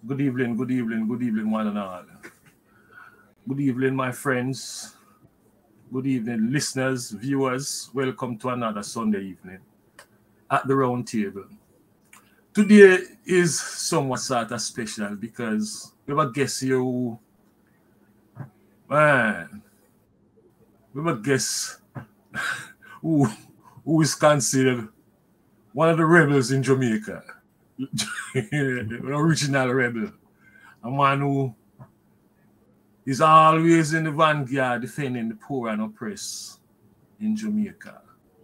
Good evening, one and all. Good evening, my friends. Good evening, listeners, viewers. Welcome to another Sunday evening at the round table. Today is somewhat sort of special because we have a guest here who, man, we have a guest who is considered one of the rebels in Jamaica. An original rebel. A man who is always in the vanguard defending the poor and oppressed in Jamaica.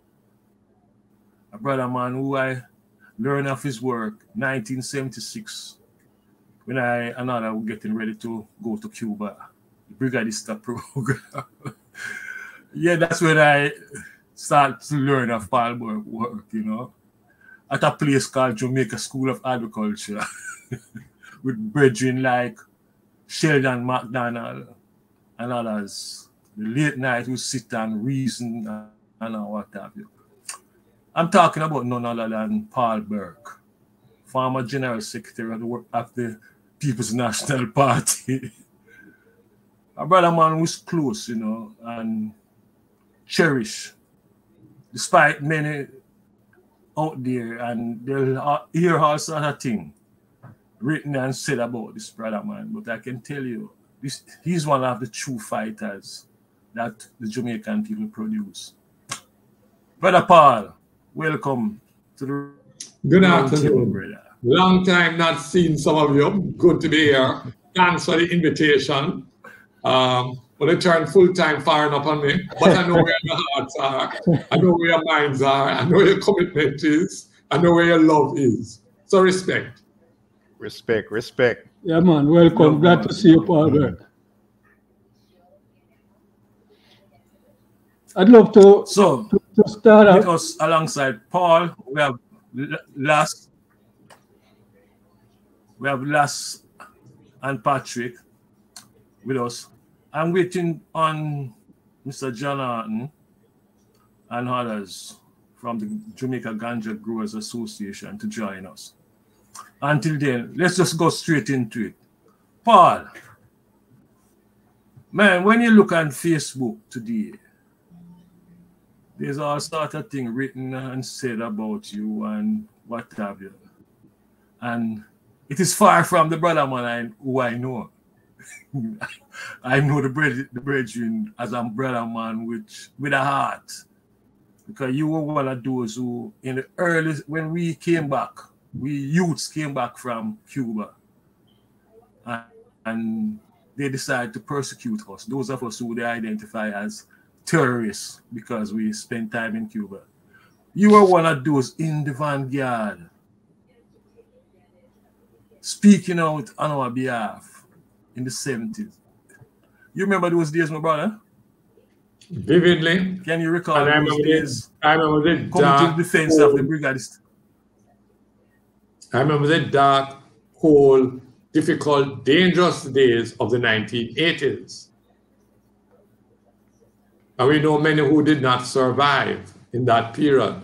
A brother man who I learned of his work 1976 when I and I were getting ready to go to Cuba, the Brigadista program. Yeah, that's when I started to learn of Paul Burke work, you know, at a place called Jamaica School of Agriculture with brethren like Sheldon McDonald and others. The late night we sit and reason and what have you. I'm talking about none other than Paul Burke, former General Secretary of the People's National Party. A brother man who's close, you know, and cherished, despite many out there, and they'll hear all sort of things written and said about this brother man. But I can tell you, he's one of the true fighters that the Jamaican people produce. Brother Paul, welcome to the Good afternoon, brother. Long time not seen some of you. Good to be here. Thanks for the invitation. But they turned full-time firing up on me. But I know where your hearts are. I know where your minds are. I know where your commitment is. I know where your love is. So respect. Respect. Yeah, man. Welcome. Glad to see you, Paul Burke. I'd love to start with us alongside Paul. We have Las and Patrick with us. I'm waiting on Mr. Jonathan and others from the Jamaica Ganja Growers Association to join us. Until then, let's just go straight into it. Paul, man, when you look on Facebook today, there's all sort of things written and said about you and what have you. And it is far from the brother man who I know. I know the brethren as a brother man with a heart. Because you were one of those who, in the early, when we came back, we youths came back from Cuba. And they decided to persecute us. Those of us who they identify as terrorists because we spent time in Cuba. You were one of those in the vanguard, speaking out on our behalf in the 70s. You remember those days, my brother? Vividly. Can you recall those days? I remember the coming to the defense of the brigadists. I remember the dark, cold, difficult, dangerous days of the 1980s. And we know many who did not survive in that period.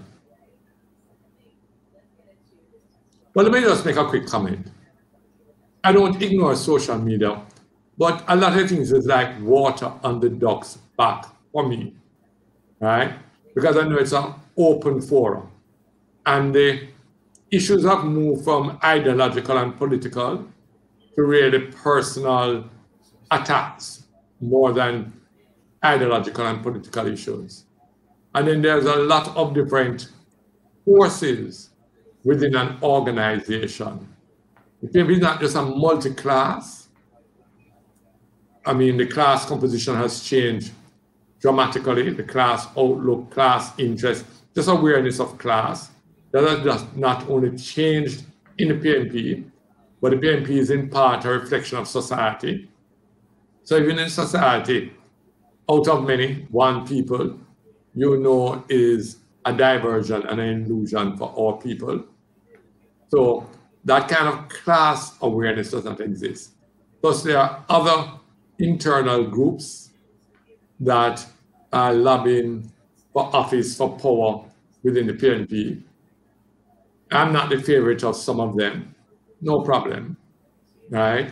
But let me just make a quick comment. I don't ignore social media, but a lot of things is like water on the duck's back for me, right? Because I know it's an open forum. And the issues have moved from ideological and political to really personal attacks more than ideological and political issues. And then there's a lot of different forces within an organization. The P.N.P is not just a multi-class. I mean, the class composition has changed dramatically, the class outlook, class interest, just awareness of class. That has just not only changed in the P.N.P, but the P.N.P is in part a reflection of society. So even in society, out of many, one people, you know, is a diversion and an illusion for all people. So that kind of class awareness does not exist. Plus, there are other internal groups that are lobbying for office, for power within the P.N.P. I'm not the favorite of some of them, no problem. right?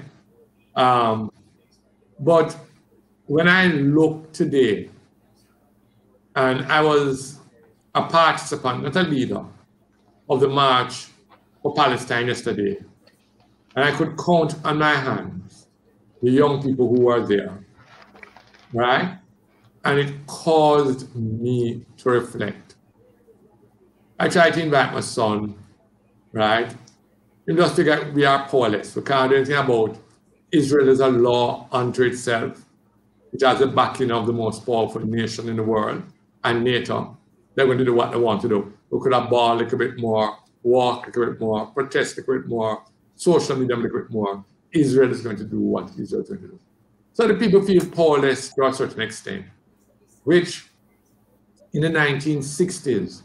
But when I look today, and I was a participant, not a leader, of the March for Palestine yesterday, and I could count on my hands the young people who were there, right? And it caused me to reflect. I tried to invite my son, right? You just figure we are powerless. We can't do anything about Israel as a law unto itself. It has the backing of the most powerful nation in the world and NATO. They're going to do what they want to do. We could have ball a little bit more, walk a little bit more, protest a little bit more, social media a little bit more. Israel is going to do what Israel is going to do. So the people feel powerless to a certain extent, which in the 1960s,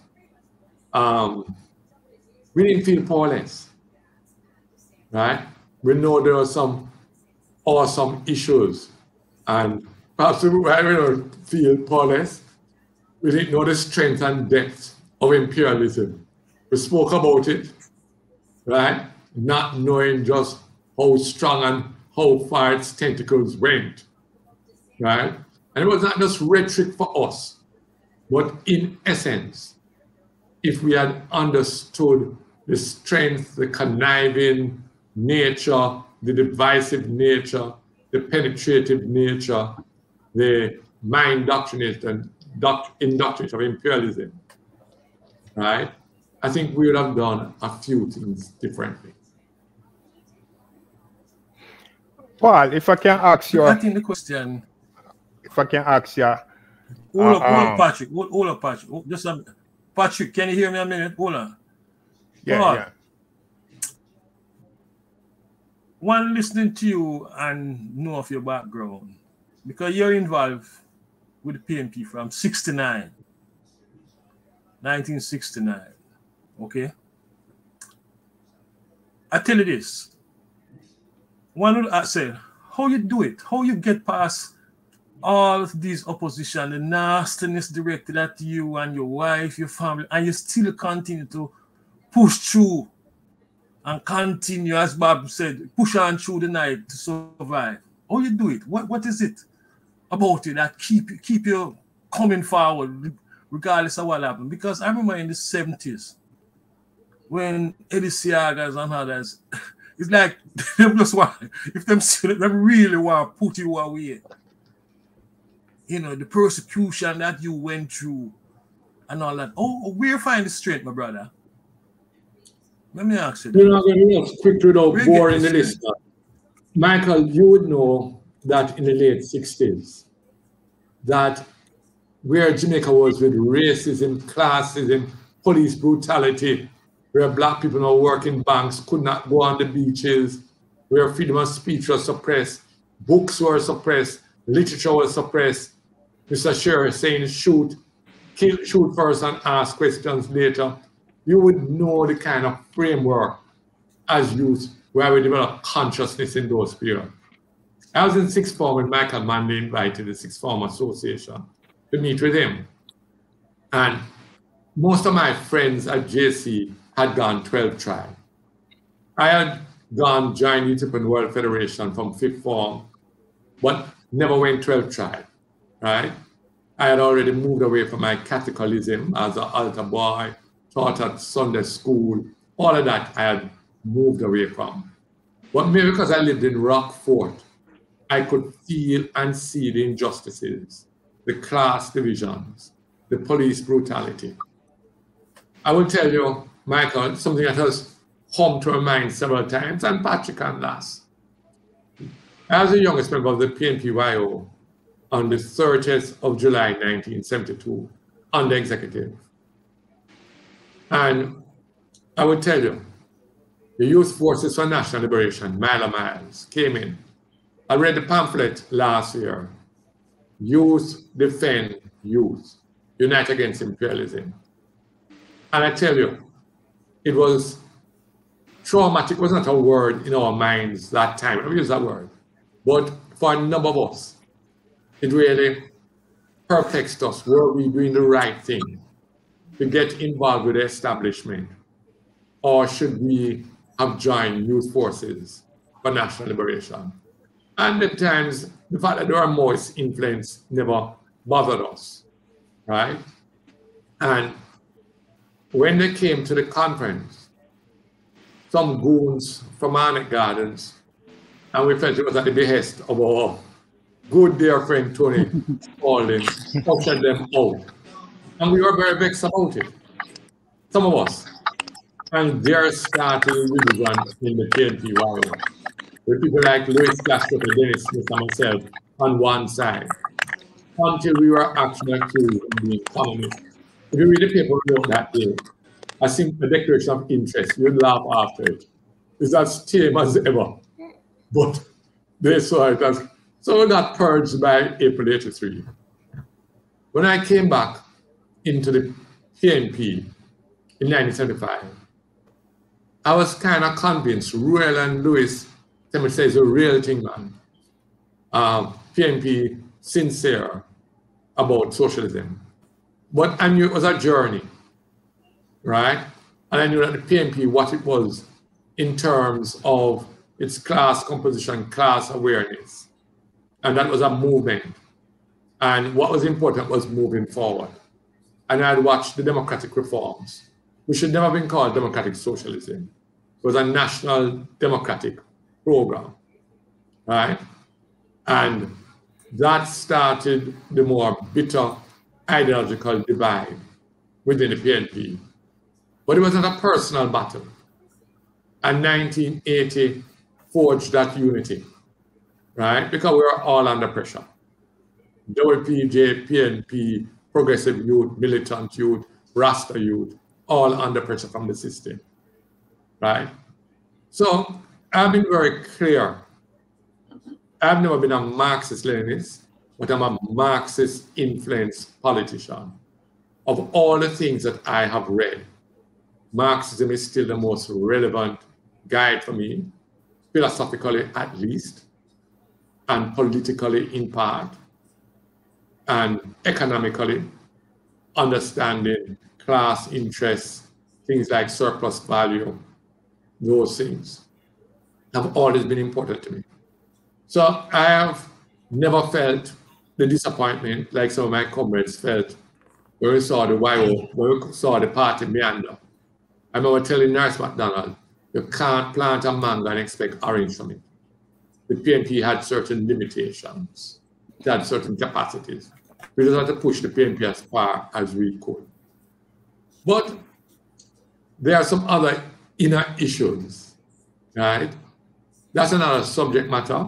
we didn't feel powerless, right? We know there are some awesome issues, and perhaps we don't feel powerless. We didn't know the strength and depth of imperialism. We spoke about it, right? Not knowing just how strong and how far its tentacles went, right? And it was not just rhetoric for us, but in essence, if we had understood the strength, the conniving nature, the divisive nature, the penetrative nature, the mind indoctrination of imperialism, right? I think we would have done a few things differently. Paul, if I can ask you, I think the question. If I can ask you, Hold up, Patrick. Hold up, Patrick. Patrick, can you hear me a minute? Hold on. Yeah. One listening to you and know of your background, because you're involved with the P.N.P from 1969. Okay? I tell you this. One would say, how you do it? How you get past all of these opposition, the nastiness directed at you and your wife, your family, and you still continue to push through and continue, as Bob said, push on through the night to survive. How you do it? What is it about it that keep you coming forward regardless of what happened? Because I remember in the 70s when Eddie Seagas and others, it's like them just want, if them really want to put you away. You know, the persecution that you went through and all that. Oh, where you find the strength, my brother? Let me ask you that. You're not going to be quick without boring the listener. Michael, you would know that in the late 60s, that where Jamaica was with racism, classism, police brutality, where black people now work in banks, could not go on the beaches, where freedom of speech was suppressed, books were suppressed, literature was suppressed. Mr. Sher saying shoot first and ask questions later. You would know the kind of framework as youth where we develop consciousness in those periods. I was in sixth form when Michael Manley invited the Sixth Form Association to meet with him. And most of my friends at JC had gone 12 tribe. I had joined the Ethiopian World Federation from fifth form, but never went 12 tribe, right? I had already moved away from my Catholicism as an altar boy, taught at Sunday school, all of that I had moved away from. But maybe because I lived in Rockfort, I could feel and see the injustices, the class divisions, the police brutality. I will tell you, Michael, something that has come to my mind several times, and Patrick and Lass. As the youngest member of the P.N.P.YO on the 30th of July, 1972, on the executive. And I would tell you, the Youth Forces for National Liberation, Milo Miles, came in. I read the pamphlet last year, Youth Defend Youth, Unite Against Imperialism. And I tell you, it was traumatic, was not a word in our minds that time, I use that word. But for a number of us, it really perplexed us. Were we doing the right thing to get involved with the establishment? Or should we have joined youth forces for national liberation. And at times, the fact that there are more influence never bothered us, right? And when they came to the conference, some goons from Arnett Gardens, and we felt it was at the behest of our good dear friend Tony Spalding, ushered them out. And we were very vexed about it, some of us. And there started a revision in the P.N.P. warrior, with people like Louis Castro, Dennis Smith, and myself on one side, until we were actually accused of being communists. If you read the paper we wrote that day, I think the declaration of interest, you'd laugh after it. It's as tame as ever. But they saw it as, so we got purged by April 83. When I came back into the P.N.P. in 1975, I was kind of convinced, Ruel and Louis say it's a real thing, man. P.N.P. sincere about socialism. But I knew it was a journey, right? And I knew that the P.N.P., what it was in terms of its class composition, class awareness. And that was a movement. And what was important was moving forward. And I'd watched the democratic reforms, which should never have been called democratic socialism. It was a national democratic program, right? And that started the more bitter ideological divide within the P.N.P. But it wasn't a personal battle. And 1980 forged that unity, right? Because we were all under pressure. WPJ, P.N.P, progressive youth, militant youth, Rasta youth, all under pressure from the system, right? So I've been very clear. I've never been a Marxist-Leninist, but I'm a Marxist-influenced politician. Of all the things that I have read, Marxism is still the most relevant guide for me, philosophically at least, and politically in part, and economically, understanding class interests, things like surplus value, those things have always been important to me. So I have never felt the disappointment like some of my comrades felt when we saw the YO, when we saw the party meander. I remember telling Nurse MacDonald, you can't plant a mango and expect orange from it. The P.N.P. had certain limitations. It had certain capacities. We just had to push the P.N.P. as far as we could. But there are some other inner issues, right? That's another subject matter.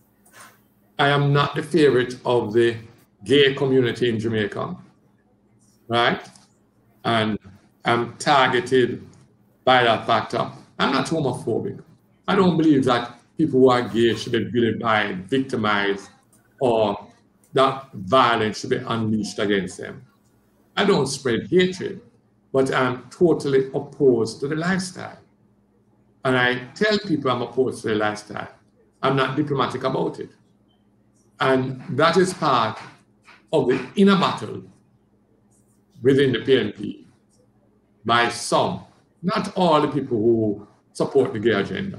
I am not the favorite of the gay community in Jamaica, right? And I'm targeted by that factor. I'm not homophobic. I don't believe that people who are gay should be vilified, victimized, or that violence should be unleashed against them. I don't spread hatred, but I'm totally opposed to the lifestyle. And I tell people I'm opposed to the lifestyle. I'm not diplomatic about it. And that is part of the inner battle within the P.N.P. by some, not all the people who support the gay agenda,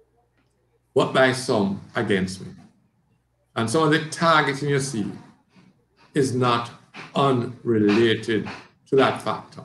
but by some against me. And some of the targeting you see is not unrelated to that factor.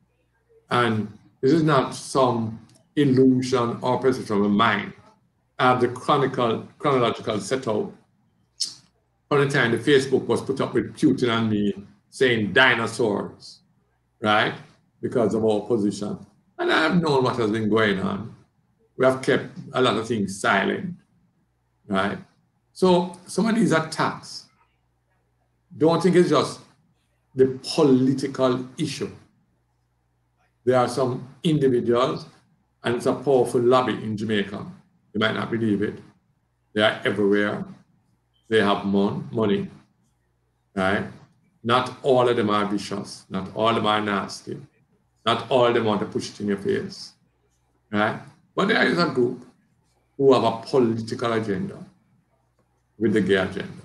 And this is not some illusion or perception of mind. I have the chronological setup from the time the Facebook was put up with Putin and me saying dinosaurs, right? Because of our position. And I have known what has been going on. We have kept a lot of things silent, right? So some of these attacks, don't think it's just the political issue. There are some individuals, and it's a powerful lobby in Jamaica. You might not believe it. They are everywhere. They have money, right? Not all of them are vicious. Not all of them are nasty. Not all of them want to push it in your face, right? But there is a group who have a political agenda with the gay agenda,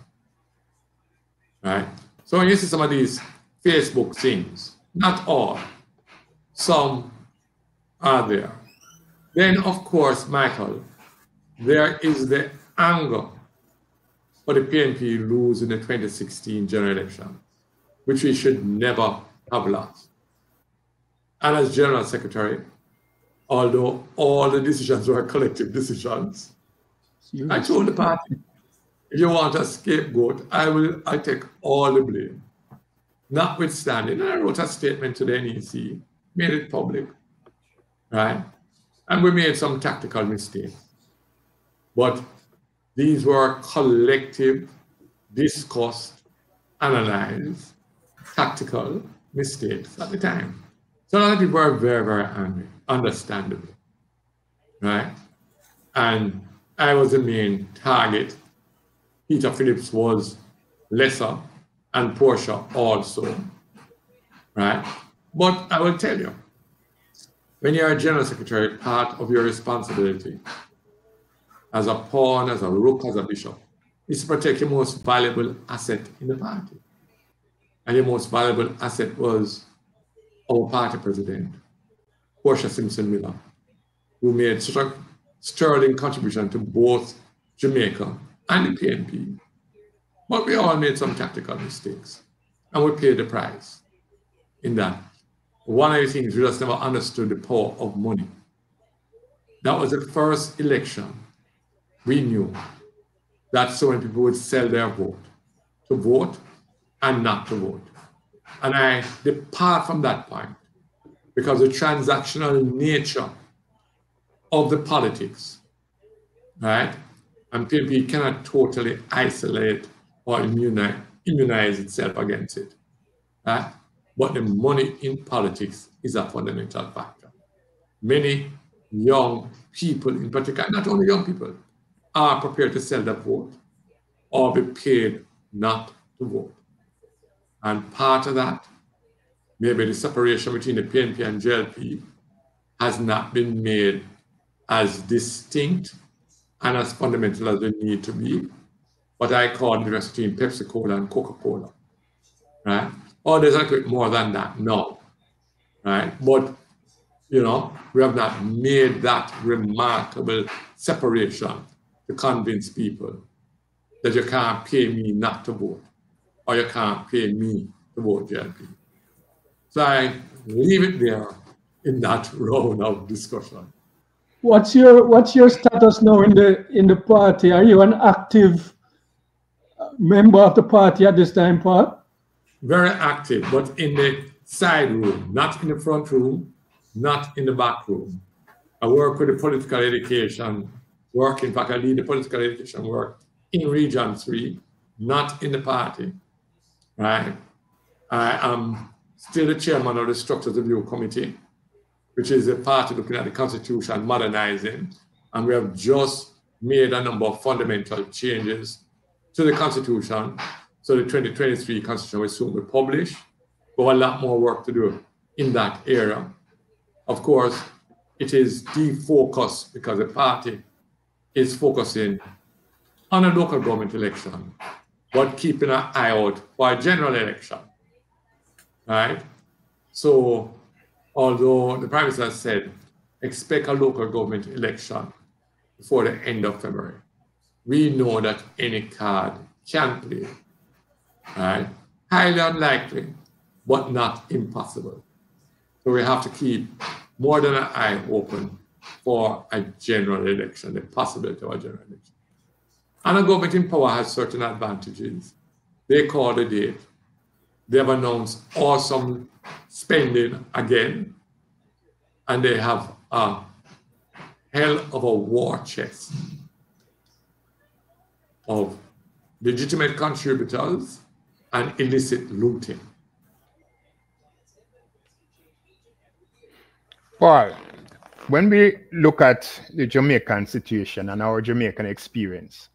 right? So when you see some of these Facebook things, not all, some are there. Then, of course, Michael, there is the anger for the P.N.P. lose in the 2016 general election, which we should never have lost. And as General Secretary, although all the decisions were collective decisions, I told the party, if you want a scapegoat, I take all the blame. Notwithstanding, and I wrote a statement to the NEC, made it public, right? And we made some tactical mistakes. But these were collective, discussed, analyzed, tactical mistakes at the time. So a lot of people were very, very angry, understandably, right? And I was the main target. Peter Phillips was lesser, and Portia also, right? But I will tell you, when you're a general secretary, part of your responsibility as a pawn, as a rook, as a bishop, is to protect your most valuable asset in the party. And your most valuable asset was our party president, Portia Simpson Miller, who made such a sterling contribution to both Jamaica and the P.N.P. But we all made some tactical mistakes, and we paid the price in that. One of the things, we just never understood the power of money. That was the first election we knew that so many people would sell their vote to vote and not to vote. And I depart from that point because the transactional nature of the politics, right? And P.N.P. cannot totally isolate or immunize itself against it, right? But the money in politics is a fundamental factor. Many young people in particular, not only young people, are prepared to sell their vote or be paid not to vote. And part of that, maybe the separation between the P.N.P. and JLP has not been made as distinct and as fundamental as they need to be. What I call the difference between Pepsi-Cola and Coca-Cola, right? Or there's a little bit more than that, no, right? But, you know, we have not made that remarkable separation to convince people that you can't pay me not to vote, or you can't pay me to vote JLP. So I leave it there in that round of discussion. What's your status now in the party? Are you an active member of the party at this time, Paul? Very active, but in the side room, not in the front room, not in the back room. I work with the political education work. In fact, I lead the political education work in Region 3, not in the party, right? I am still the chairman of the Structures Review Committee, which is a party looking at the Constitution, modernizing, and we have just made a number of fundamental changes to the Constitution. So the 2023 Constitution will soon be published. We have a lot more work to do in that area. Of course, it is defocused because the party is focusing on a local government election, but keeping an eye out for a general election, right? So although the Prime Minister said, expect a local government election before the end of February, we know that any card can play, right? Highly unlikely, but not impossible. So we have to keep more than an eye open for a general election, the possibility of a general election. And a government in power has certain advantages. They call the date. They have announced awesome spending again, and they have a hell of a war chest of legitimate contributors and illicit looting. Paul, when we look at the Jamaican situation and our Jamaican experience,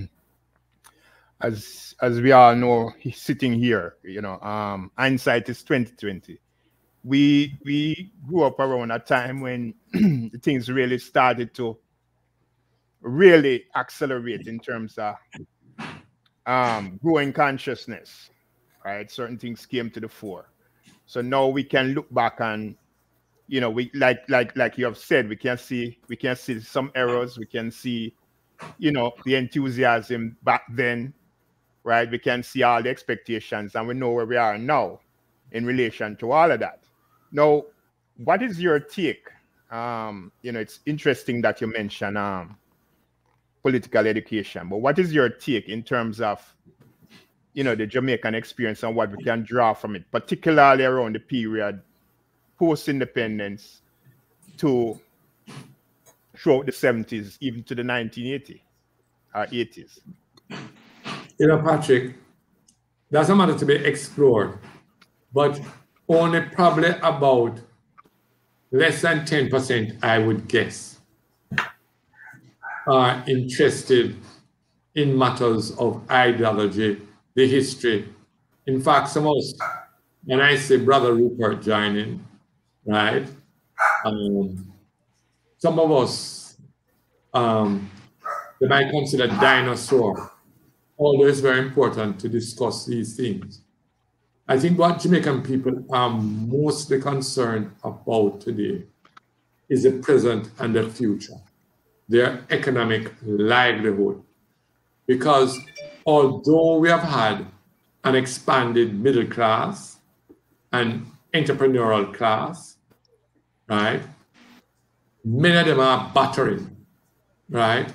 as we all know, sitting here, you know, hindsight is 2020. We grew up around a time when things really started to really accelerate in terms of growing consciousness, right? Certain things came to the fore. So now we can look back and, you know, we like you have said, we can see some errors, we can see you know, the enthusiasm back then, right? We can see all the expectations and we know where we are now in relation to all of that. Now, what is your take? You know, it's interesting that you mentioned political education, but what is your take in terms of, you know, the Jamaican experience and what we can draw from it, particularly around the period post-independence to throughout the 70s, even to the 1980s or 80s? You know, Patrick, that's a matter to be explored, but only probably about less than 10%, I would guess, are interested in matters of ideology, the history. In fact, some of us, when I say Brother Rupert joining, right? Some of us, they might consider dinosaur. Although it's very important to discuss these things. I think what Jamaican people are mostly concerned about today is the present and the future, their economic livelihood. Because although we have had an expanded middle class and entrepreneurial class, right, many of them are battering, right?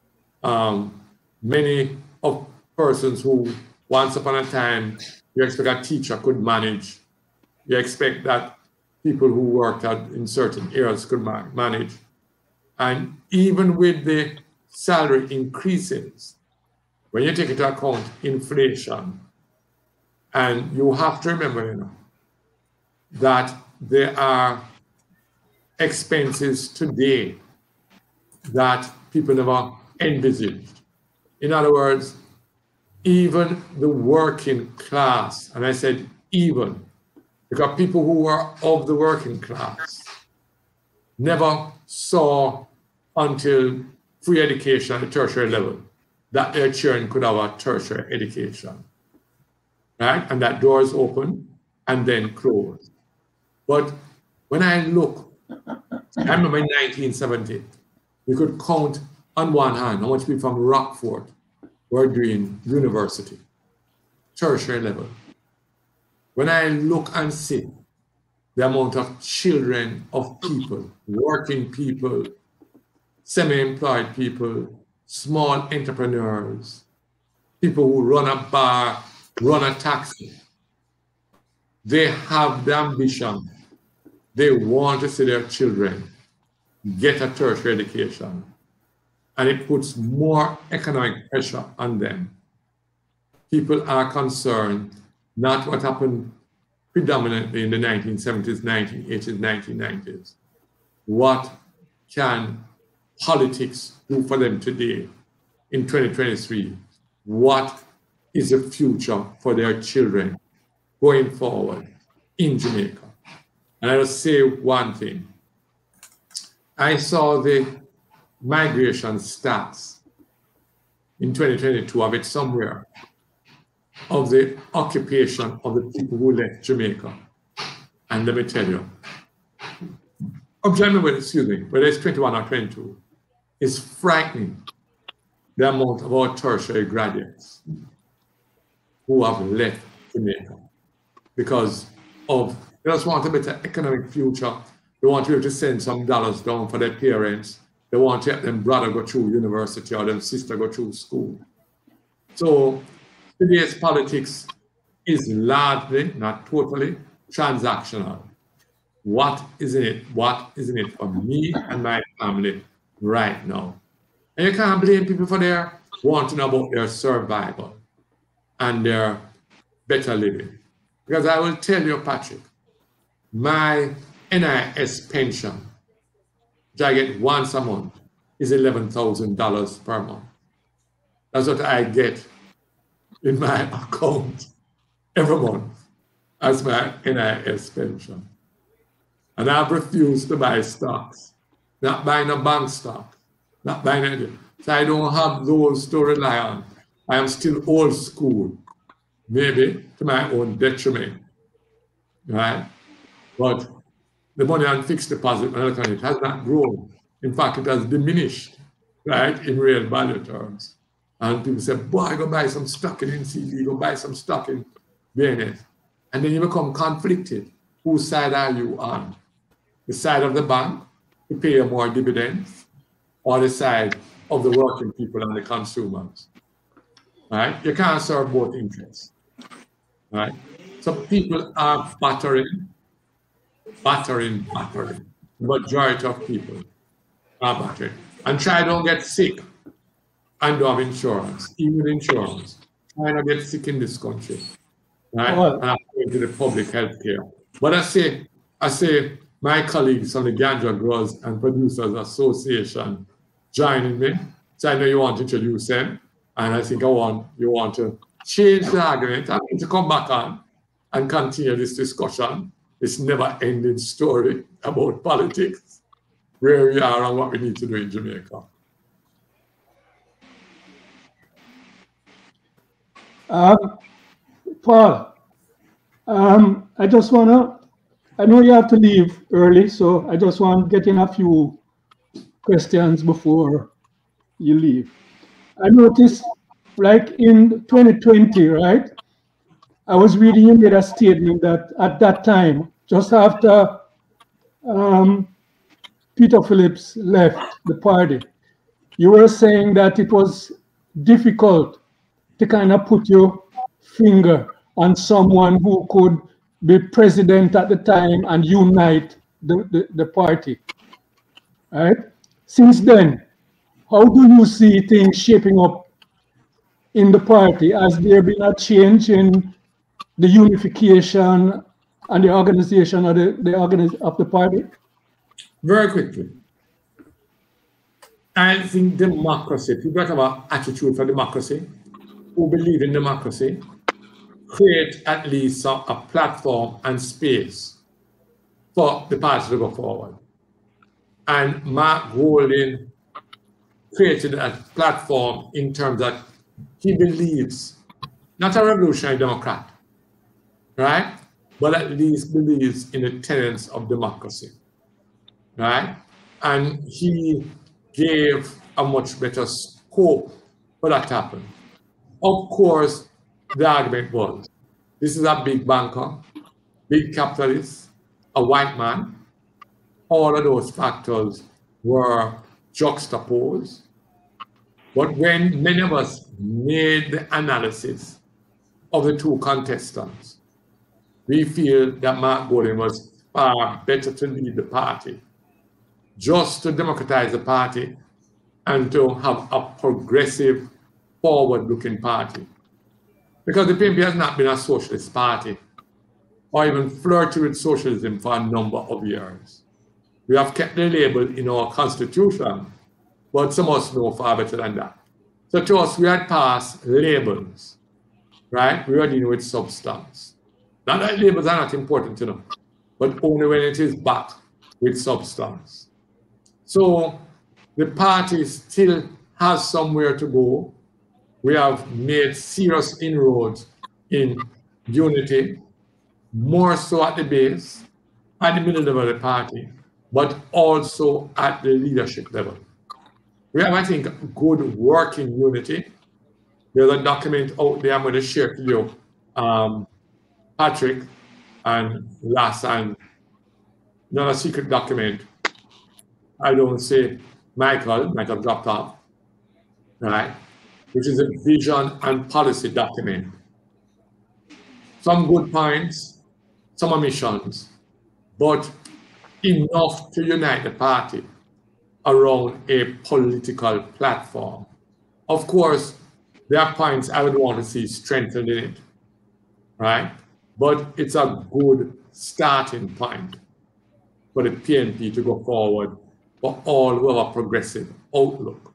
Many of persons who once upon a time you expect a teacher could manage, you expect that people who worked in certain areas could manage. And even with the salary increases, when you take into account inflation, and you have to remember, you know, that there are expenses today that people never envisaged. In other words, even the working class, and I said even, because people who were of the working class never saw until free education at the tertiary level that their children could have a tertiary education, right? And that doors open and then close. But when I look, I remember in 1970, you could count on one hand how much people from Rockford were doing university, tertiary level. When I look and see the amount of children of people, working people, semi-employed people, small entrepreneurs, people who run a bar, run a taxi, they have the ambition. They want to see their children get a tertiary education. And it puts more economic pressure on them. People are concerned not what happened predominantly in the 1970s, 1980s, 1990s. What can politics do for them today in 2023? What is the future for their children going forward in Jamaica? And I'll say one thing. I saw the migration stats in 2022 of it somewhere, of the occupation of the people who left Jamaica. And let me tell you, whether it's 21 or 22, it's frightening the amount of our tertiary graduates who have left Jamaica because they just want a better economic future. They want to be able to send some dollars down for their parents. They want to help them brother go through university or them sister go through school. So today's politics is largely, not totally, transactional. What is in it? What isn't it for me and my family right now? And you can't blame people for their wanting about their survival and their better living. Because I will tell you, Patrick, my NIS pension, which I get once a month, is $11,000 per month. That's what I get in my account every month as my NIS pension. And I've refused to buy stocks, not buying a bank stock, not buying anything. So I don't have those to rely on. I am still old school, maybe to my own detriment, right? But the money on fixed deposit, when I look at it, has not grown. In fact, it has diminished right, in real value terms. And people say, boy, go buy some stock in NCD, go buy some stock in BNS. And then you become conflicted. Whose side are you on? The side of the bank to pay more dividends, or the side of the working people and the consumers? Right? You can't serve both interests. Right? So people are battering. The majority of people are battering. And try don't get sick and don't have insurance, even insurance. Try not get sick in this country. Right? Oh. And I'm going to the public health care. But I say, my colleagues from the Ganja Growers and Producers Association joining me. So I know you want to introduce them. And I think you want to change the argument. I need to come back on and continue this discussion. This never-ending story about politics, where we are and what we need to do in Jamaica. Paul, I just want to, I know you have to leave early, so I just want to get in a few questions before you leave. I noticed, like in 2020, right? I was reading you made a statement that at that time, just after Peter Phillips left the party, you were saying that it was difficult to kind of put your finger on someone who could be president at the time and unite the party. Right? Since then, how do you see things shaping up in the party? Has there been a change in the unification and the organization of the party? Very quickly. I think democracy, people talk about attitude for democracy, who believe in democracy, create at least a platform and space for the party to go forward. And Mark Golding created a platform in terms that he believes, not a revolutionary Democrat, right? But at least believes in the tenets of democracy, right? And he gave a much better scope for that to happen. Of course, the argument was, this is a big banker, big capitalist, a white man. All of those factors were juxtaposed. But when many of us made the analysis of the two contestants, we feel that Mark Golding was far better to lead the party, just to democratize the party and to have a progressive, forward-looking party. Because the P.N.P has not been a socialist party or even flirted with socialism for a number of years. We have kept the label in our constitution, but some of us know far better than that. So to us, we had passed labels, right? We were dealing with substance. Not that labels are not important to them, but only when it is backed with substance. So the party still has somewhere to go. We have made serious inroads in unity, more so at the base, at the middle level of the party, but also at the leadership level. We have, I think, good working unity. There's a document out there I'm going to share to you, Patrick and Lass, and not a secret document. I don't say Michael might have dropped off, right? Which is a vision and policy document. Some good points, some omissions, but enough to unite the party around a political platform. Of course, there are points I would want to see strengthened in it, right? But it's a good starting point for the P.N.P to go forward for all who have a progressive outlook.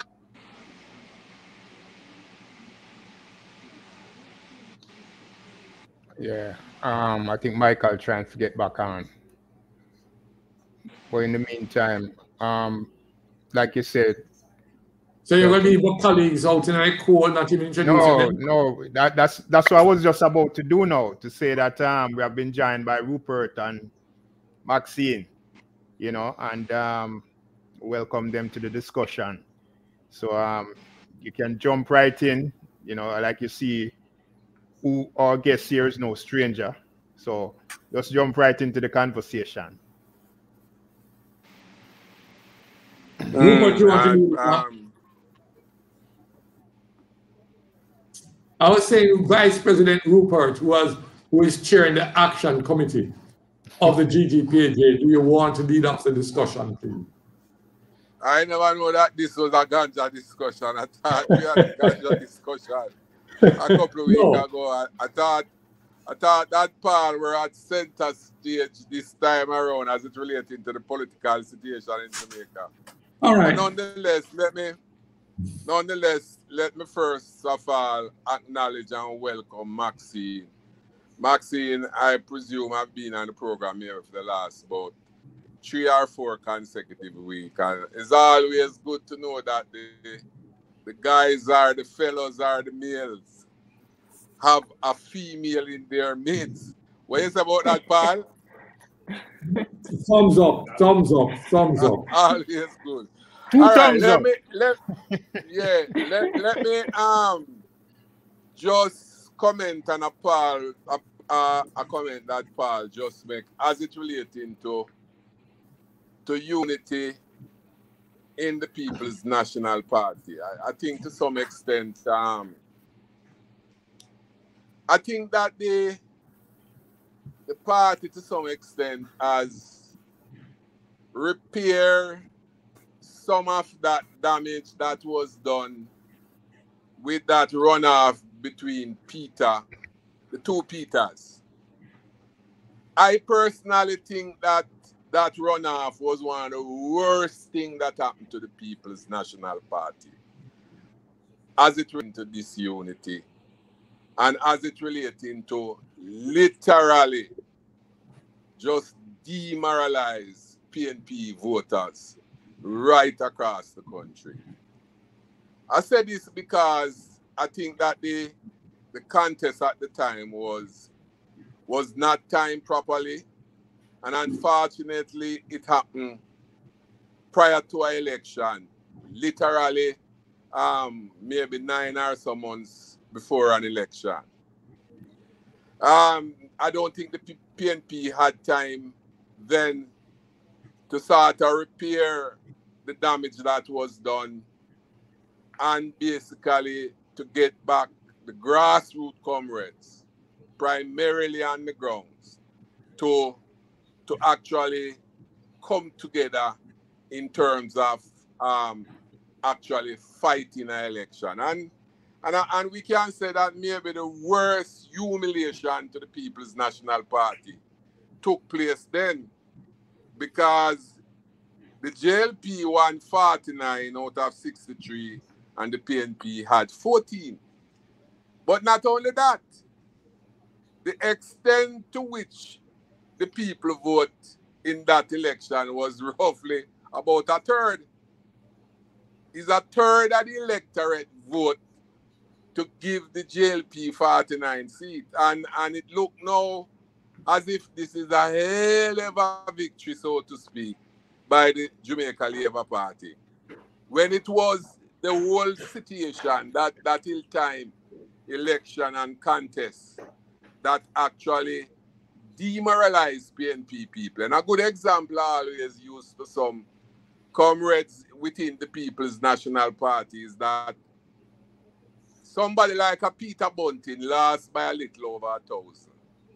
Yeah, I think Michael trying to get back on. But in the meantime, like you said. So you're going to leave your colleagues out in a cold, not even introducing them? No, that's what I was just about to do now, to say that we have been joined by Rupert and Maxine, you know, and welcome them to the discussion. So you can jump right in, you know, like you see who our guest here is no stranger. So just jump right into the conversation. Rupert, you want to I was saying Vice President Rupert, who is chairing the action committee of the GGPAJ. Do you want to lead off the discussion, please? I never know that this was a ganja discussion. I thought we had a ganja discussion a couple of weeks ago. I thought that Paul were at center stage this time around as it relating to the political situation in Jamaica. All right. But nonetheless, let me first of all acknowledge and welcome Maxine. Maxine, I presume I've been on the program here for the last about 3 or 4 consecutive weeks. And it's always good to know that the guys or the fellows or the males have a female in their midst. What you say about that, Paul? Thumbs up, thumbs up, thumbs up. Always good. Two thumbs up. Let me just comment on a comment that Paul just make as it relating to unity in the People's National Party. I think to some extent, I think that the party to some extent has repaired some of that damage that was done with that runoff between Peter, the two Peters. I personally think that runoff was one of the worst things that happened to the People's National Party as it relates to disunity and as it relating to literally just demoralize P.N.P. voters right across the country. I said this because I think that the contest at the time was not timed properly, and unfortunately it happened prior to an election, literally maybe 9 or so months before an election. I don't think the P.N.P. had time then to sort of repair the damage that was done and basically to get back the grassroots comrades, primarily on the grounds, to actually come together in terms of actually fighting an election. And we can say that maybe the worst humiliation to the People's National Party took place then, because the JLP won 49 out of 63 and the P.N.P. had 14. But not only that, the extent to which the people vote in that election was roughly about a third. Is a third of the electorate vote to give the JLP 49 seats. And it looked now as if this is a hell of a victory, so to speak, by the Jamaica Labour Party. When it was the whole situation, that ill-time election and contest that actually demoralized P.N.P. people. And a good example I always use to some comrades within the People's National Party is that somebody like a Peter Bunting lost by a little over 1,000.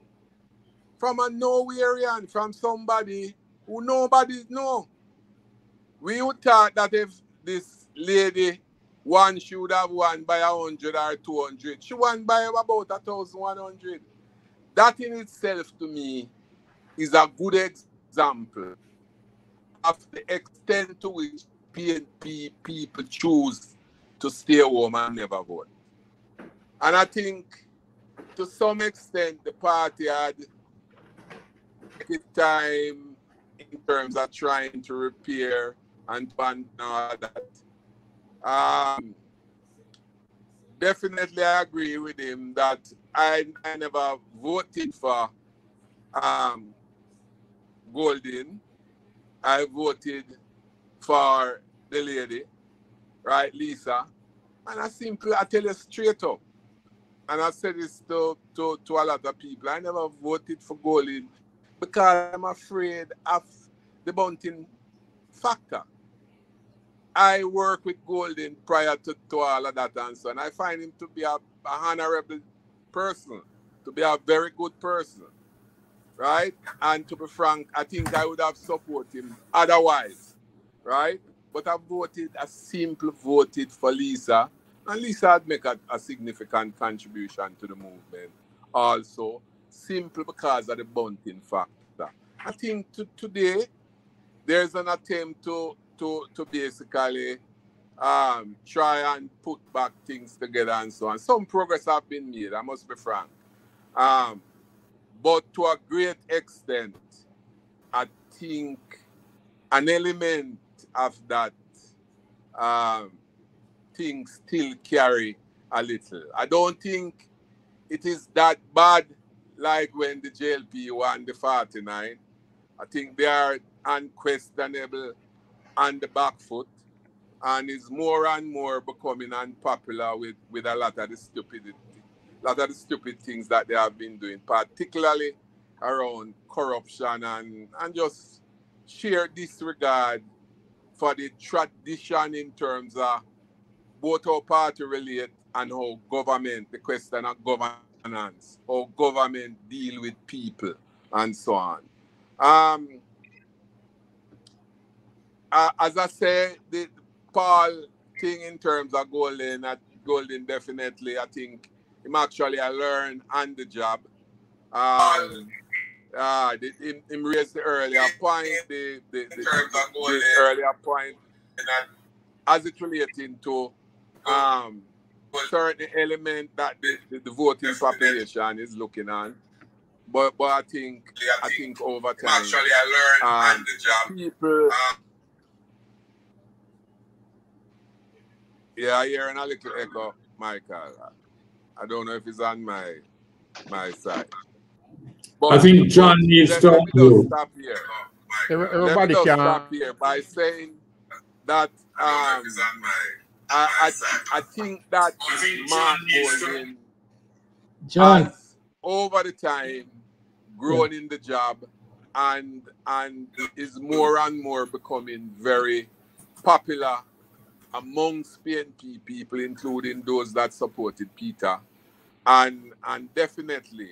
From a nowhereian, from somebody who nobody know. We would thought that if this lady won, she would have won by 100 or 200. She won by about 1,100. That in itself, to me, is a good example of the extent to which P.N.P. people choose to stay home and never vote. And I think, to some extent, the party had taken time in terms of trying to repair and all that. Definitely, I agree with him that I never voted for Golden. I voted for the lady, right, Lisa? And I tell you straight up, and I said this to a lot of people, I never voted for Golding because I'm afraid of the bunting factor. I work with Golding prior to all of that and so on. I find him to be a honorable person, to be a very good person, right? And to be frank, I think I would have supported him otherwise, right? But I simply voted for Lisa. And Lisa had made a significant contribution to the movement also, simply because of the bunting factor. I think today there's an attempt to basically try and put back things together and so on. Some progress have been made, I must be frank. But to a great extent, I think an element of that things still carry a little. I don't think it is that bad like when the JLP won the 49. I think they are unquestionable on the back foot and is more and more becoming unpopular with a lot of the stupid things that they have been doing, particularly around corruption and just sheer disregard for the tradition in terms of both how party relate and how government, the question of governance, how government deal with people and so on. As I say, the Paul thing in terms of Golding definitely, I think him actually I learned on the job. Him raised the earlier point, the earlier point as it relating to certain element that the voting population is looking on. But I think over time, actually I learned on the job. People. Yeah, I hear a little echo, Michael. I don't know if it's on my side. But, I think John needs to let me just stop here. Everybody let me just can stop here by saying that I think that Mark Golding has over the time grown in the job and is more and more becoming very popular amongst P.N.P people, including those that supported Peter, and definitely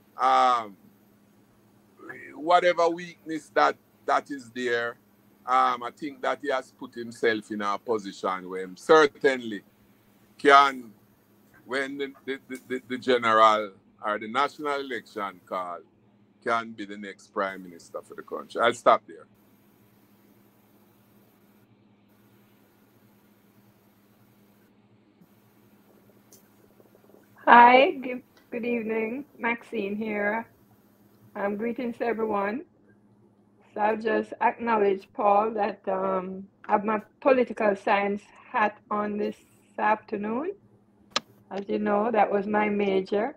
whatever weakness that is there, I think that he has put himself in a position where he certainly can, when the general or the national election call, can be the next prime minister for the country. I'll stop there. Hi, good evening. Maxine here. Greetings to everyone. So I'll just acknowledge, Paul, that I have my political science hat on this afternoon. As you know, that was my major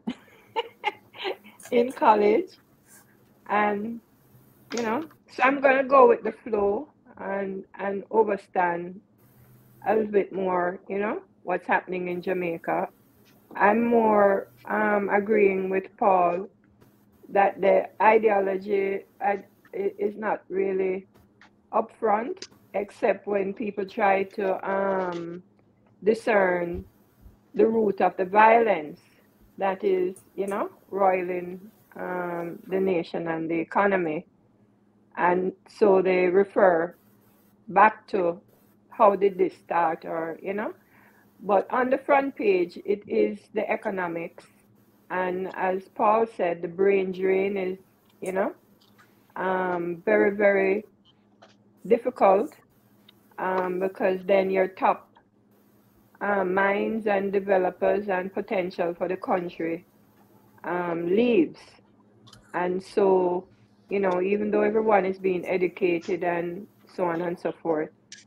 in college. And, so I'm going to go with the flow and understand a little bit more, what's happening in Jamaica. I'm more agreeing with Paul that the ideology is not really upfront, except when people try to discern the root of the violence that is, roiling the nation and the economy. And so they refer back to how did this start, or, but on the front page, it is the economics. And as Paul said, the brain drain is, very, very difficult because then your top minds and developers and potential for the country leaves. And so, even though everyone is being educated and so on and so forth,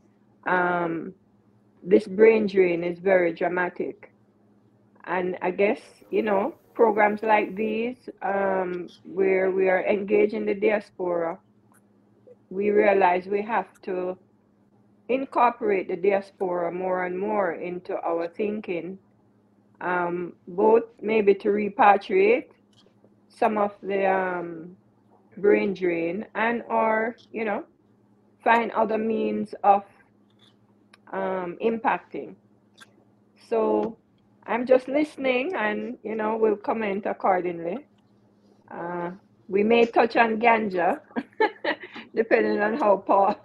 this brain drain is very dramatic. And I guess, programs like these, where we are engaging the diaspora, we realize we have to incorporate the diaspora more and more into our thinking, both maybe to repatriate some of the brain drain and or, you know, find other means of impacting. So I'm just listening and, you know, we'll comment accordingly. We may touch on ganja, depending on how Paul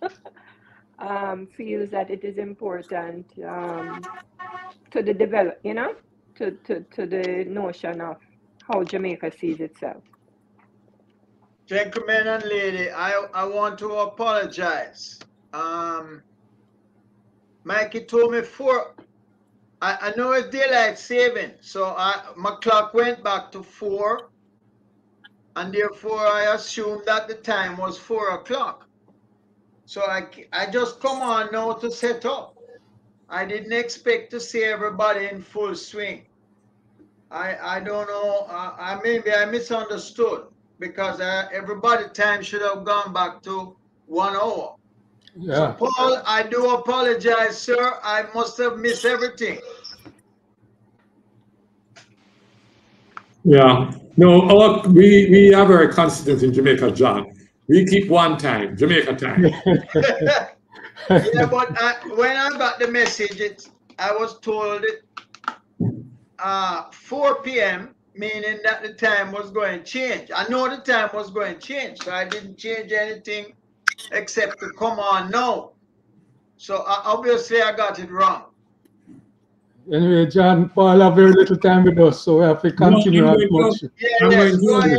feels that it is important to the develop, you know, to the notion of how Jamaica sees itself. Gentlemen and lady, I want to apologize. Mikey told me I know it's daylight saving, so my clock went back to 4, and therefore I assumed that the time was 4 o'clock. So I just come on now to set up. I didn't expect to see everybody in full swing. I don't know, maybe I misunderstood, because everybody time should have gone back to 1 hour. Yeah. So Paul, I do apologize, sir. I must have missed everything. Yeah. No, we are very consistent in Jamaica, John. We keep one time, Jamaica time. Yeah, but when I got the message, I was told 4 p.m., meaning that the time was going to change. I know the time was going to change, so I didn't change anything except to come on now. So obviously I got it wrong. Anyway, John, Paul have very little time with us, so we have to continue as much. Yes, go ahead.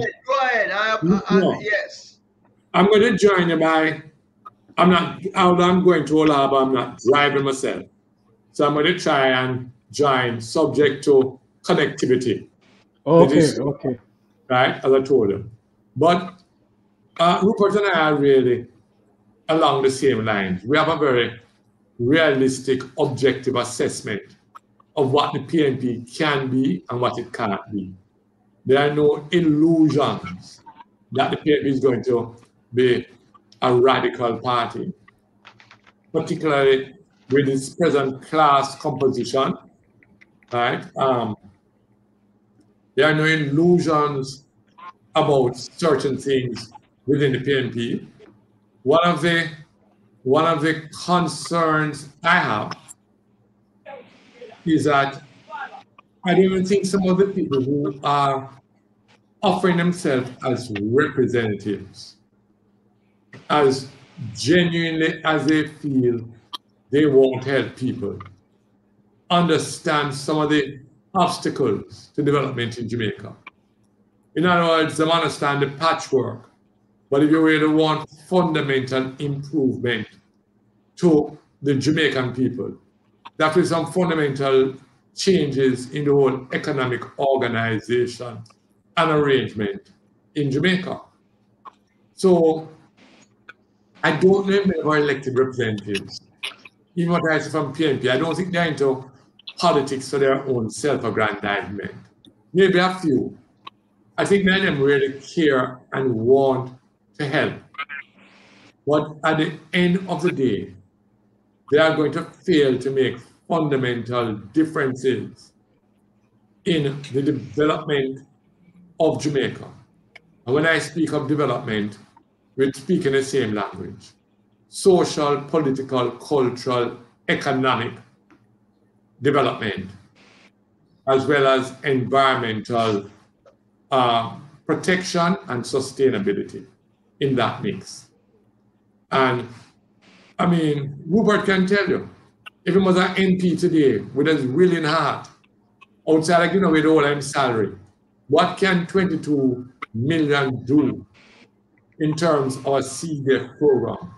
Yes. I'm going to join you I'm going to Ola, but I'm not driving myself. So I'm going to try and join subject to connectivity. Okay. Right, as I told you. But Rupert and I are really along the same lines. We have a very realistic, objective assessment of what the P.N.P can be and what it can't be. There are no illusions that the P.N.P is going to be a radical party, particularly with its present class composition, right? There are no illusions about certain things within the P.N.P. One of the concerns I have is that I don't even think some of the people who are offering themselves as representatives, as genuinely as they feel they won't help people, understand some of the obstacles to development in Jamaica. In other words, they understand the patchwork, but if you really want fundamental improvement to the Jamaican people, that is some fundamental changes in the whole economic organization and arrangement in Jamaica. So I don't know if they were elected representatives. Even what I see from P.N.P, I don't think they're into politics for their own self-aggrandizement. Maybe a few. I think many of them really care and want to help. But at the end of the day, they are going to fail to make fundamental differences in the development of Jamaica. And when I speak of development, we're speaking the same language. Social, political, cultural, economic development, as well as environmental protection and sustainability in that mix. And I mean, Rupert can tell you, if he was an MP today with his willing heart, outside, with all his salary, what can 22 million do in terms of a CDF program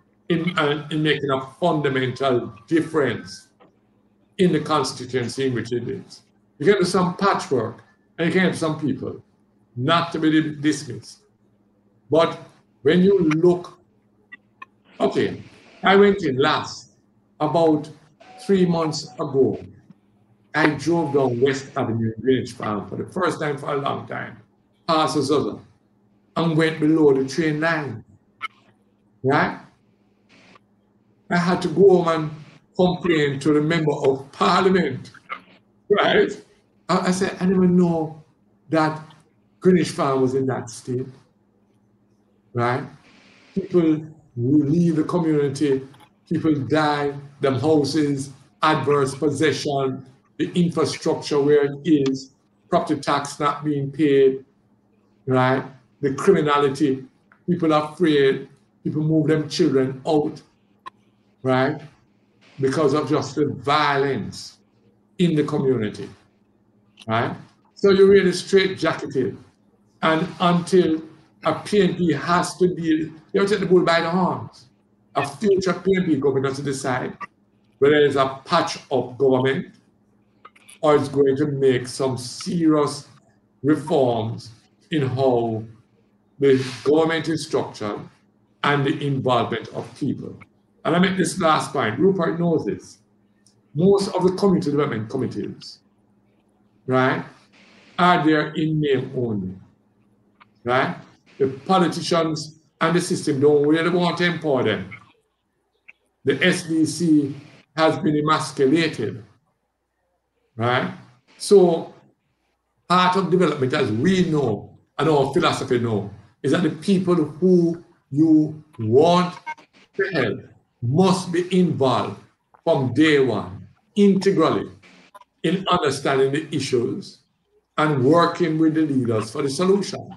in making a fundamental difference in the constituency in which it is? You can do some patchwork, and you can have some people, not to be dismissed. But when you look, okay, I went in last, about 3 months ago. I drove down West Avenue in Greenwich Farm for the first time for a long time, past the Southern, and went below the train line, right? I had to go home and complain to the member of parliament, right? I said, I never know that Greenwich Farm was in that state, right? People leave the community, people die, them houses, adverse possession, the infrastructure where it is, property tax not being paid, right? The criminality, people are afraid, people move them children out, right? Because of just the violence in the community, right? So you're really straitjacketed. And until a P.N.P has to deal, you have to take the bull by the horns. A future P.N.P government has to decide whether it's a patch-up government or it's going to make some serious reforms in how the government is structured and the involvement of people. And I make this last point. Rupert knows this. Most of the community development committees, right, are there in name only, right? The politicians and the system don't really want to empower them. The SDC has been emasculated, right? So part of development, as we know and our philosophy know, is that the people who you want to help must be involved from day one, integrally, in understanding the issues and working with the leaders for the solution,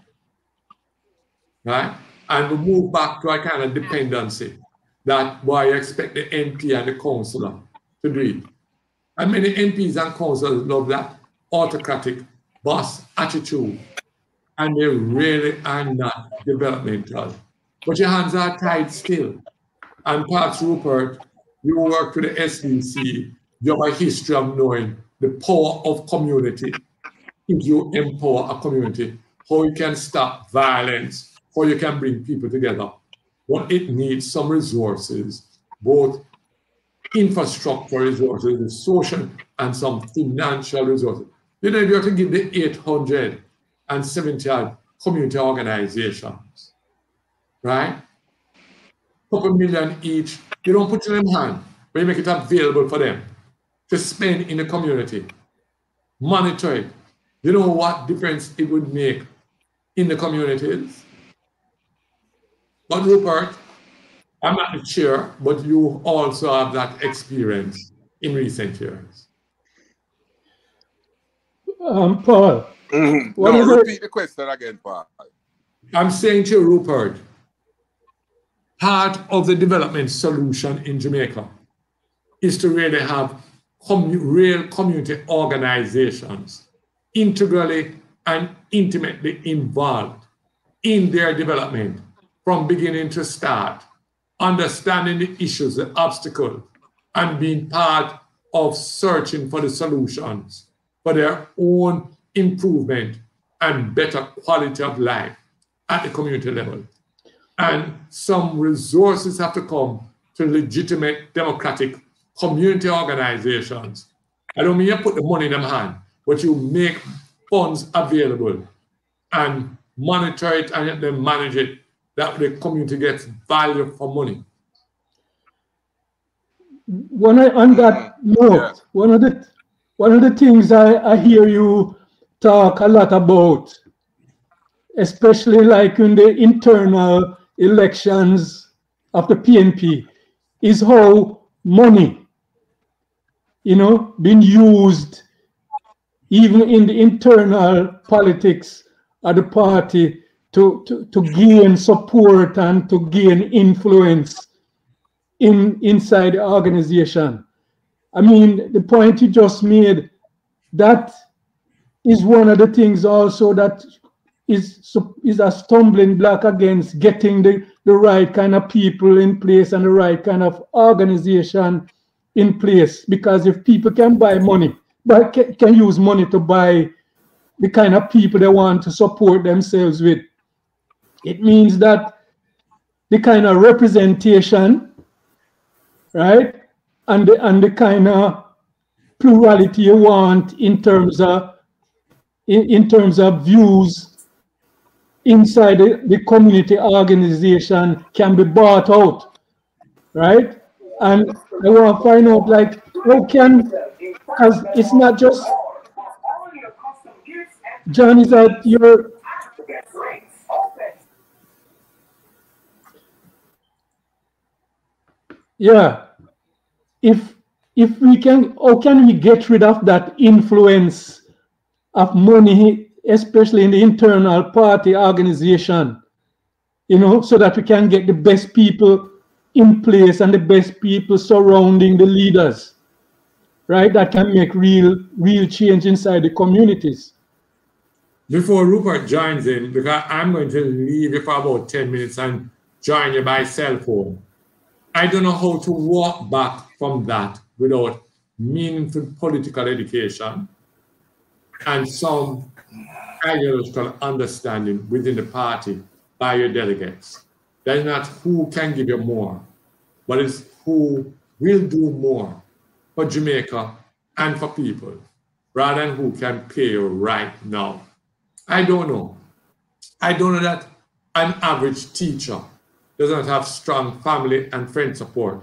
right? And we move back to a kind of dependency that why you expect the NP and the councillor to do it. And many MPs and councillors love that autocratic boss attitude, and they really are not developmental. But your hands are tied still. And perhaps, Rupert, you work with the SDC, you have a history of knowing the power of community. If you empower a community, how you can stop violence, how you can bring people together. But it needs some resources, both infrastructure resources, the social and some financial resources. You know, you have to give the 870 community organizations, right? Couple million each. You don't put it in their hand, but you make it available for them to spend in the community. Monitor it. You know what difference it would make in the communities? But Rupert, I'm not the chair, but you also have that experience in recent years. Paul. No, repeat the question again, Paul. I'm saying to you, Rupert, part of the development solution in Jamaica is to really have real community organizations integrally and intimately involved in their development from beginning to start, understanding the issues, the obstacles, and being part of searching for the solutions for their own improvement and better quality of life at the community level. And some resources have to come to legitimate democratic community organizations. I don't mean you put the money in their hand, but you make funds available and monitor it and then manage it, that the community gets value for money. On that note, one of the things I hear you talk a lot about, especially like in the internal elections of the P.N.P, is how money, being used even in the internal politics of the party to gain support and to gain influence inside the organization. I mean, the point you just made, that is one of the things also that is a stumbling block against getting the right kind of people in place and the right kind of organization in place. Because if people can buy money, but can use money to buy the kind of people they want to support themselves with, it means that the kind of representation, right, and the kind of plurality you want in terms of views inside the community organization can be bought out, right? And I want to find out, like, how can, because it's not just, John, is that your, yeah, if we can, how can we get rid of that influence of money, especially in the internal party organization, you know, so that we can get the best people in place and the best people surrounding the leaders, right? That can make real change inside the communities. Before Rupert joins in, because I'm going to leave you for about 10 minutes and join you by cell phone. I don't know how to walk back from that without meaningful political education and some ideological understanding within the party by your delegates. That is not who can give you more, but it's who will do more for Jamaica and for people, rather than who can pay you right now. I don't know. I don't know that an average teacher does not have strong family and friend support,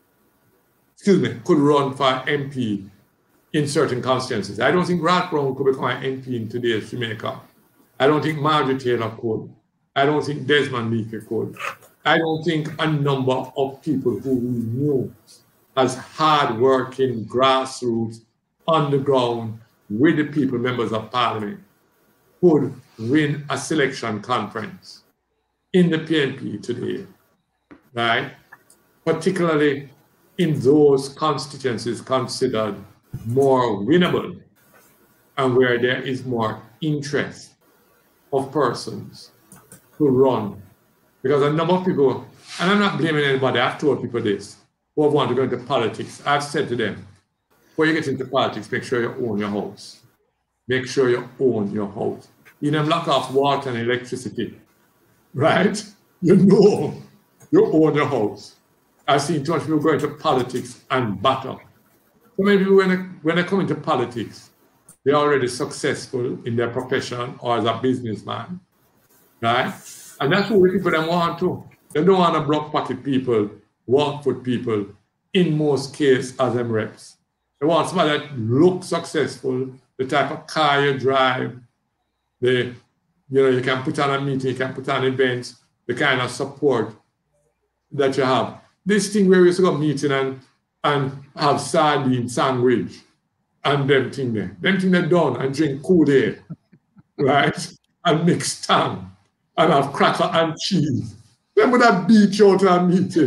could run for MP in certain constituencies. I don't think Rat Brown could become an MP in today's Jamaica. I don't think Margaret Taylor could. I don't think Desmond Leakey could. I don't think a number of people who we knew as hard-working, grassroots, on the ground, with the people, members of parliament, could win a selection conference in the P.N.P. today, right? Particularly in those constituencies considered more winnable and where there is more interest of persons to run. Because a number of people, and I'm not blaming anybody, I've told people this, who want to go into politics. I've said to them, before you get into politics, make sure you own your house. Make sure you own your house. You don't block off water and electricity, right? You know you own your house. I've seen too much people go into politics and battle. So many people, when they come into politics, they're already successful in their profession or as a businessman, right? And that's what people don't want to. They don't want to block party people, walk foot people, in most cases as them reps. They want somebody that looks successful, the type of car you drive, you can put on a meeting, you can put on events, the kind of support that you have. This thing where we used to go meeting and have sardine sandwich and them thing there. Them thing they done and drink Kool-Aid, right? And mix tongue and have cracker and cheese. Them would have beat you out of a meeting.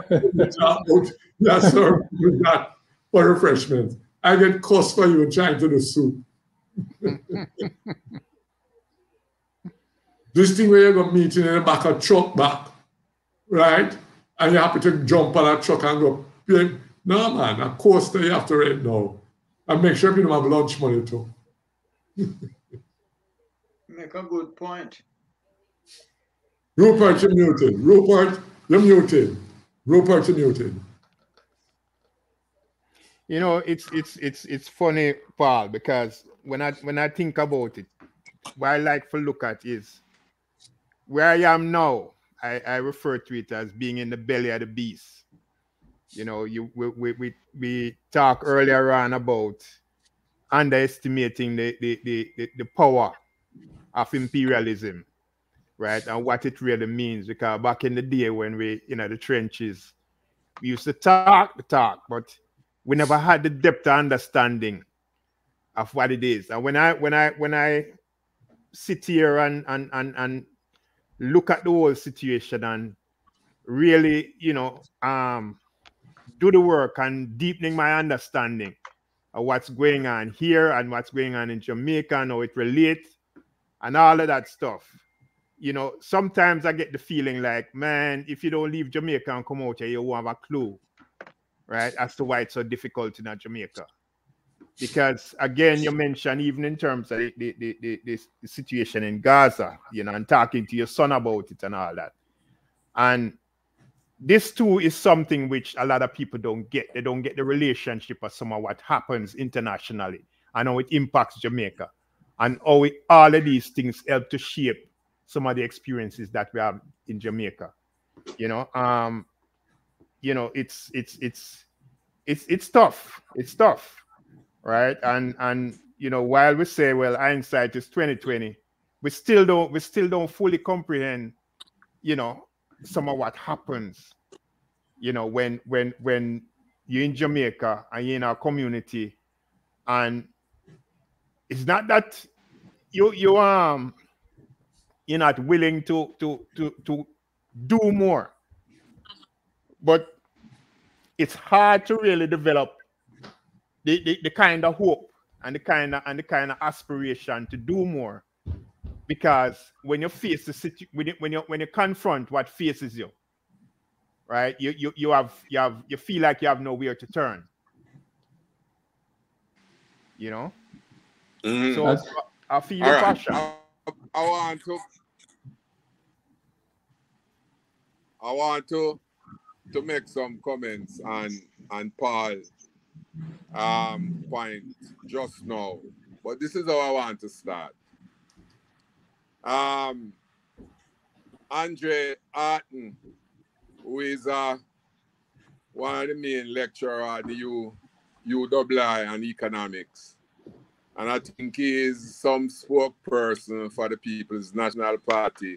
Yes, sir, with that for refreshment. I get cussed for you trying to do soup. This thing where you go meeting in the back of truck back, right? And you're happy to jump on that truck and go, no man, of course you have to rent now. And make sure people have lunch money too. Make a good point. Rupert, you're muted. Rupert, you're muted. Rupert, you're muted. You know, it's funny, Paul, because when I think about it, what I like to look at is where I am now. I refer to it as being in the belly of the beast. You know, we talked earlier on about underestimating the power of imperialism, right? And what it really means. Because back in the day when we, the trenches, we used to talk the talk, but we never had the depth of understanding of what it is. And when I sit here and look at the whole situation and really, do the work and deepening my understanding of what's going on here and what's going on in Jamaica and how it relates and all of that stuff. Sometimes I get the feeling like, man, if you don't leave Jamaica and come out here, you won't have a clue, right, as to why it's so difficult in Jamaica. Because again, you mentioned even in terms of the situation in Gaza, and talking to your son about it and all that. And this too is something which a lot of people don't get. They don't get the relationship of some of what happens internationally and how it impacts Jamaica and how all of these things help to shape some of the experiences that we have in Jamaica. you know, it's tough. It's tough, right? And you know, while we say, well, hindsight is 2020, we still don't fully comprehend, you know, some of what happens, you know, when you're in Jamaica and you're in our community, and it's not that you're not willing to do more, but it's hard to really develop the kind of hope and the kind of aspiration to do more, because when you face the when you confront what faces you, right, you feel like you have nowhere to turn, you know. So I feel the passion. I want to make some comments on Paul point just now, but this is how I want to start. Andre Arton, who is one of the main lecturer at the UWI on economics, and I think he is some spokesperson for the People's National Party,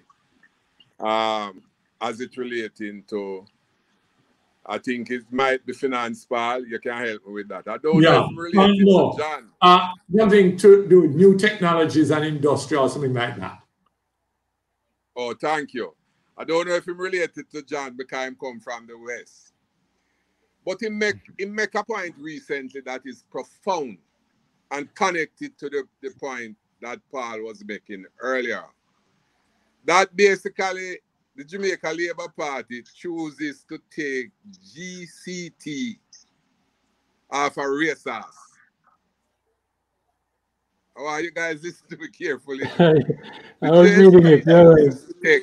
as it relating to, I think it might be finance, Paul. You can help me with that. I don't know if I'm related to John. Something to do with new technologies and industry or something like that. Oh, thank you. I don't know if I'm related to John because I come from the West. But he make a point recently that is profound and connected to the point that Paul was making earlier. That basically the Jamaica Labour Party chooses to take GCT off a racehorse. I want you guys listen to me carefully. I was reading it. To take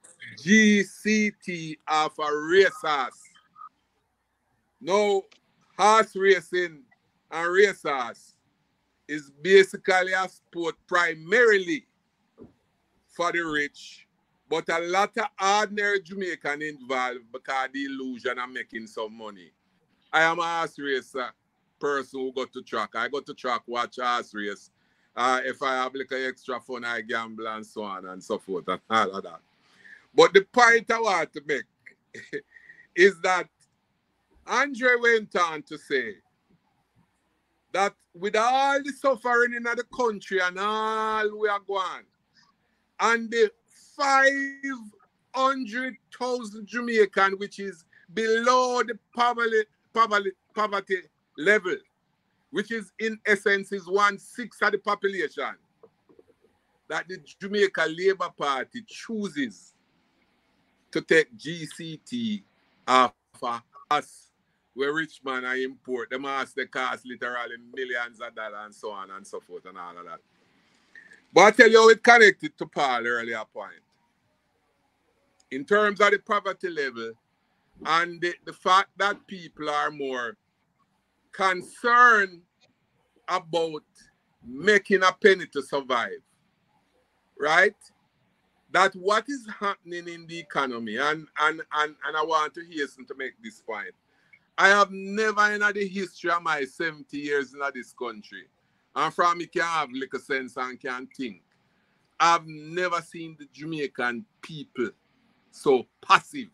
GCT off a racehorse. Now, horse racing and racehorse is basically a sport primarily for the rich, but a lot of ordinary Jamaican involved because the illusion of making some money. I am a horse racer person who go to track. I go to track, watch horse race. If I have like extra fun, I gamble and so on and so forth and all of that. But the point I want to make is that Andre went on to say that with all the suffering in the country and all we are going, and the 500,000 Jamaican, which is below the poverty level, which is in essence is 1/6 of the population, that the Jamaica Labour Party chooses to take GCT off us, where rich man are import. Them ask the cost literally millions of dollars and so on and so forth and all of that. But I tell you how it connected to Paul's earlier point. In terms of the poverty level and the fact that people are more concerned about making a penny to survive, right? That what is happening in the economy, and I want to hasten to make this point. I have never in the history of my 70 years in this country, and from me can have little sense and can think, I've never seen the Jamaican people so passive.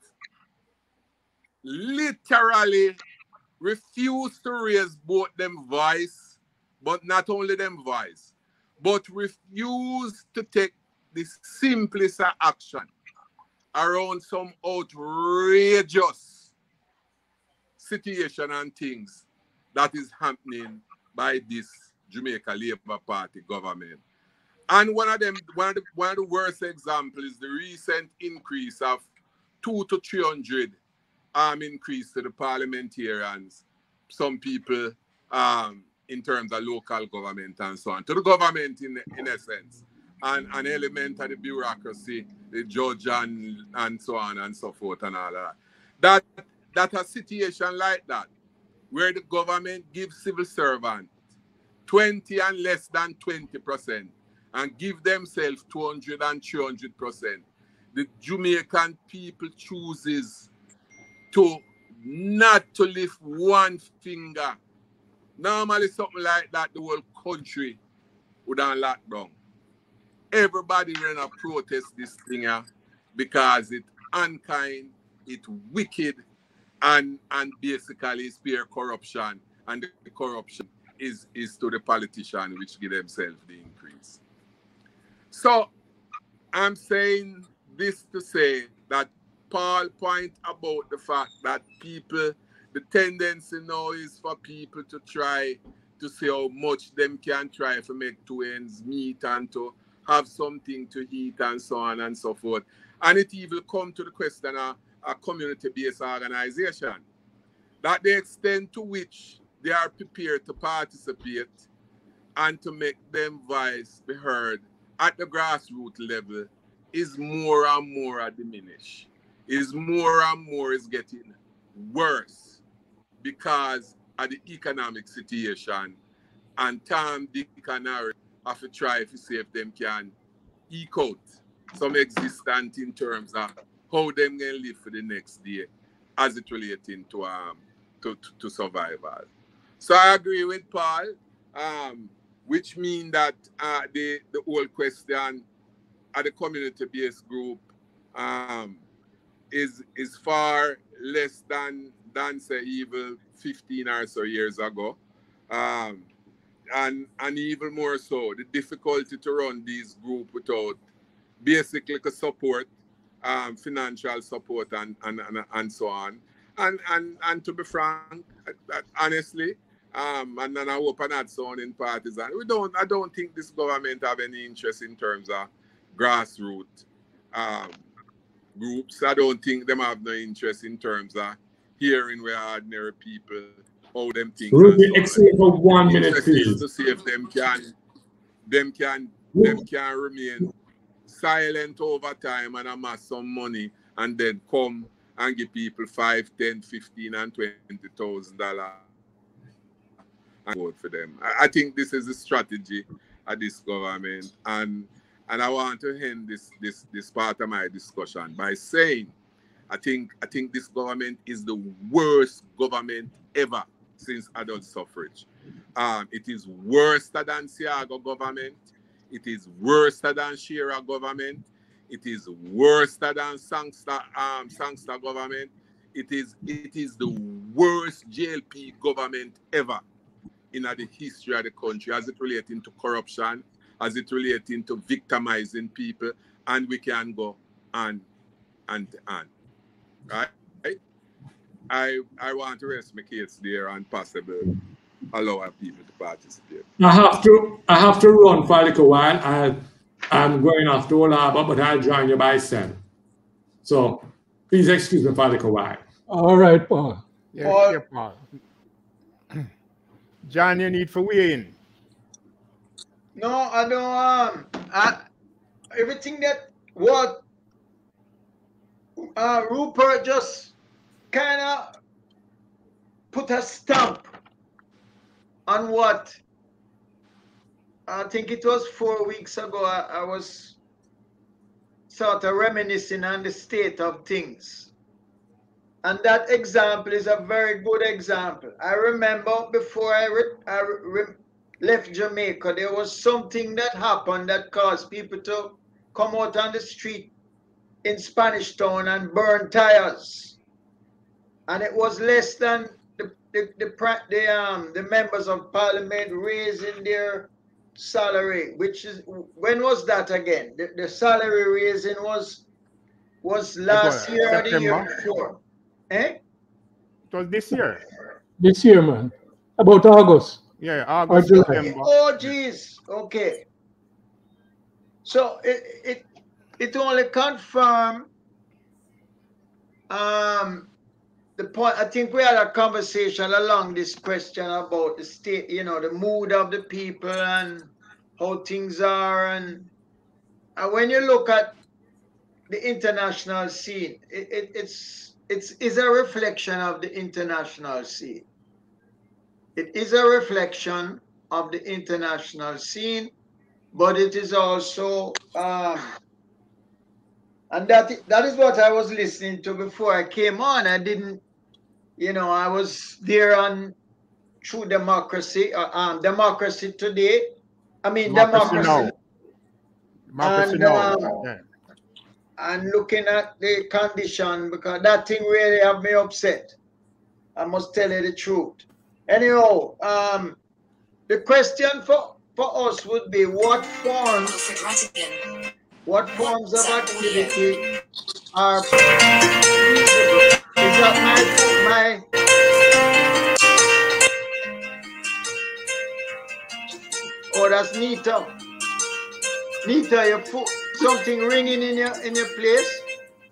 Literally refuse to raise both them voice, but not only them voice, but refuse to take the simplest action around some outrageous situation and things that is happening by this Jamaica Labour Party government. And one of the worst examples is the recent increase of 200 to 300 increase to the parliamentarians, some people in terms of local government and so on, to the government in essence, and an element of the bureaucracy, the judge and so on and so forth and all of that. That a situation like that, where the government gives civil servants 20 and less than 20% and give themselves 200 and 300%, the Jamaican people chooses to not to lift one finger. Normally something like that, the whole country would have locked down. Everybody gonna protest this thing because it's unkind, it's wicked, and basically it's pure corruption. And the corruption is to the politician which give themselves the increase. So I'm saying this to say that Paul point about the fact that people, the tendency now is for people to try to see how much them can try to make two ends meet and to have something to eat and so on and so forth. And it even come to the question of a community-based organization. That the extent to which they are prepared to participate and to make them voice be heard at the grassroots level is more and more diminished. Is more and more is getting worse because of the economic situation, and Tom, Dick, and Harry have to try to see if them can eke out some existence in terms of how them can live for the next day as it relating to survival. So I agree with Paul, which means that the whole question at the community-based group is far less than say even 15 or so years ago. And even more so, the difficulty to run these groups without basically support, financial support and so on. And to be frank, honestly, and I hope I'm not sounding partisan, I don't think this government have any interest in terms of grassroots groups. I don't think them have no interest in terms of hearing where ordinary people how them think. Ruby, except for 1 minute, please. To see if them can remain silent over time and amass some money and then come and give people $5, $10, $15, and $20,000 and vote for them. I think this is a strategy of this government, and I want to end this part of my discussion by saying I think this government is the worst government ever since adult suffrage. It is worse than Siago government. It is worse than Shearer government. It is worse than Sangster government. It is the worst JLP government ever in the history of the country as it relating to corruption, as it relating to victimizing people, and we can go on. Right? I want to rest my case there and possibly allow our people to participate. I have to run for a little while. I'm going off to Olaba, but I'll join you by 7. So please excuse me for a little while. All right, Paul. Yeah, Paul. John, you need for weigh in. No, I don't. Everything that what Rupert just kind of put a stamp on what I think it was 4 weeks ago. I was sort of reminiscing on the state of things. And that example is a very good example. I remember before I left Jamaica, there was something that happened that caused people to come out on the street in Spanish Town and burn tires. And it was less than the members of parliament raising their salary, which is, when was that again? The salary raising was last year or the year before. Eh? It was this year. This year, man. About August. Yeah, August, September. Oh, geez. Okay. So it only confirmed the point. I think we had a conversation along this question about the state, the mood of the people and how things are. And when you look at the international scene, it's a reflection of the international scene. It is a reflection of the international scene, but it is also, and that is what I was listening to before I came on. I didn't you know, I was there on True Democracy, Democracy Today. I mean, Democracy Now. Democracy and Now. Yeah. and looking at the condition, because that thing really have me upset. I must tell you the truth. Anyhow, the question for us would be what forms of activity are feasible? Is that my oh, that's Nita. Nita, you put something ringing in your place?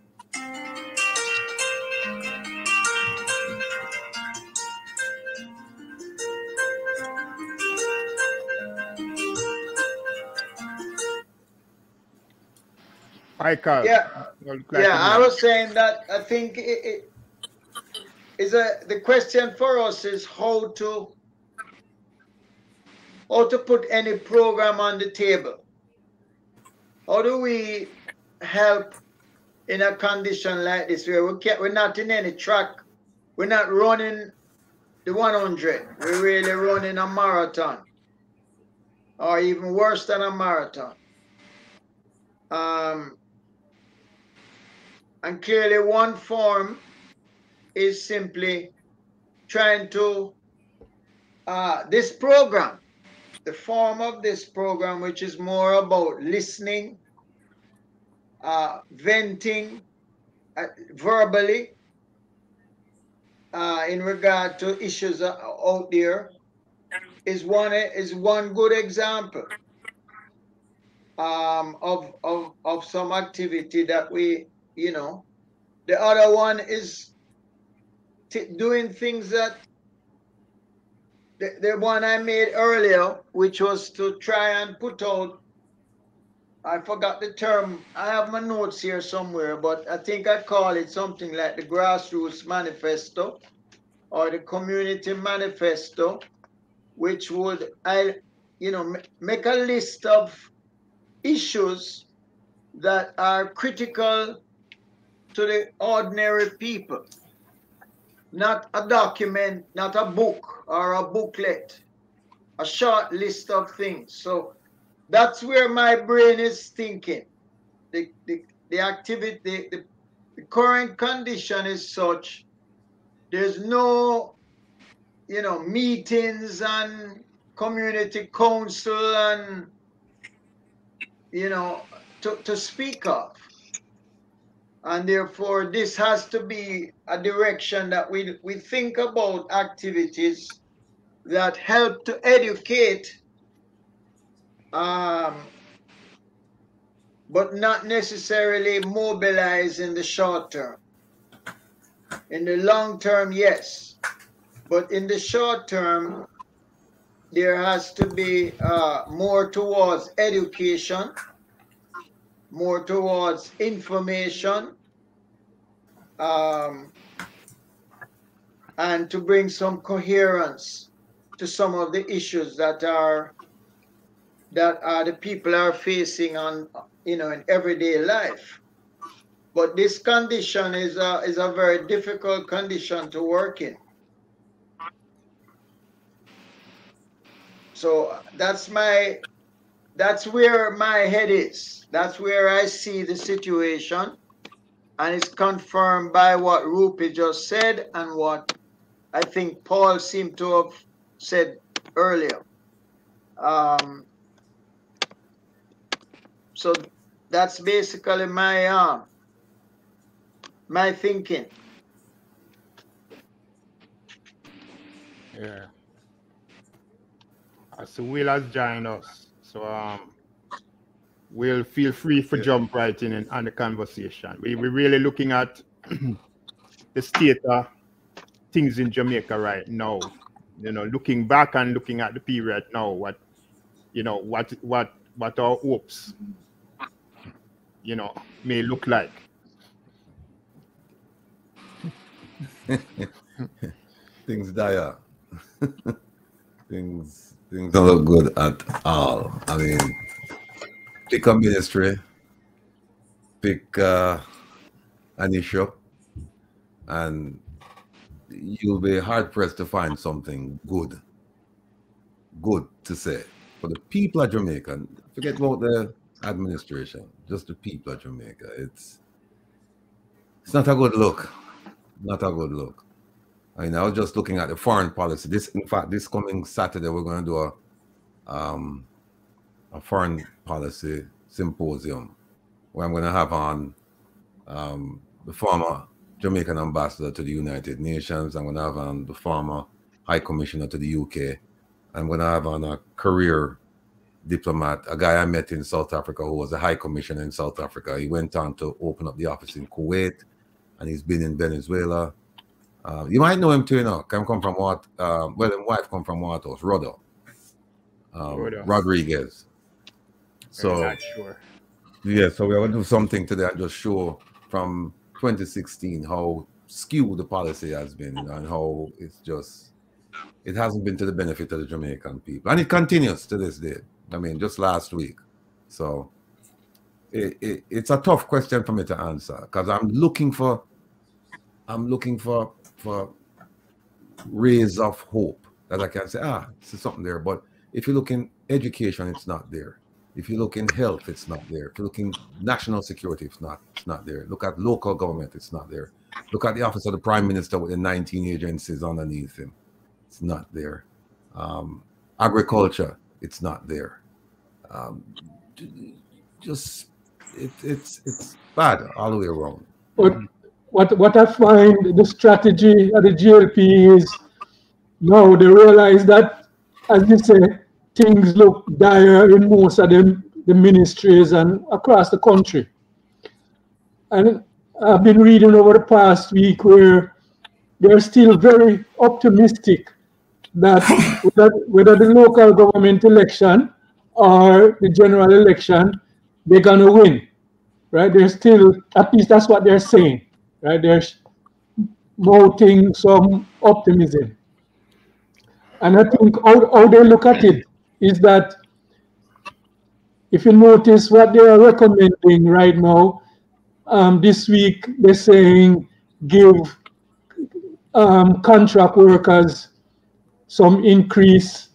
Yeah, I was saying that I think the question for us is how to put any program on the table. How do we help in a condition like this where we're not in any track, we're not running the 100, we're really running a marathon, or even worse than a marathon. And clearly one form is simply trying to, this program, the form of this program, which is more about listening, venting verbally in regard to issues out there, is one good example of some activity that we, you know. The other one is doing things that the one I made earlier, which was to try and put out, I forgot the term, I have my notes here somewhere, but I think I call it something like the grassroots manifesto or the community manifesto, which would, make a list of issues that are critical to the ordinary people. Not a document, not a book or a booklet, a short list of things. So that's where my brain is thinking. The activity, the current condition is such, there's no, meetings and community council and, to speak of. And therefore, this has to be a direction that we think about activities that help to educate, but not necessarily mobilize in the short term. In the long term, yes. But in the short term, there has to be more towards education, more towards information, and to bring some coherence to some of the issues that the people are facing on, in everyday life. But this condition is a very difficult condition to work in. So that's where my head is. That's where I see the situation. And it's confirmed by what Rupi just said and what I think Paul seemed to have said earlier. So that's basically my thinking. Yeah. So Will has joined us. So we'll feel free for jump right in on the conversation. We're really looking at the state of things in Jamaica right now. Looking back and looking at the period now, what our hopes, may look like. Things dire. Things don't look good at all. I mean, pick a ministry, pick an issue, and you'll be hard pressed to find something good to say. For the people of Jamaica, forget about the administration, just the people of Jamaica. It's not a good look. Not a good look. I mean, I was just looking at the foreign policy. In fact, this coming Saturday, we're going to do a foreign policy symposium where I'm going to have on the former Jamaican ambassador to the United Nations. I'm going to have on the former High Commissioner to the UK. I'm going to have on a career diplomat, a guy I met in South Africa who was a High Commissioner in South Africa. He went on to open up the office in Kuwait, and he's been in Venezuela. You might know him too, you know. Come from what? Well, his wife come from what house? Rodo. Rodriguez. So, I'm not sure. Yeah, so we're going to do something today and just show from 2016 how skewed the policy has been, and how it hasn't been to the benefit of the Jamaican people. And it continues to this day. I mean, just last week. So it's a tough question for me to answer, because I'm looking for rays of hope that I can say, this something there. But if you look in education, it's not there. If you look in health, it's not there. If you look in national security, it's not there. Look at local government, it's not there. Look at the office of the Prime Minister with the 19 agencies underneath him. It's not there. Agriculture, it's not there. It's bad all the way around. But what I find the strategy of the GLP is now they realize that, as you say, things look dire in most of the ministries and across the country. And I've been reading over the past week where they're still very optimistic that whether the local government election or the general election, they're going to win, right? They're still, at least that's what they're saying, right? They're mouthing some optimism. And I think how they look at it is that if you notice what they are recommending right now, this week they're saying give contract workers some increase.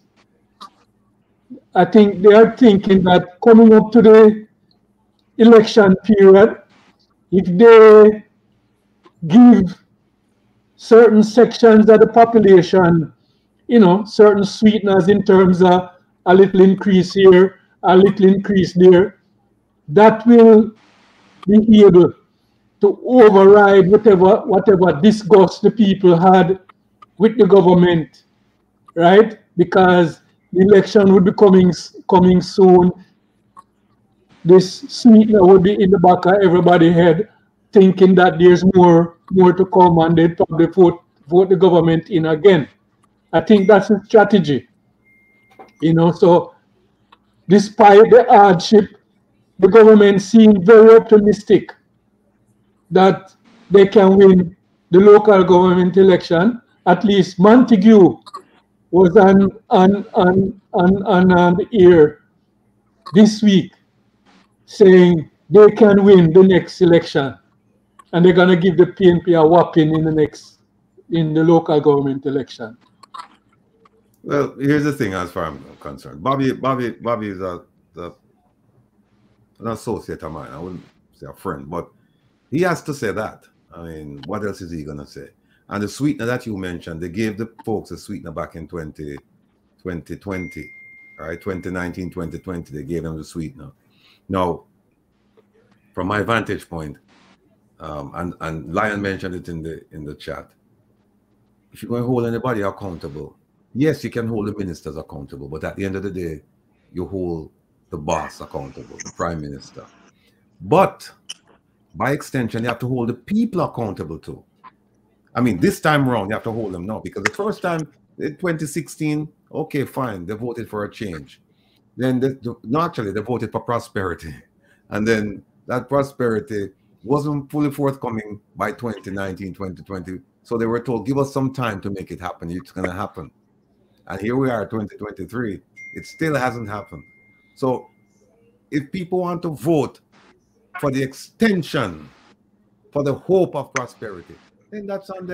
I think they are thinking that coming up to the election period, if they give certain sections of the population, certain sweeteners in terms of a little increase here, a little increase there, that will be able to override whatever disgust the people had with the government, right? Because the election would be coming soon. This sweetener would be in the back of everybody's head, thinking that there's more to come, and they'd probably vote the government in again. I think that's a strategy, so despite the hardship, the government seemed very optimistic that they can win the local government election. At least Montague was on the air this week saying they can win the next election, and they're going to give the P.N.P a whopping in the local government election. Well, here's the thing as far as I'm concerned. Bobby is an associate of mine. I wouldn't say a friend, but he has to say that. I mean, what else is he going to say? And the sweetener that you mentioned, they gave the folks a sweetener back in 2020, right? 2019, 2020, they gave them the sweetener. Now, from my vantage point, and Lion mentioned it in the chat, if you're going to hold anybody accountable, yes, you can hold the ministers accountable, but at the end of the day, you hold the boss accountable, the Prime Minister. But by extension, you have to hold the people accountable too. I mean, this time around, you have to hold them now, because the first time, in 2016, okay, fine, they voted for a change. Then, naturally, they voted for prosperity. And then that prosperity wasn't fully forthcoming by 2019, 2020. So they were told, give us some time to make it happen. It's going to happen. And here we are, 2023. It still hasn't happened. So if people want to vote for the extension, for the hope of prosperity, then that's on them.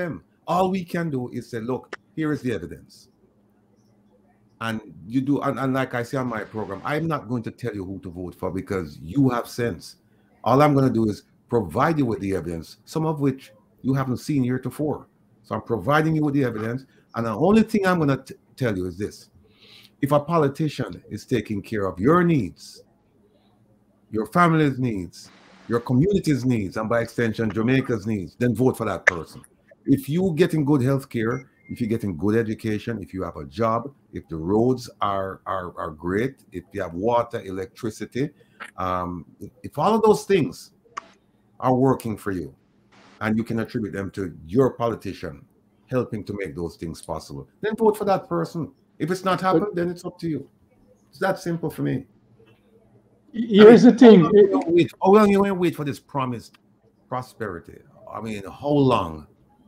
All we can do is say, look, here is the evidence. And you do, and like I say on my program, I'm not going to tell you who to vote for because you have sense. All I'm going to do is provide you with the evidence, some of which you haven't seen heretofore. So I'm providing you with the evidence. And the only thing I'm going to tell you is this. If a politician is taking care of your needs, your family's needs, your community's needs, and by extension, Jamaica's needs, then vote for that person. If you're getting good health care, if you're getting good education, if you have a job, if the roads are great, if you have water, electricity, if all of those things are working for you, and you can attribute them to your politician helping to make those things possible, then vote for that person. If it's not happened, then it's up to you. It's that simple for me. Here's the thing. How long you want to wait for this promised prosperity? I mean, how long?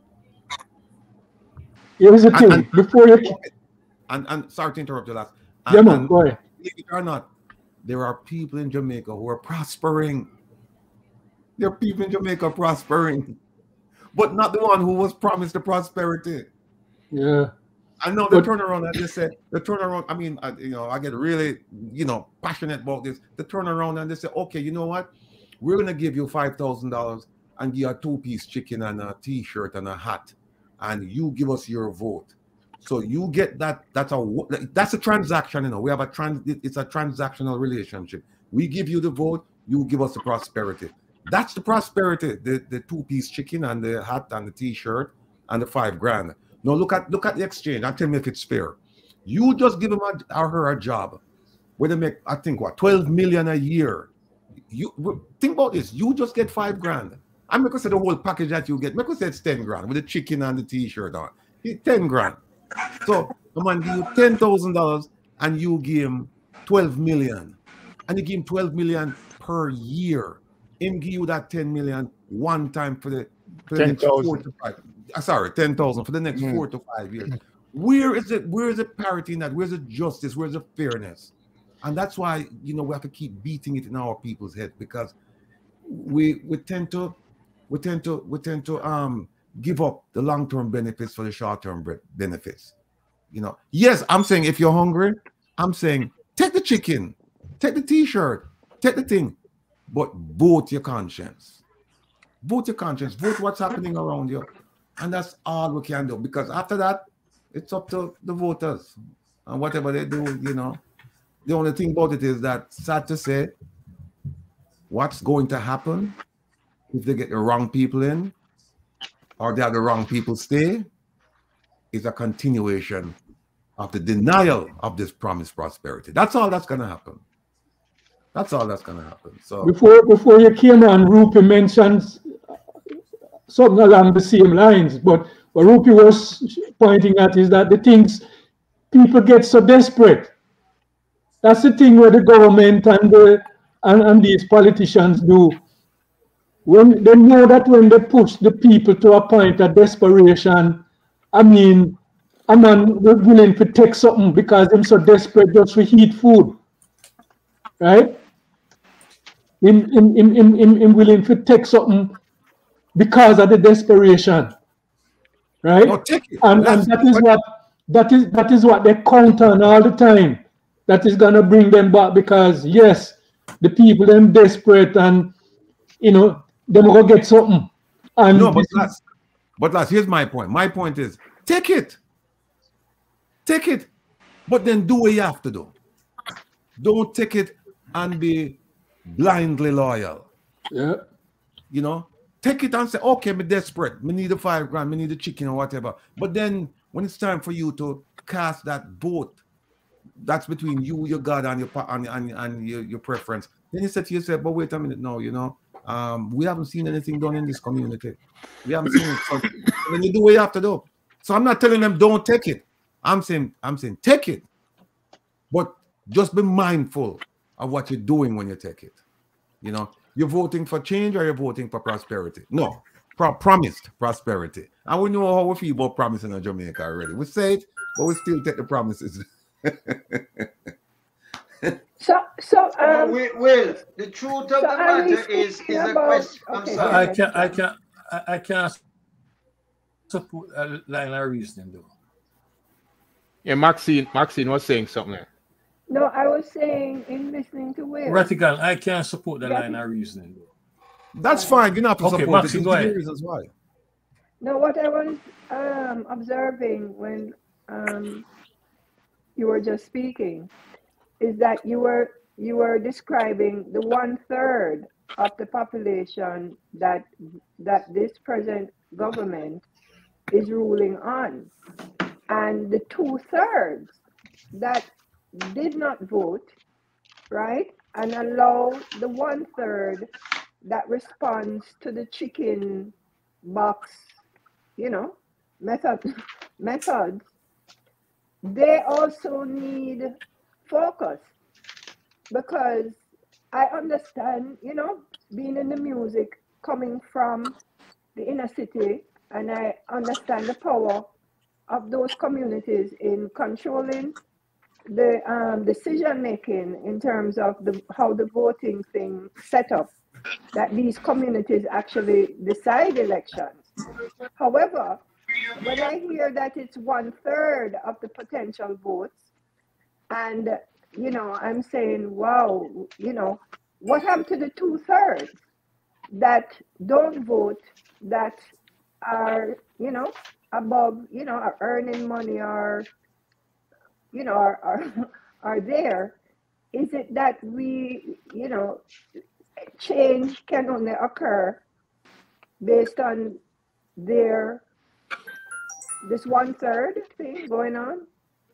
Here's the thing. Before you... And sorry to interrupt you, last. Yeah, man, go ahead. Believe it or not, there are people in Jamaica who are prospering. There are people in Jamaica prospering, but not the one who was promised the prosperity. Yeah. I know the turnaround, as they said, the turnaround, I mean, I get really, passionate about this. The turnaround and they say, okay, you know what? We're going to give you $5,000 and give you a 2-piece chicken and a t-shirt and a hat. And you give us your vote. So you get that. That's a transaction, We have it's a transactional relationship. We give you the vote, you give us the prosperity. That's the prosperity, the 2-piece chicken and the hat and the t-shirt and the $5,000. Now look at the exchange and tell me if it's fair. You just give them or her a job where they make, I think, what, 12 million a year. You think about this. You just get $5,000. I'm going to say the whole package that you get. Make us say it's 10 grand with the chicken and the t-shirt on. It's 10 grand. So the man give you $10,000 and you give him 12 million. And you give him 12 million per year. Him give you that 10 million one time for the 10,000. 10,000 for the next 4 to 5 years. Where is it? Where is the parity in that? Where's the justice? Where's the fairness? And that's why we have to keep beating it in our people's head, because we tend to give up the long-term benefits for the short-term benefits. Yes, I'm saying if you're hungry, I'm saying take the chicken, take the t-shirt, take the thing, but vote your conscience. Vote your conscience. Vote what's happening around you. And that's all we can do, because after that, it's up to the voters. And whatever they do, the only thing about it is that, sad to say, what's going to happen if they get the wrong people in or they have the wrong people stay is a continuation of the denial of this promised prosperity. That's all that's going to happen. That's all that's going to happen. So before you came on, Rupi mentions something along the same lines, but what Rupi was pointing at is that the things people get so desperate. That's the thing where the government and these politicians do. When they know that when they push the people to a point of desperation, I mean, a man was willing to take something because they're so desperate just to eat food, right? In willing to take something because of the desperation, right? No, take it. And that is what they count on all the time. That is gonna bring them back, because yes, the people them desperate and them go get something. And no, but last, here's my point. My point is take it, but then do what you have to do. Don't take it and be blindly loyal. Yeah. Take it and say, okay, I'm desperate. Me need the $5,000, me need the chicken or whatever. But then when it's time for you to cast that vote, that's between you, your God, and your preference. Then you say to yourself, but wait a minute, no, we haven't seen anything done in this community. We haven't seen it. So then you do what you have to do. So I'm not telling them don't take it. I'm saying take it. But just be mindful of what you're doing when you take it. You're voting for change or you're voting for prosperity? No, promised prosperity. And we know how we feel about promising in Jamaica already. We say it, but we still take the promises. Will, the truth of the matter is a question. I'm sorry. I can't support that line of reasoning, though. Yeah, Maxine was saying something there. No, I was saying in listening to Will. Ratigan, I can't support that line of reasoning, though. That's fine. You don't have to Okay, support Maxine, it. go ahead. Reasons why. No, what I was observing when you were just speaking is that you were describing the 1/3 of the population that this present government is ruling on, and the 2/3 that did not vote, right, and allow the 1/3 that responds to the chicken box, methods. They also need focus, because I understand, being in the music, coming from the inner city, and I understand the power of those communities in controlling the decision making in terms of how the voting thing set up, that these communities actually decide elections. However, when I hear that it's 1/3 of the potential votes, and I'm saying, wow, what happened to the 2/3 that don't vote, that are above, are earning money, or are there? Is it that we, change can only occur based on this 1/3 thing going on?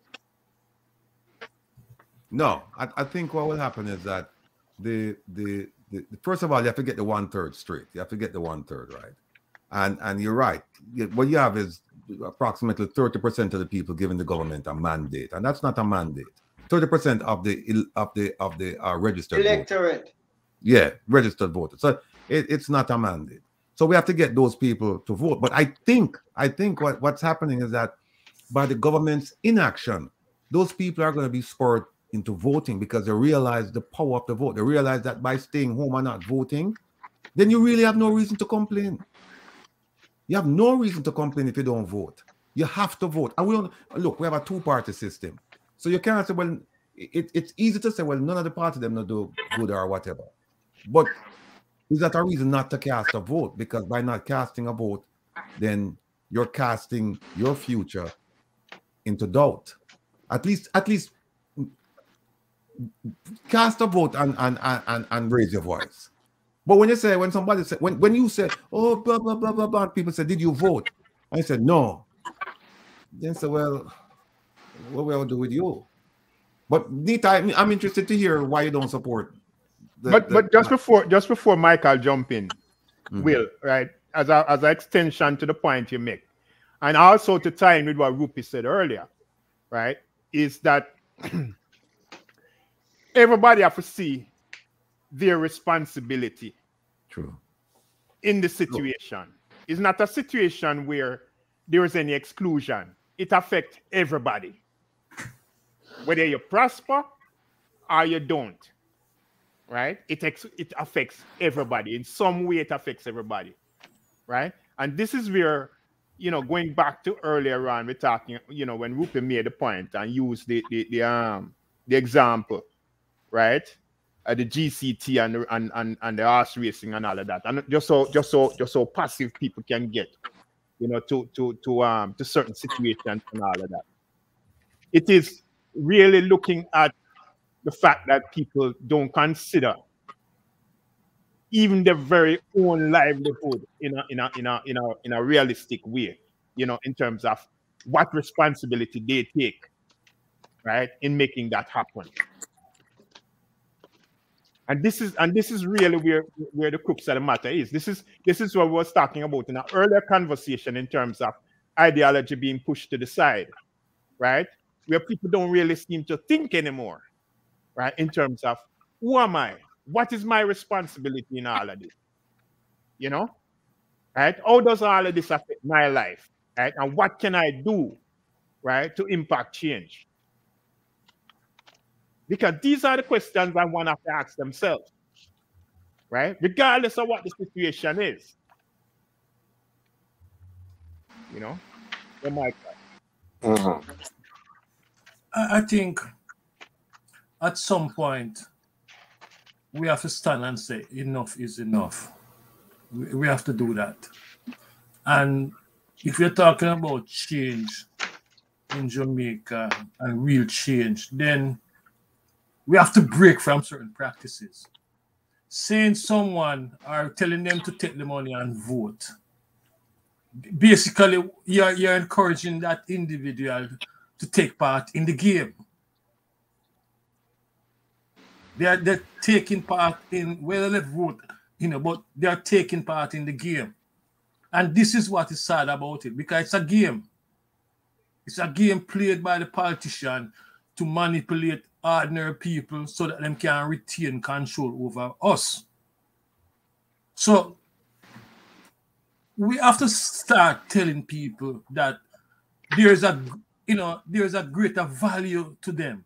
No, I think what will happen is that the first of all, you have to get the 1/3 straight. You have to get the 1/3 right, and you're right. What you have is approximately 30% of the people giving the government a mandate, and that's not a mandate. 30% of the registered electorate. Voters. Yeah, registered voters. So it's not a mandate. So we have to get those people to vote. But I think what's happening is that by the government's inaction, those people are going to be spurred into voting because they realize the power of the vote. They realize that by staying home and not voting, then you really have no reason to complain. You have no reason to complain if you don't vote. You have to vote. And we have a two-party system. So you can't say, well, it's easy to say, well, none of the party them not do good or whatever. But is that a reason not to cast a vote? Because by not casting a vote, then you're casting your future into doubt. At least cast a vote and raise your voice. But when you say, oh, blah, blah, blah, blah, blah, people say, did you vote? I said, no. Then say, well, what will I do with you? But Nita, I'm interested to hear why you don't support. But just before Michael jump in, Will, right, as an extension to the point you make, and also to tie in with what Rupi said earlier, right, is that everybody have to see their responsibility. True. In the situation. It's not a situation where there is any exclusion. It affects everybody. Whether you prosper or you don't, right? It affects everybody. In some way, it affects everybody, right? And this is where, going back to earlier on, we're talking, when Rupi made the point and used the example, right? The GCT and the horse racing and all of that, and just so passive people can get, to certain situations and all of that. It is really looking at the fact that people don't consider even their very own livelihood in a realistic way, in terms of what responsibility they take, right, in making that happen. And this is really where the crux of the matter is. This is what we was talking about in an earlier conversation in terms of ideology being pushed to the side, right? Where people don't really seem to think anymore, right? In terms of who am I? What is my responsibility in all of this? Right? How does all of this affect my life? Right? And what can I do, right, to impact change? Because these are the questions I want to ask themselves, right? Regardless of what the situation is. You know, Jamaica. I think at some point we have to stand and say enough is enough. We have to do that. And if you're talking about change in Jamaica and real change, then we have to break from certain practices. Saying someone or telling them to take the money and vote, basically you're encouraging that individual to take part in the game. They're taking part in whether they vote, but they're taking part in the game. And this is what is sad about it, because it's a game. It's a game played by the politician to manipulate ordinary people so that they can retain control over us. So we have to start telling people that there's a greater value to them.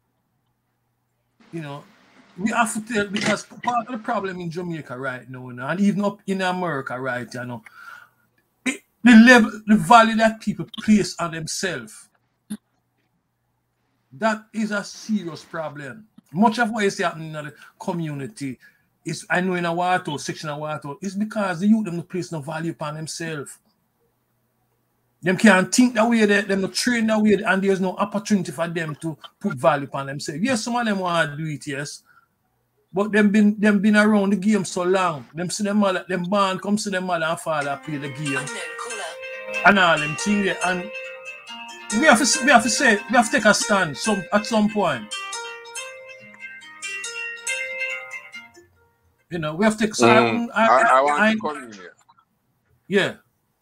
We have to tell, because part of the problem in Jamaica right now, and even up in America right now, the value that people place on themselves, that is a serious problem. Much of what is happening in the community is, I know in a water section of water, is because the youth them place no value upon themselves. Them can't think that way, them not train that way, and there's no opportunity for them to put value upon themselves. Yes, some of them want to do it, yes. But them been around the game so long. Them see them mother, them born come see them mother and father play the game. And all them things there. And we have to take a stand at some point. We have to take a stand. I want to come in here. Yeah.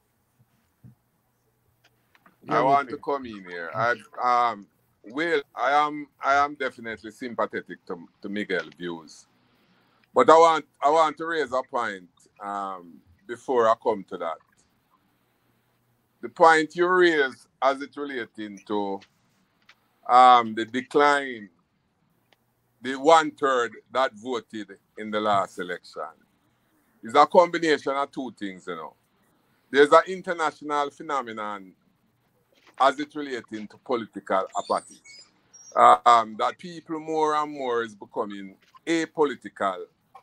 I want to come in here. Well, I am definitely sympathetic to Miguel's views, but I want to raise a point before I come to that. The point you raise as it relating to the decline, the 1/3 that voted in the last election, is a combination of two things. There's an international phenomenon as it relating to political apathy. That people more and more is becoming apolitical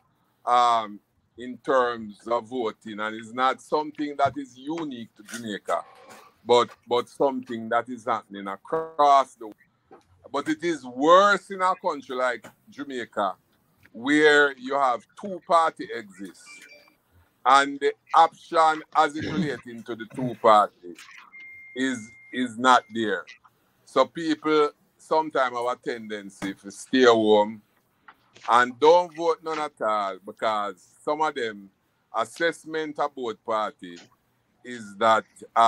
in terms of voting, and it's not something that is unique to Jamaica, but something that is happening across the world. But it is worse in a country like Jamaica, where you have two-party exists, and the option as it relating to the two-party is not there. So people sometimes have a tendency to stay home and don't vote none at all, because some of them assessment of both parties is that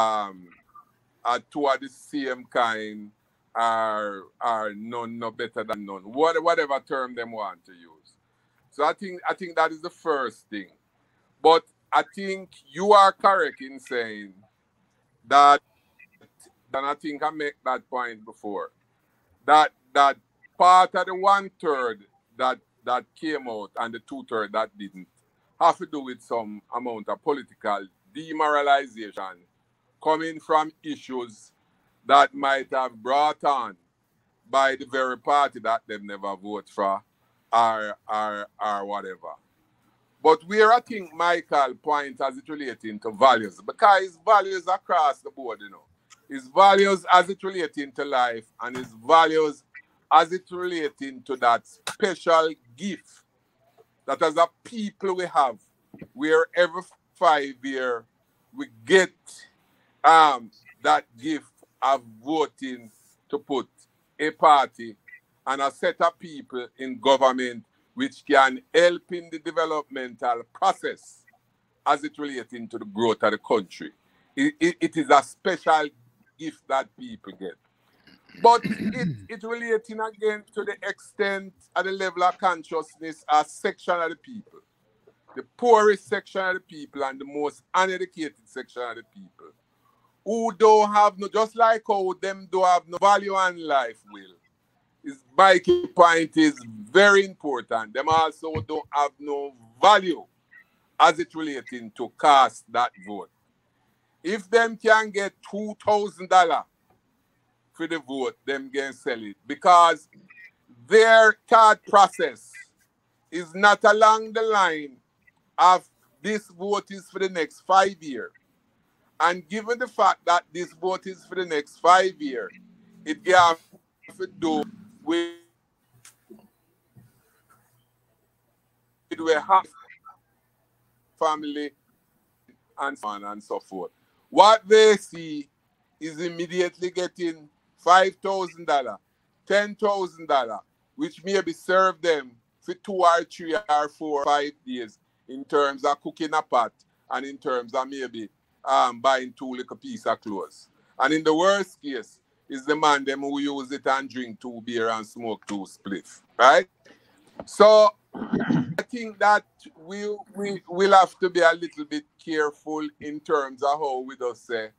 two are the same kind, are none no better than none, whatever term them want to use. So I think that is the first thing. But I think you are correct in saying that, and I think I make that point before, that part of the 1/3 that came out and the 2/3 that didn't have to do with some amount of political demoralization coming from issues that might have brought on by the very party that they never vote for or whatever. But where I think Michael points as it relating to values, because his values across the board, his values as it relating to life, and his values as it relating to that special gift that as a people we have, where every 5 years we get that gift of voting to put a party and a set of people in government which can help in the developmental process as it relating to the growth of the country. It is a special gift that people get. But it relating again to the extent at the level of consciousness a section of the people. The poorest section of the people and the most uneducated section of the people, who don't have no, just like how them don't have no value in life, Will. His Mikey point is very important. Them also don't have no value as it relating to cast that vote. If them can get $2,000 for the vote, them can sell it. Because their thought process is not along the line of this vote is for the next 5 years. And given the fact that this vote is for the next 5 years, it can have to do with half family and so on and so forth. What they see is immediately getting $5,000, $10,000, which maybe serve them for 2 or 3 or 4 or 5 days in terms of cooking a pot and in terms of maybe buying 2 little piece of clothes. And in the worst case, is the man them who use it and drink 2 beer and smoke 2 spliff, right? So I think that we'll have to be a little bit careful in terms of how we just say.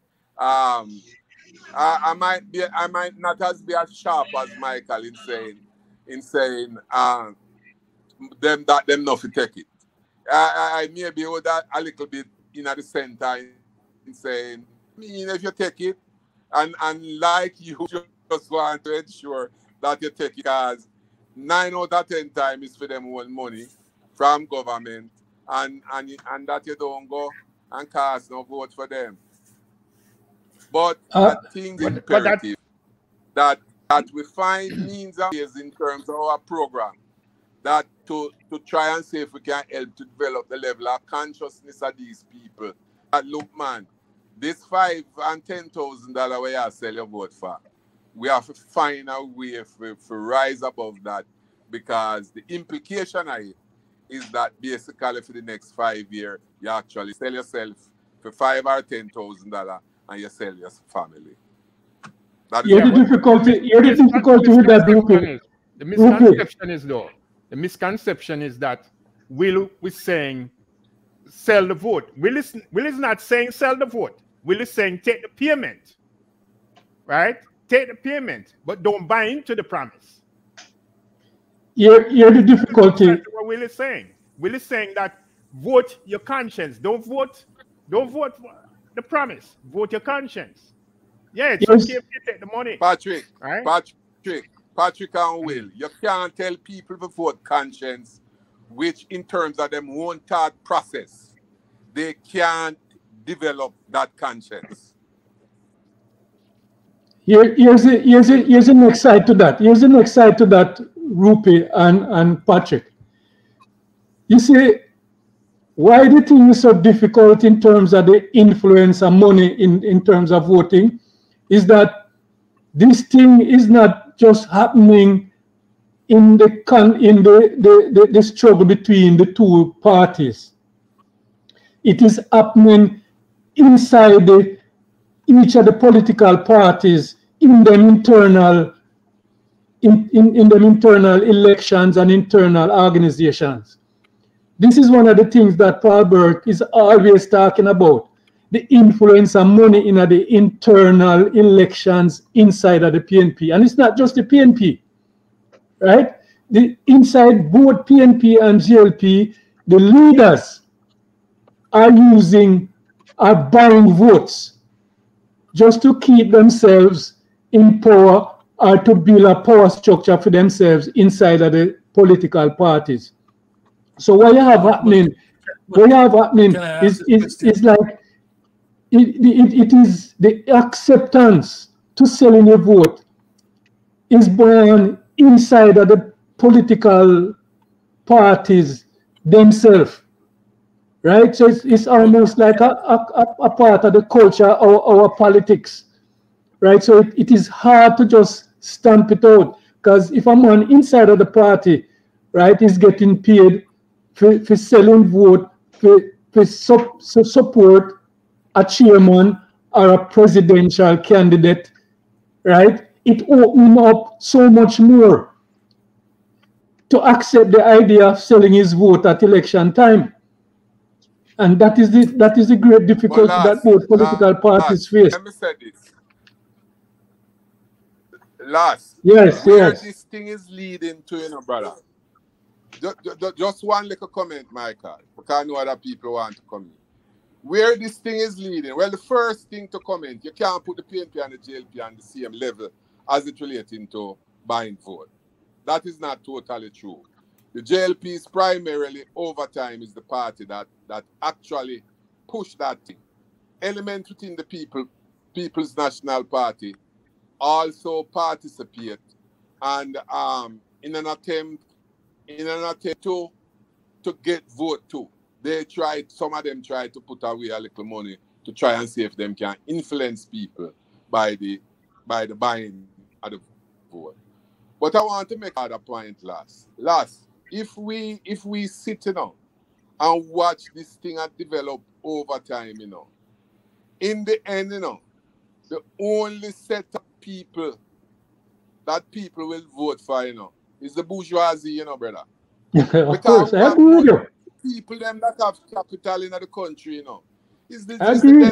I might not as be as sharp as Michael in saying them not to take it. I may be with that a little bit in at the center in saying, I mean, if you take it, and like you just want to ensure that you take it, because 9 out of 10 times is for them own money from government, and that you don't go and cast no vote for them. But I think it's imperative that we find means and ways in terms of our program that to try and see if we can help to develop the level of consciousness of these people. That look, man, this $5,000 and $10,000 where you sell your vote for, we have to find a way for rise above that, because the implication of it is that basically for the next 5 years, you actually sell yourself for $5,000 or $10,000 and you sell your family. You're the difficulty with that, Rupert. The misconception is though. The misconception is that Will is saying sell the vote. Will is not saying sell the vote. Will is saying take the payment. Right? Take the payment, but don't buy into the promise. You're the difficulty. That's what Will is saying. Will is saying that vote your conscience. Don't vote for the promise. Vote your conscience. Yeah, it's okay if you take the money. Patrick, right? Patrick and Will, you can't tell people to vote conscience, which in terms of them own thought process, they can't develop that conscience. Here's the next side to that. Here's the next side to that, Rupert and Patrick. You see, why the thing is so difficult in terms of the influence and money in terms of voting is that this thing is not just happening in the struggle between the two parties. It is happening inside each of the political parties in them internal elections and internal organizations. This is one of the things that Paul Burke is always talking about, the influence and money in the internal elections inside of the P.N.P. And it's not just the P.N.P., right? Inside both P.N.P. and GLP, the leaders are buying votes just to keep themselves in power or to build a power structure for themselves inside of the political parties. So what you have happening is like it is the acceptance to selling your vote is born inside of the political parties themselves, right? So it's almost like a part of the culture of our politics, right? So it is hard to just stamp it out, because if a man inside of the party, right, is getting paid for selling vote, for support a chairman or a presidential candidate, right? It opens up so much more to accept the idea of selling his vote at election time. And that is the great difficulty that both political parties face. Let me say this. Where this thing is leading to, you know, brother. Just one little comment, Michael, because I know other people want to come in. where this thing is leading, well, the first thing to comment, you can't put the P.N.P and the JLP on the same level as it relating to buying vote. That is not totally true. The JLP is primarily, over time, is the party that actually push that thing. Elements within the People's National Party also participate, and in an attempt to get vote too. Some of them tried to put away a little money to try and see if them can influence people by the buying of the vote. But I want to make another point last. If we sit and watch this thing develop over time, in the end, the only set of people that people will vote for, is the bourgeoisie, brother. Of course, I agree with you. People them that have capital in the country, is the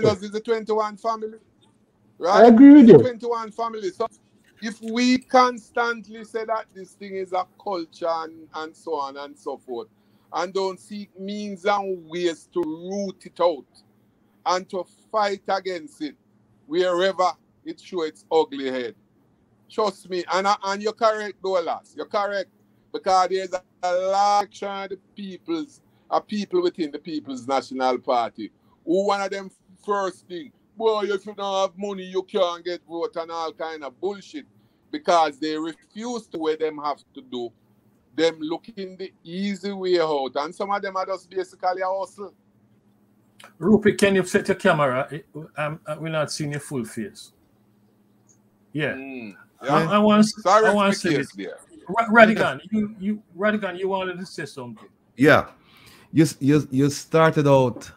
21 family, right? I agree with you. 21 family. So if we constantly say that this thing is a culture and so on and so forth, and don't seek means and ways to root it out and to fight against it wherever it shows its ugly head. Trust me, and you're correct, Dolas. You're correct, because there's a large section of people within the People's National Party who one of them first thing, boy, if you don't have money, you can't get vote and all kind of bullshit, because they refuse to what them have to do. Them looking the easy way out, and some of them are just basically a hustle. Rupert, can you set your camera? We're not seeing your full face. Yeah. Yeah. I want to say this. Radigan, Radigan, you wanted to say something. Yeah. You started out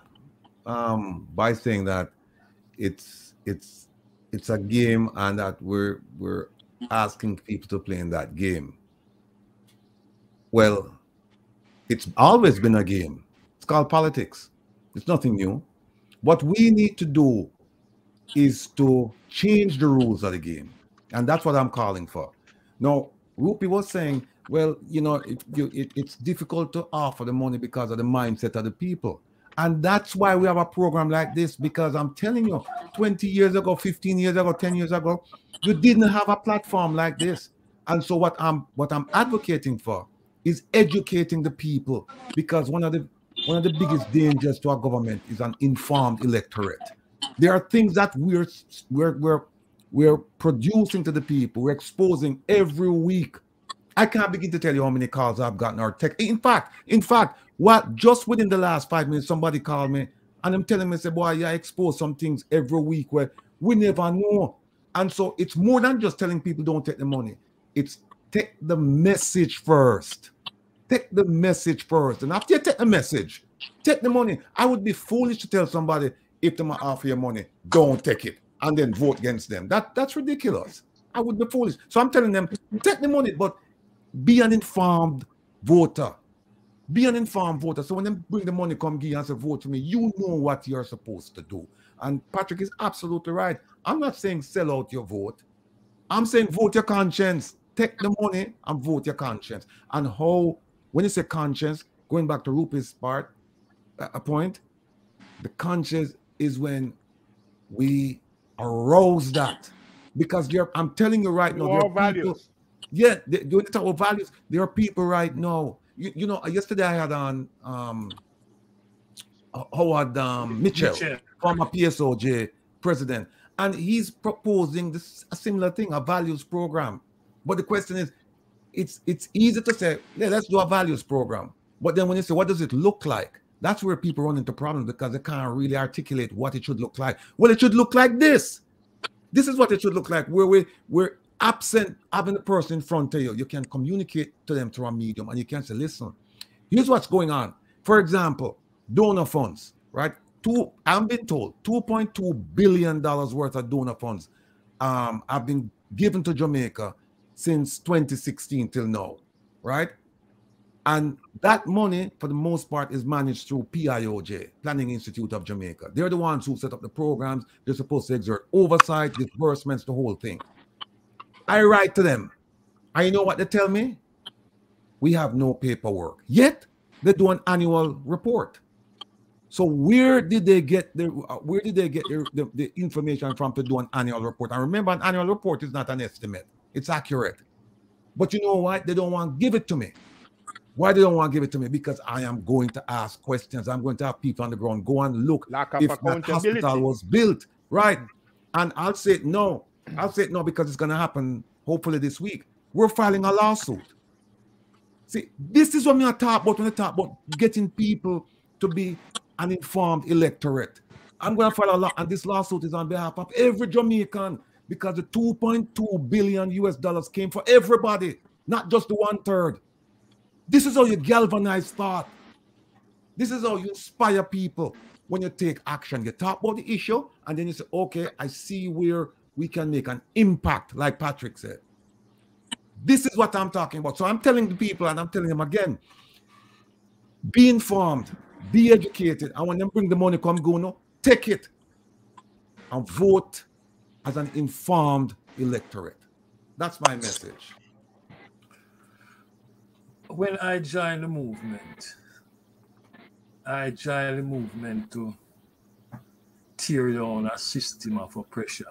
by saying that it's a game and that we're asking people to play in that game. Well, it's always been a game. It's called politics. It's nothing new. What we need to do is to change the rules of the game. And that's what I'm calling for. Now, Rupi was saying, well, it's difficult to offer the money because of the mindset of the people. And that's why we have a program like this, because I'm telling you, 20 years ago, 15 years ago, 10 years ago, you didn't have a platform like this. And so what I'm advocating for is educating the people, because one of the biggest dangers to our government is an informed electorate. There are things that we're producing to the people, we're exposing every week. I can't begin to tell you how many calls I've gotten or text. In fact, what just within the last 5 minutes, somebody called me and I'm telling me, say, boy, I expose some things every week where we never know. And so it's more than just telling people don't take the money. It's take the message first. Take the message first. And after you take the message, take the money. I would be foolish to tell somebody, if they might offer you money, don't take it and then vote against them. That's ridiculous. I would be foolish. So I'm telling them, take the money, but be an informed voter. Be an informed voter. So when they bring the money, come give and say, vote for me, you know what you're supposed to do. And Patrick is absolutely right. I'm not saying sell out your vote. I'm saying vote your conscience. Take the money and vote your conscience. And how, when you say conscience, going back to Rupi's part, a point, the conscience is when we arouse that. Because I'm telling you right now, there are people, doing the talk about values. There are people right now. You know, yesterday I had on Howard Mitchell, former PSOJ president, and he's proposing a similar thing, a values program. But the question is, it's easy to say, yeah, let's do a values program. But then when you say, what does it look like? That's where people run into problems, because they can't really articulate what it should look like. Well, it should look like this. This is what it should look like, where we're absent having the person in front of you. You can communicate to them through a medium, and you can say, listen, here's what's going on. For example, donor funds, right? I've been told $2.2 billion worth of donor funds have been given to Jamaica since 2016 till now, right? And that money, for the most part, is managed through PIOJ, Planning Institute of Jamaica. They're the ones who set up the programs. They're supposed to exert oversight, disbursements, the whole thing. I write to them. And you know what they tell me? We have no paperwork. Yet, they do an annual report. So where did they get the information from to do an annual report? And remember, an annual report is not an estimate; it's accurate. But you know what? They don't want to give it to me. Why they don't want to give it to me? Because I am going to ask questions. I'm going to have people on the ground go and look if that hospital was built, right? And I'll say no. I'll say no because it's going to happen hopefully this week. We're filing a lawsuit. See, this is what I talk about when I talk about getting people to be an informed electorate. I'm going to file a law, and this lawsuit is on behalf of every Jamaican because the $2.2 billion US came for everybody, not just the 1/3. This is how you galvanize thought. This is how you inspire people when you take action. You talk about the issue, and then you say, okay, I see where we can make an impact, like Patrick said. This is what I'm talking about. So I'm telling the people, and I'm telling them again, be informed, be educated. And when they bring the money, come go, no, take it and vote as an informed electorate. That's my message. When I joined the movement, to tear down a system of oppression.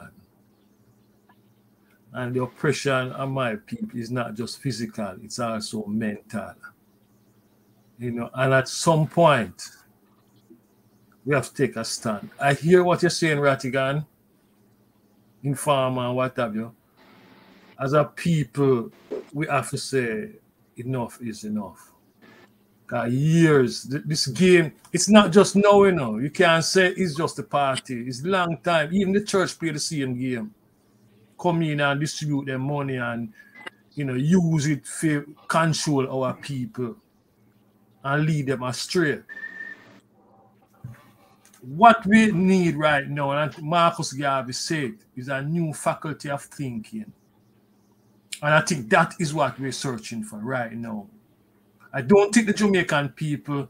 And the oppression of my people is not just physical, it's also mental. You know, and at some point, we have to take a stand. I hear what you're saying, Rattigan, Informer, and what have you. As a people, we have to say, enough is enough. Years, this game, it's not just now, you know. You can't say it's just a party. It's a long time. Even the church play the same game. Come in and distribute their money and, you know, use it to control our people and lead them astray. What we need right now, and Marcus Garvey said, is a new faculty of thinking. And I think that is what we're searching for right now. I don't think the Jamaican people...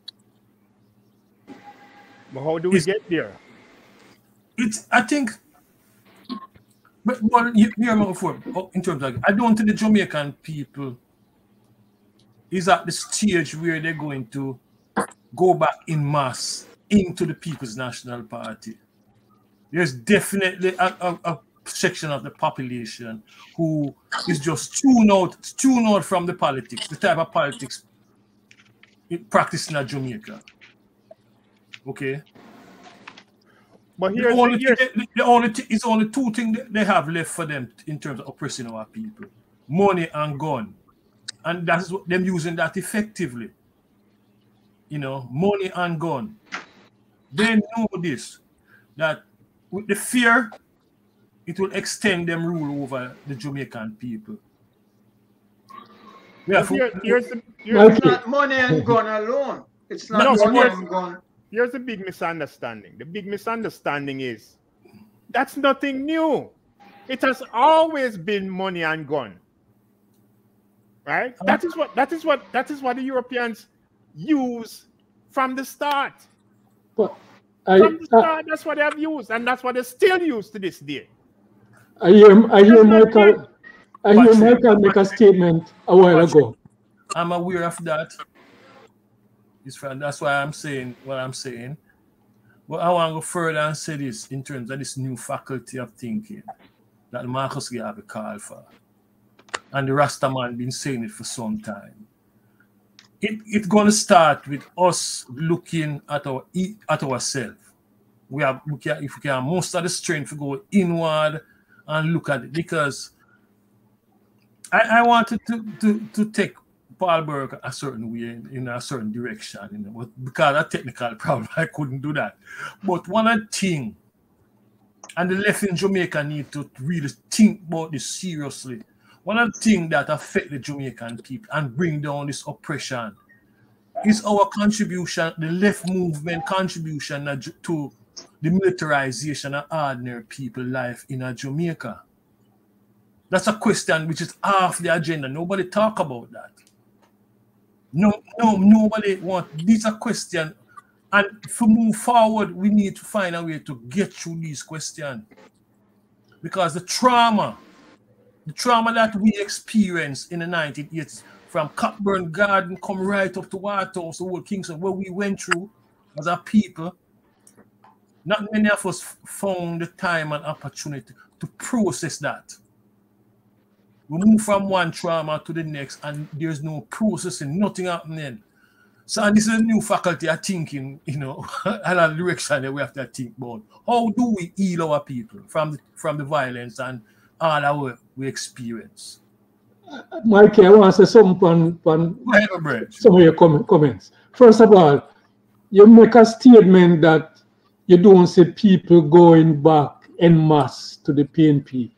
But how do we get there? I think... But well, you hear me before, in terms of... I don't think the Jamaican people is at the stage where they're going to go back in mass into the People's National Party. There's definitely a section of the population who is just tuned out from the politics, the type of politics practiced in Jamaica. Okay? But it's only two things they have left for them in terms of oppressing our people. Money and gun. And that's what them using that effectively. You know, money and gun. They know this, that with the fear, it will extend them rule over the Jamaican people. Here's it's not money and gun alone. It's not money and gun. Here's the big misunderstanding. The big misunderstanding is that's nothing new. It has always been money and gun. Right? That is what the Europeans use from the start. But from the start, that's what they have used, and that's what they still use to this day. I hear Michael make a statement a while ago. I'm aware of that. That's why I'm saying what I'm saying. But I want to go further and say this in terms of this new faculty of thinking that Marcus Garvey called for. And the Rastaman been saying it for some time. It's going to start with us looking at ourselves. If we can most of the strength to go inward and look at it, because I wanted to take Paul Burke a certain way, in a certain direction, you know, but because of a technical problem, I couldn't do that. But one thing, and the left in Jamaica need to really think about this seriously. One of the things that affect the Jamaican people and bring down this oppression is our contribution, the left movement contribution to the militarization of ordinary people life in Jamaica. That's a question which is off the agenda. Nobody talk about that. Nobody want. These are questions, and to move forward, we need to find a way to get through these questions, because the trauma that we experienced in the 1980s, from Cockburn Garden, come right up to Whitehouse, the whole Kingston, where we went through, as a people, not many of us found the time and opportunity to process that. We move from one trauma to the next, and there's no processing, nothing happening. So, and this is a new faculty of thinking, you know, and a direction that we have to think about. How do we heal our people from the violence and all that we experience? Mike, I want to say something on some of your comments. First of all, you make a statement that you don't see people going back en masse to the P.N.P.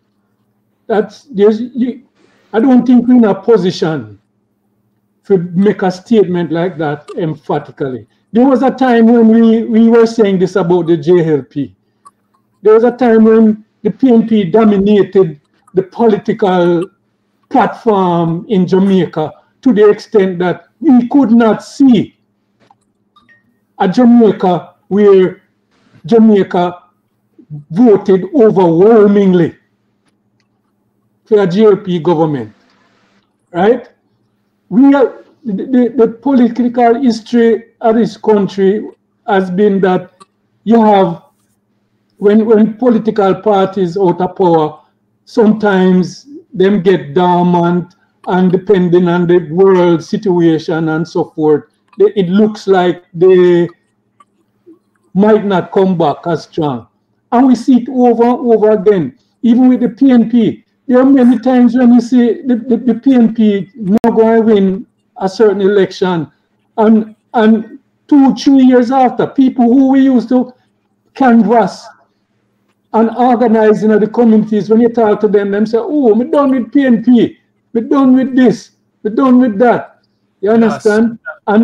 I don't think we're in a position to make a statement like that emphatically. There was a time when we were saying this about the JLP. There was a time when the P.N.P. dominated the political platform in Jamaica to the extent that we could not see a Jamaica where Jamaica voted overwhelmingly for a JLP government, right? We are the political history of this country has been that you have when political parties out of power, sometimes them get dormant, and depending on the world situation and so forth, it looks like they might not come back as strong. And we see it over and over again, even with the P.N.P. There are many times when you see the P.N.P. not going to win a certain election, and 2-3 years after, people who we used to canvass and organize in the communities, when you talk to them, them say, oh, we're done with P.N.P., we're done with this, we're done with that. You understand? Come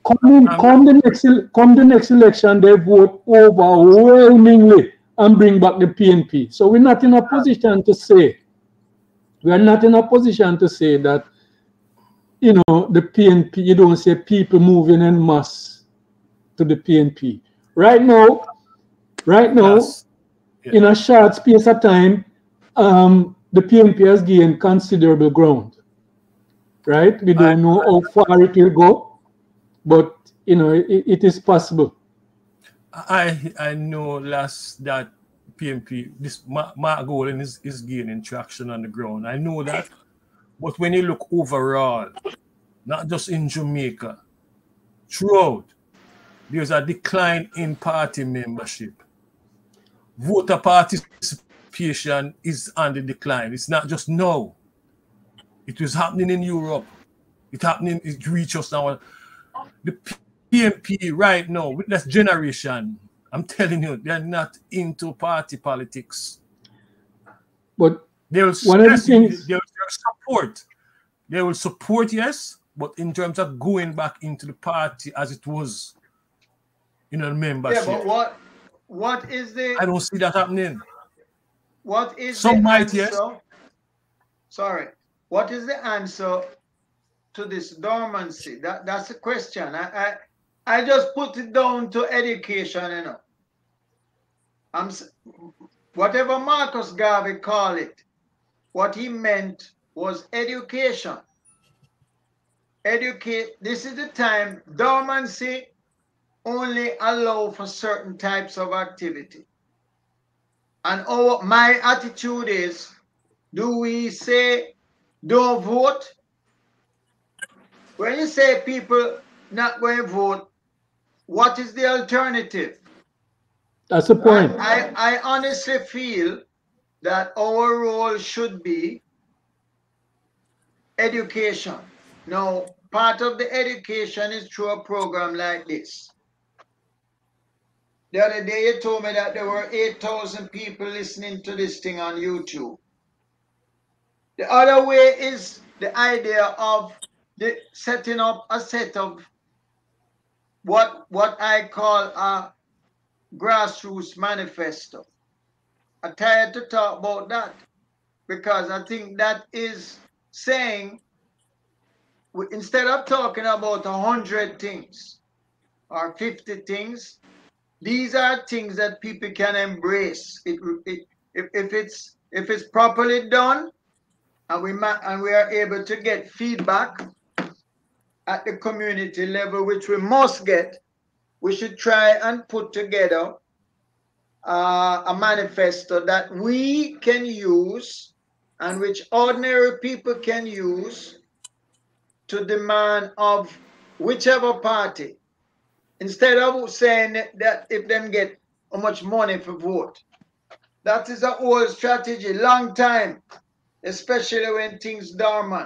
the next election, they vote overwhelmingly and bring back the P.N.P. So we're not in a position to say, that, you know, the P.N.P., you don't see people moving en masse to the P.N.P. Right now, in a short space of time, the P.N.P. has gained considerable ground, right? We don't know how far it will go, but, you know, it is possible. I know that P.N.P., this Mark Golden is gaining traction on the ground. I know that. But when you look overall, not just in Jamaica, throughout, there's a decline in party membership. Voter participation is on the decline. It's not just now. It was happening in Europe. It reached us now. The P.N.P. right now, with this generation, I'm telling you, they're not into party politics. But they will support. They will support, yes, but in terms of going back into the party as it was, you know, membership. Yeah, but what is the? I don't see that happening. What is some the might, answer? yes. Sorry. What is the answer to this dormancy? That's the question. I just put it down to education, you know. Whatever Marcus Garvey called it, what he meant was education. This is the time dormancy only allow for certain types of activity. And my attitude is, do we say don't vote? When you say people not going to vote, what is the alternative? That's the point. I honestly feel that our role should be education. Now, part of the education is through a program like this. The other day you told me that there were 8,000 people listening to this thing on YouTube. The other way is the idea of setting up a set of what I call a grassroots manifesto. I'm tired to talk about that because I think that is saying, instead of talking about 100 things or 50 things, these are things that people can embrace. If it's properly done, and we are able to get feedback at the community level, which we must get, we should try and put together a manifesto that we can use and which ordinary people can use to demand of whichever party, instead of saying that if them get how much money for vote. That is an old strategy, long time, especially when things dormant.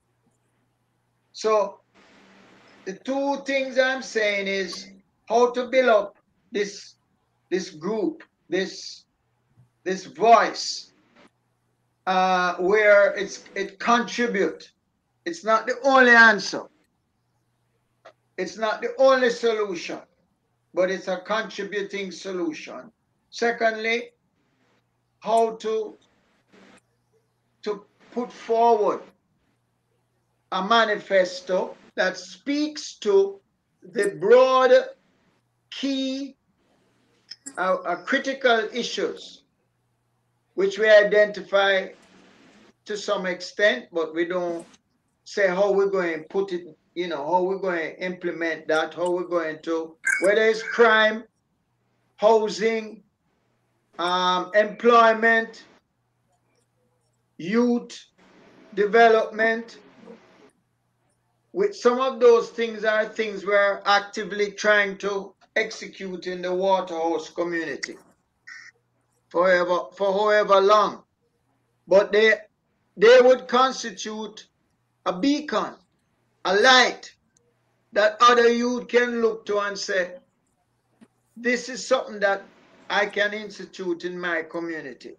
So the two things I'm saying is how to build up this group, this voice, where it contribute. It's not the only answer. It's not the only solution, but it's a contributing solution. Secondly, how to put forward a manifesto that speaks to the broad key critical issues which we identify to some extent, but we don't say how we're going to put it, you know, how we're going to implement that, how we're going to, whether it's crime, housing, employment, youth development. With some of those things are things we're actively trying to execute in the Waterhouse community for however long. But they would constitute a beacon, a light that other youth can look to and say, this is something that I can institute in my community.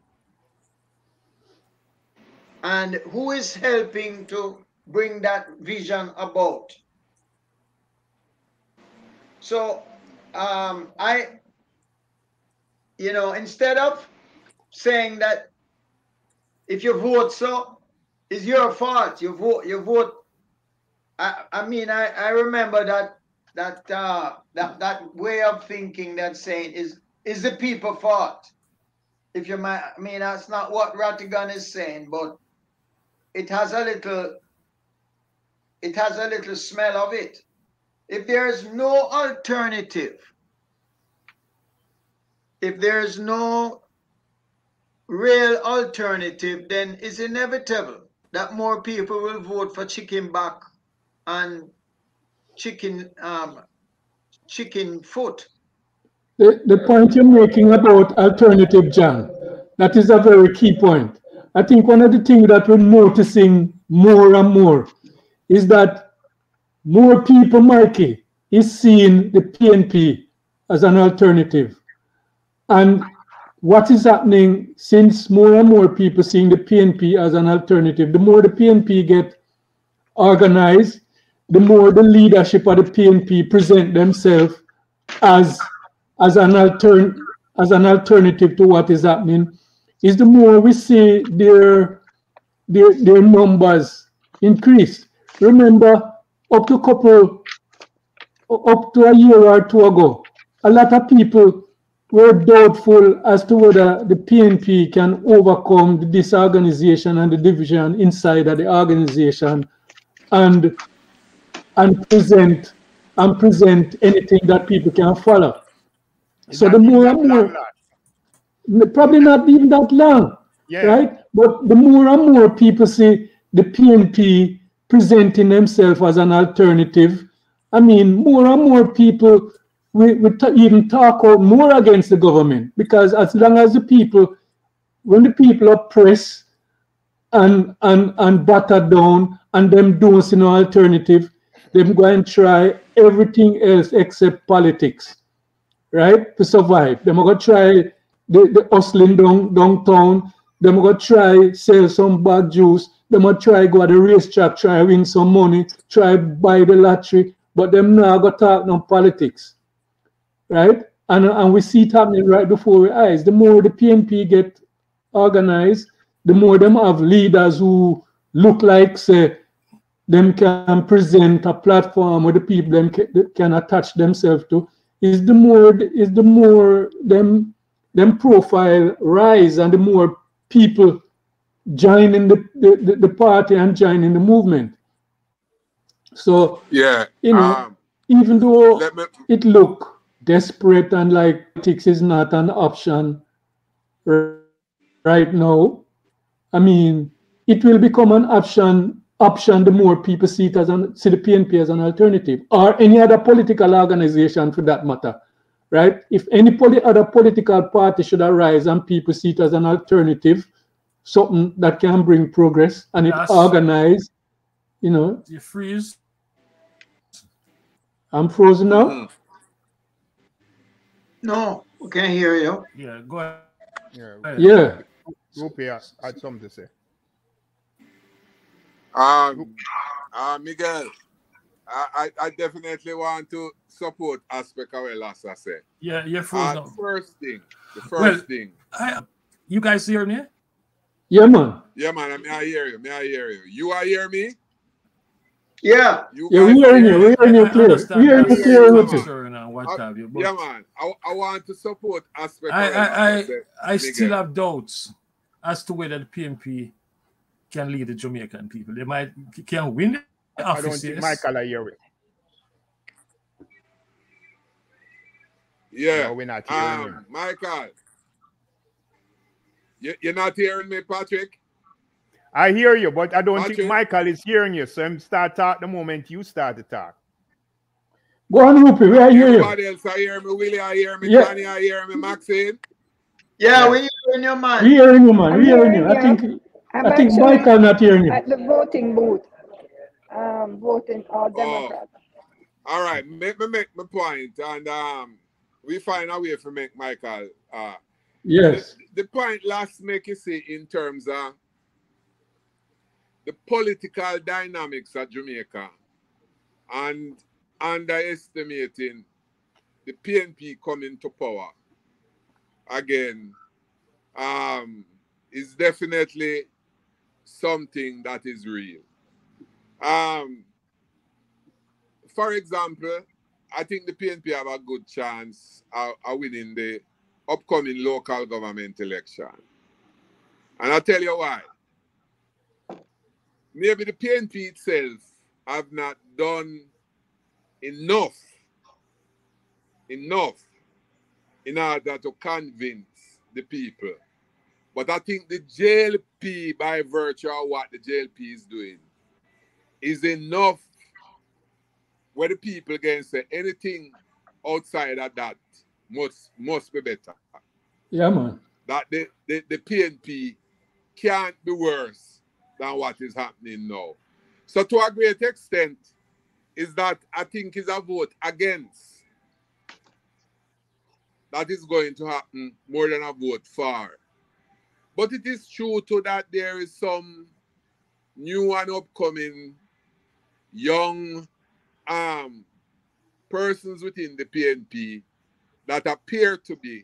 And who is helping to bring that vision about? So instead of saying that if you vote so, it's your fault. You vote. I mean, I remember that way of thinking, that saying is the people fault. If you might, I mean, that's not what Rattigan is saying, but it has a little smell of it. If there is no alternative, if there is no real alternative, then it's inevitable that more people will vote for chicken back and chicken foot. The point you're making about alternative, John, that is a very key point. I think one of the things that we're noticing more and more is that more people, Mikey, is seeing the P.N.P as an alternative. And what is happening, since more and more people seeing the P.N.P as an alternative, the more the P.N.P get organized, the more the leadership of the P.N.P present themselves as an alternative to what is happening, is the more we see their numbers increase. Remember, up to a year or two ago, a lot of people were doubtful as to whether the P.N.P can overcome the disorganization and the division inside of the organization and present anything that people can follow. So the more and more, probably not even that long, right? But the more and more people see the P.N.P presenting themselves as an alternative, I mean, more and more people even talk out more against the government, because as long as when the people are pressed and battered down and them don't see no alternative, them go and try everything else except politics, right? To survive. Them going to try the hustling downtown. Them going to try sell some bad juice. Them going to try go to the racetrack, try win some money, try buy the lottery, but them now go talk no politics, right? And we see it happening right before our eyes. The more the P.N.P get organized, the more them have leaders who look like, say, them can present a platform where the people them can attach themselves to, is the more them profile rise, and the more people join in the party and join in the movement. So yeah, even though it look desperate and like politics is not an option right now, I mean, it will become an option the more people see it as see the PNP as an alternative, or any other political organization for that matter, right? If any other political party should arise and people see it as an alternative, something that can bring progress and it organized, you know. You freeze. I'm frozen now. No, we can hear you. Yeah, go ahead. Yeah. Rupia had something to say. Miguel, I definitely want to support aspect of what I said. Yeah, you're frozen. The first thing. You guys hear me? Yeah, man. Yeah, man. I hear you. You are hear me? Yeah. Yeah, we hearing you. We hearing you clear. We hearing you clear. Yeah, man. I want to support aspect. I still have doubts as to whether the PNP can lead the Jamaican people. They can win the office. I don't think Michael are here. Yeah. No, we're not hearing him. Michael. You're not hearing me, Patrick? I hear you, but I don't think Michael is hearing you. So I'm start talk the moment you start to talk. Go on, Rupi. We are hearing you. Everybody else I hear me. Willie, I hear me. Yeah. Johnny, I hear me. Maxine. Yeah, we hearing you, man. We hearing you, man. We hearing you. I think Michael not hearing you. At the voting booth, voting all Democrats. All right, make my point, and we find a way to make Michael. Yes. The point last make you see in terms of the political dynamics of Jamaica and underestimating the PNP coming to power again is definitely something that is real. For example, I think the PNP have a good chance of winning the upcoming local government election. And I'll tell you why. Maybe the PNP itself have not done enough in order to convince the people. But I think the JLP, by virtue of what the JLP is doing, is enough where the people can say anything outside of that must be better. Yeah, man. That the PNP can't be worse than what is happening now. So to a great extent, is that I think is a vote against that is going to happen more than a vote for. But it is true too that there is some new and upcoming young persons within the PNP that appear to be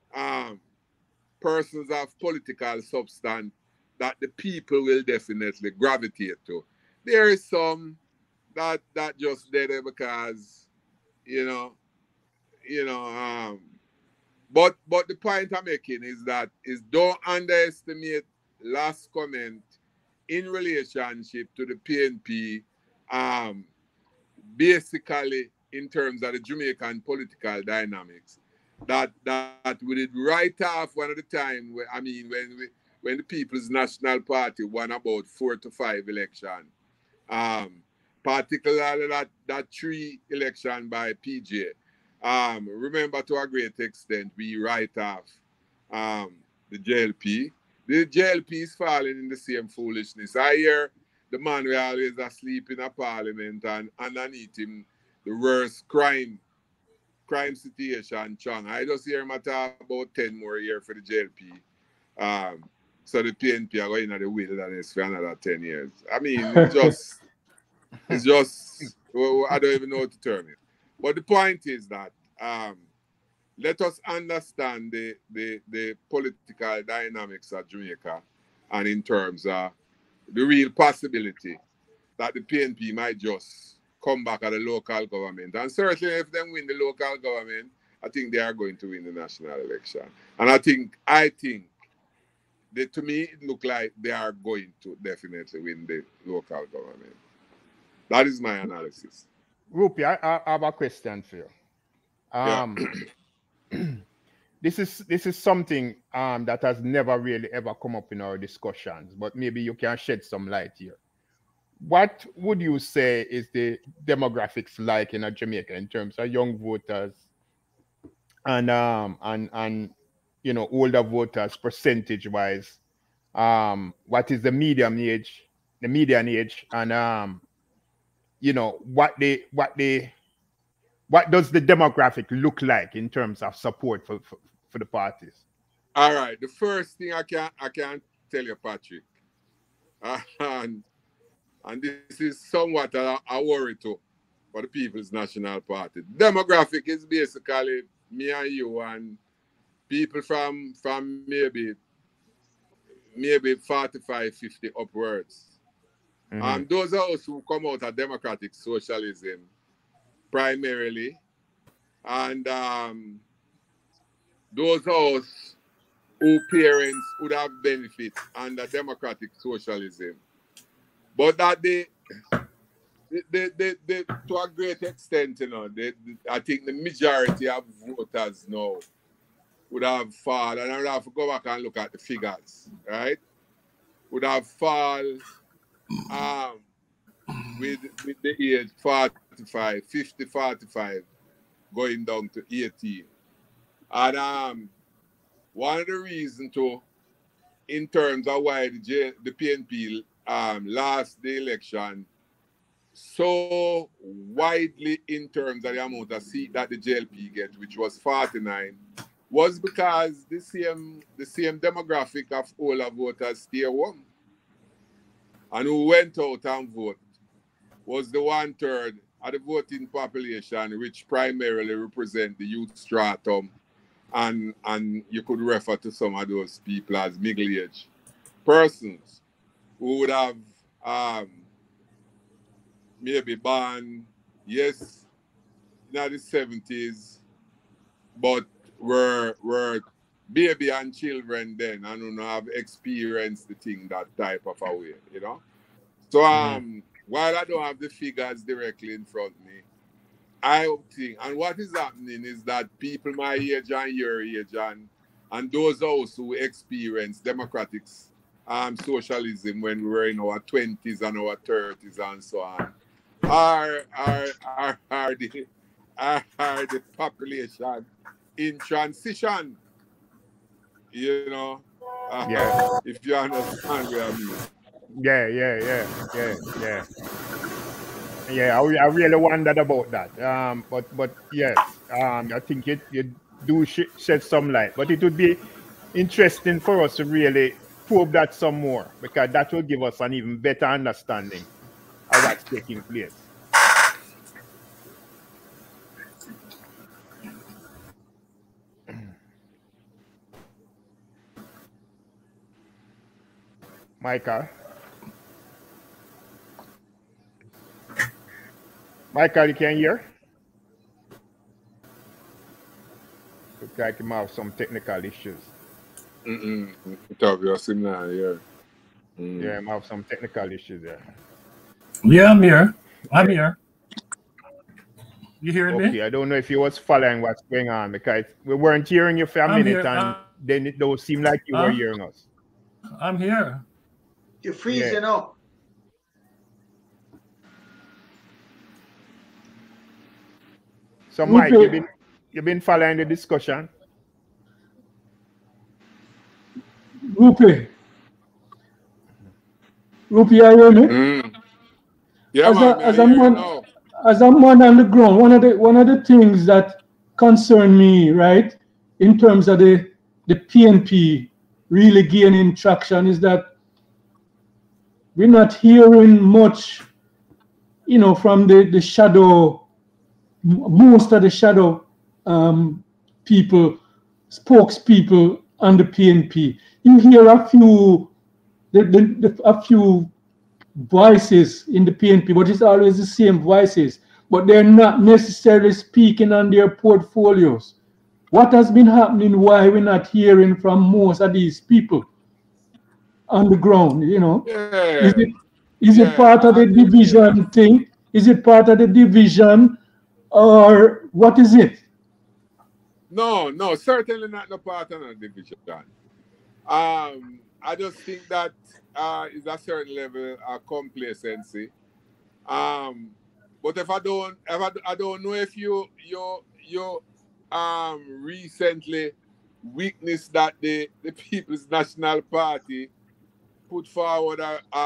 persons of political substance that the people will definitely gravitate to. There is some that just did it because, but the point I'm making is that don't underestimate last comment in relationship to the PNP, basically in terms of the Jamaican political dynamics. That we did right off one of the time when the People's National Party won about 4 to 5 elections. Particularly that 3 election by PJ. Remember to a great extent we write off the JLP. The JLP is falling in the same foolishness. I hear the man who always asleep in a parliament and underneath him the worst crime situation chung. I just hear him talk about 10 more years for the JLP. So the PNP are going to the wilderness for another 10 years. I mean, it's just, well, I don't even know how to term it. But the point is that let us understand the political dynamics of Jamaica and in terms of the real possibility that the PNP might just come back at the local government. And certainly if they win the local government, I think they are going to win the national election. And I think to me, it looks like they are going to definitely win the local government. That is my analysis. Rupi, I have a question for you. This is something that has never really ever come up in our discussions, but maybe you can shed some light here. What would you say is the demographics like in Jamaica in terms of young voters and older voters percentage wise? What is the median age, and what does the demographic look like in terms of support for the parties? All right. The first thing I can tell you, Patrick, and this is somewhat a worry too for the People's National Party. Demographic is basically me and you and people from maybe 45, 50 upwards. Those are us who come out of democratic socialism primarily, and those are us whose parents would have benefit under democratic socialism, but that they to a great extent, I think the majority of voters now would have fall, and I would have to go back and look at the figures, right? Would have fall with the age 45, 50, 45, going down to 18. And one of the reasons too, in terms of why the P.N.P. lost the election so widely in terms of the amount of seat that the JLP get, which was 49, was because the same demographic of older voters stay home. And who went out and vote was the 1/3 of the voting population, which primarily represent the youth stratum, and you could refer to some of those people as middle-aged persons who would have maybe born, yes, in the 70s, but were baby and children then, and who have experienced the thing that type of a way, So while I don't have the figures directly in front of me, I think, and what is happening is that people my age and your age and those also who experience democratic socialism when we were in our 20s and our 30s and so on, are the population in transition. If you understand what I mean. Yeah, I really wondered about that. But yes, I think you do shed some light. But it would be interesting for us to really probe that some more, because that will give us an even better understanding of what's taking place. Michael, you can hear? Looks like you might have some technical issues. It's obvious in there, yeah. Yeah, I might have some technical issues there. Yeah, I'm here. You hearing me? Okay, I don't know if you was following what's going on, because we weren't hearing you for a minute, and then it don't seem like you were hearing us. I'm here. You're freezing up. So, Mike, you've been following the discussion. Rupi, are you hear me? Yeah, as a man on the ground, one of the things that concern me, right, in terms of the P.N.P. really gaining traction, is that we're not hearing much, from the shadow, most of the shadow people, spokespeople on the P.N.P. You hear a few voices in the P.N.P, but it's always the same voices, but they're not necessarily speaking on their portfolios. What has been happening? Why we're not hearing from most of these people on the ground? Yeah. Is it part of the division thing? Is it part of the division, or what is it? No, certainly not the part of the division. I just think that is a certain level of complacency. But if I don't know if you recently witnessed that the People's National Party put forward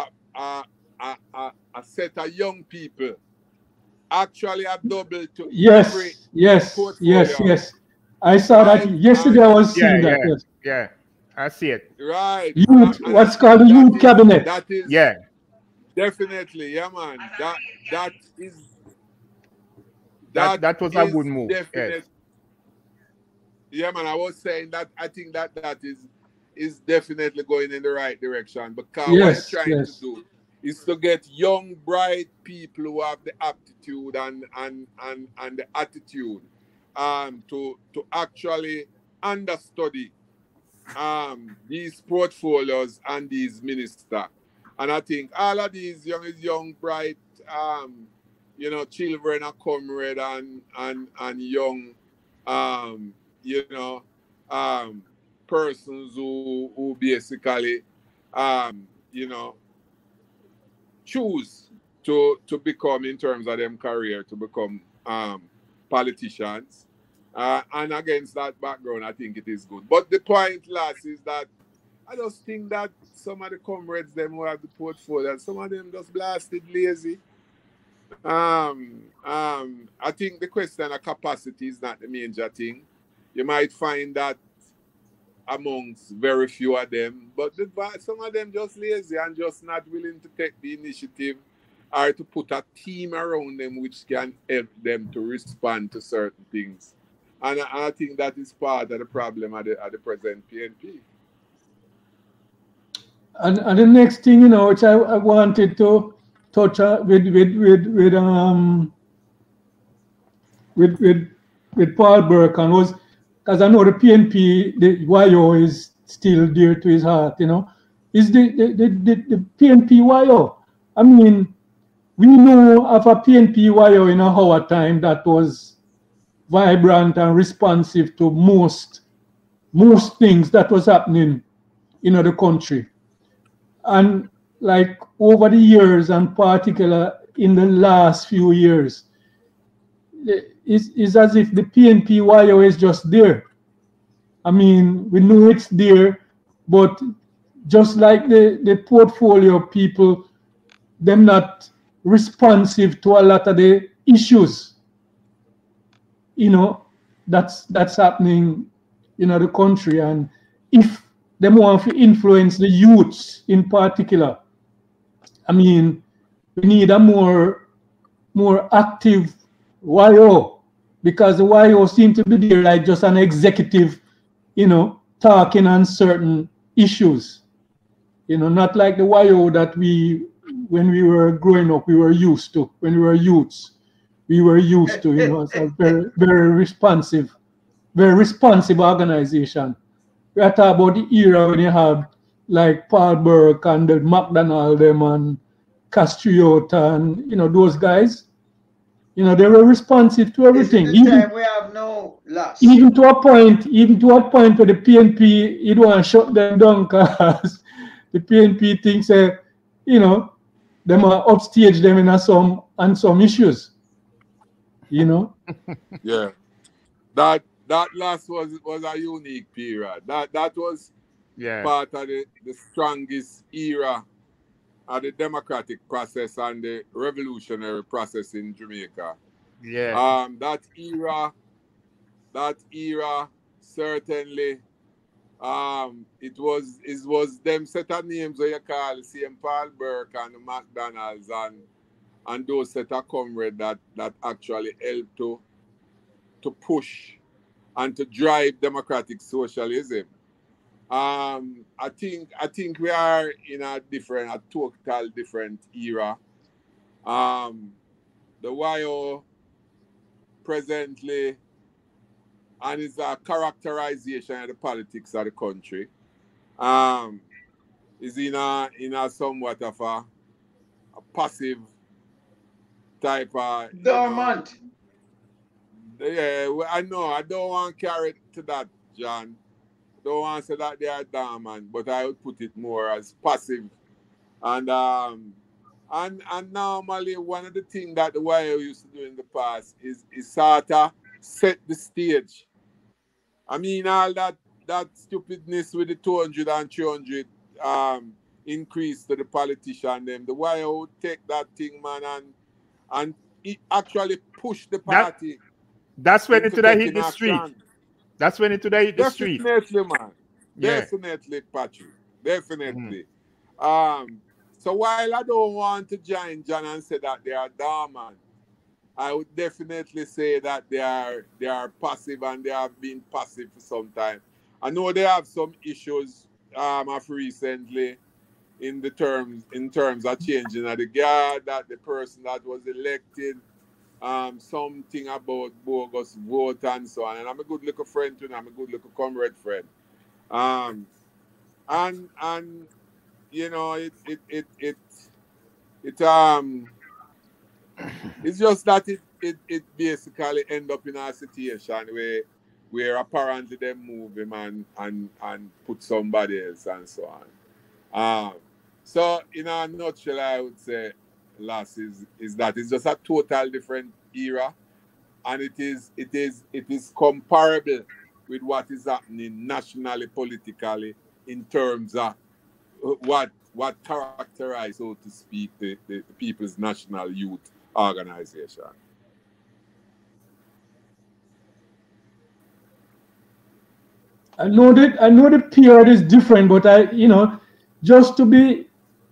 a set of young people, actually a double to every portfolio. Yes. I saw that yesterday. I was seeing that. Yes. Yeah, I see it. Right. Youth, what's called the youth cabinet. That is definitely, yeah, man. That was a good move. Definite. Yes. Yeah, man. I was saying that I think that is definitely going in the right direction, because what you're trying to do is to get young, bright people who have the aptitude and the attitude to actually understudy these portfolios and these ministers. And I think all of these young, bright, children are comrade and young, persons who basically, choose to become, in terms of them career, to become politicians. And against that background, I think it is good. But the point, lass, is that I just think that some of the comrades them who have the portfolio, some of them just blasted lazy. I think the question of capacity is not the major thing. You might find that amongst very few of them, but some of them just lazy and just not willing to take the initiative or to put a team around them which can help them to respond to certain things. And I think that is part of the problem at the present P.N.P. And the next thing, which I wanted to touch with Paul Burke, and was, because I know the P.N.P, the YO is still dear to his heart, is the P.N.P YO. I mean, we know of a P.N.P YO in our time that was vibrant and responsive to most things that was happening in the country. And like over the years, and particular in the last few years, it's as if the P.N.P YO is just there. I mean, we know it's there, but just like the portfolio people, them not responsive to a lot of the issues, that's happening in the country. And if they want to influence the youths in particular, I mean, we need a more active YO, because the YO seems to be there like just an executive, talking on certain issues, not like the YO that when we were growing up, we were used to, when we were youths. We were used to, it's a very, very responsive organization. We are talking about the era when you have like Paul Burke and the McDonald them and Castriota and those guys. They were responsive to everything. This is the time we have no loss. Even to a point where the P.N.P, you don't want to shut them down, because the P.N.P thinks them are upstage them on some issues. Yeah, that last was a unique period. That was part of the strongest era of the democratic process and the revolutionary process in Jamaica. Yeah. That era certainly, it was them set of names that you call St. Paul Burke and the McDonalds and those set of comrades that actually helped to push and to drive democratic socialism. I think we are in a total different era. The YO presently, and it's a characterization of the politics of the country, is in a somewhat of a passive type of dormant. Yeah, well, I know. I don't want to carry it to that, John. Don't want to say that they are dormant, but I would put it more as passive. And normally one of the things that the YO used to do in the past is sort of set the stage. I mean, all that stupidness with the 200 and 300 increase to the politician them. The YO would take that thing, man, and it actually push the party. That's when it into would hit taking the street. action. That's when it would hit the street. Definitely, man. Yeah. Definitely, Patrick. Definitely. So while I don't want to join John and say that they are dormant, I would definitely say that they are passive, and they have been passive for some time. I know they have some issues of recently in terms of changing of the guard, that the person that was elected, something about bogus vote and so on. And I'm a good little friend too, and I'm a good little comrade friend. And you know, it's just that it basically end up in a situation where apparently they move him and put somebody else and so on. So in a nutshell, I would say, Lass, is that it's just a total different era, and it is comparable with what is happening nationally, politically, in terms of what characterizes, so to speak, the People's National Youth Organization. I know the period is different, but just to be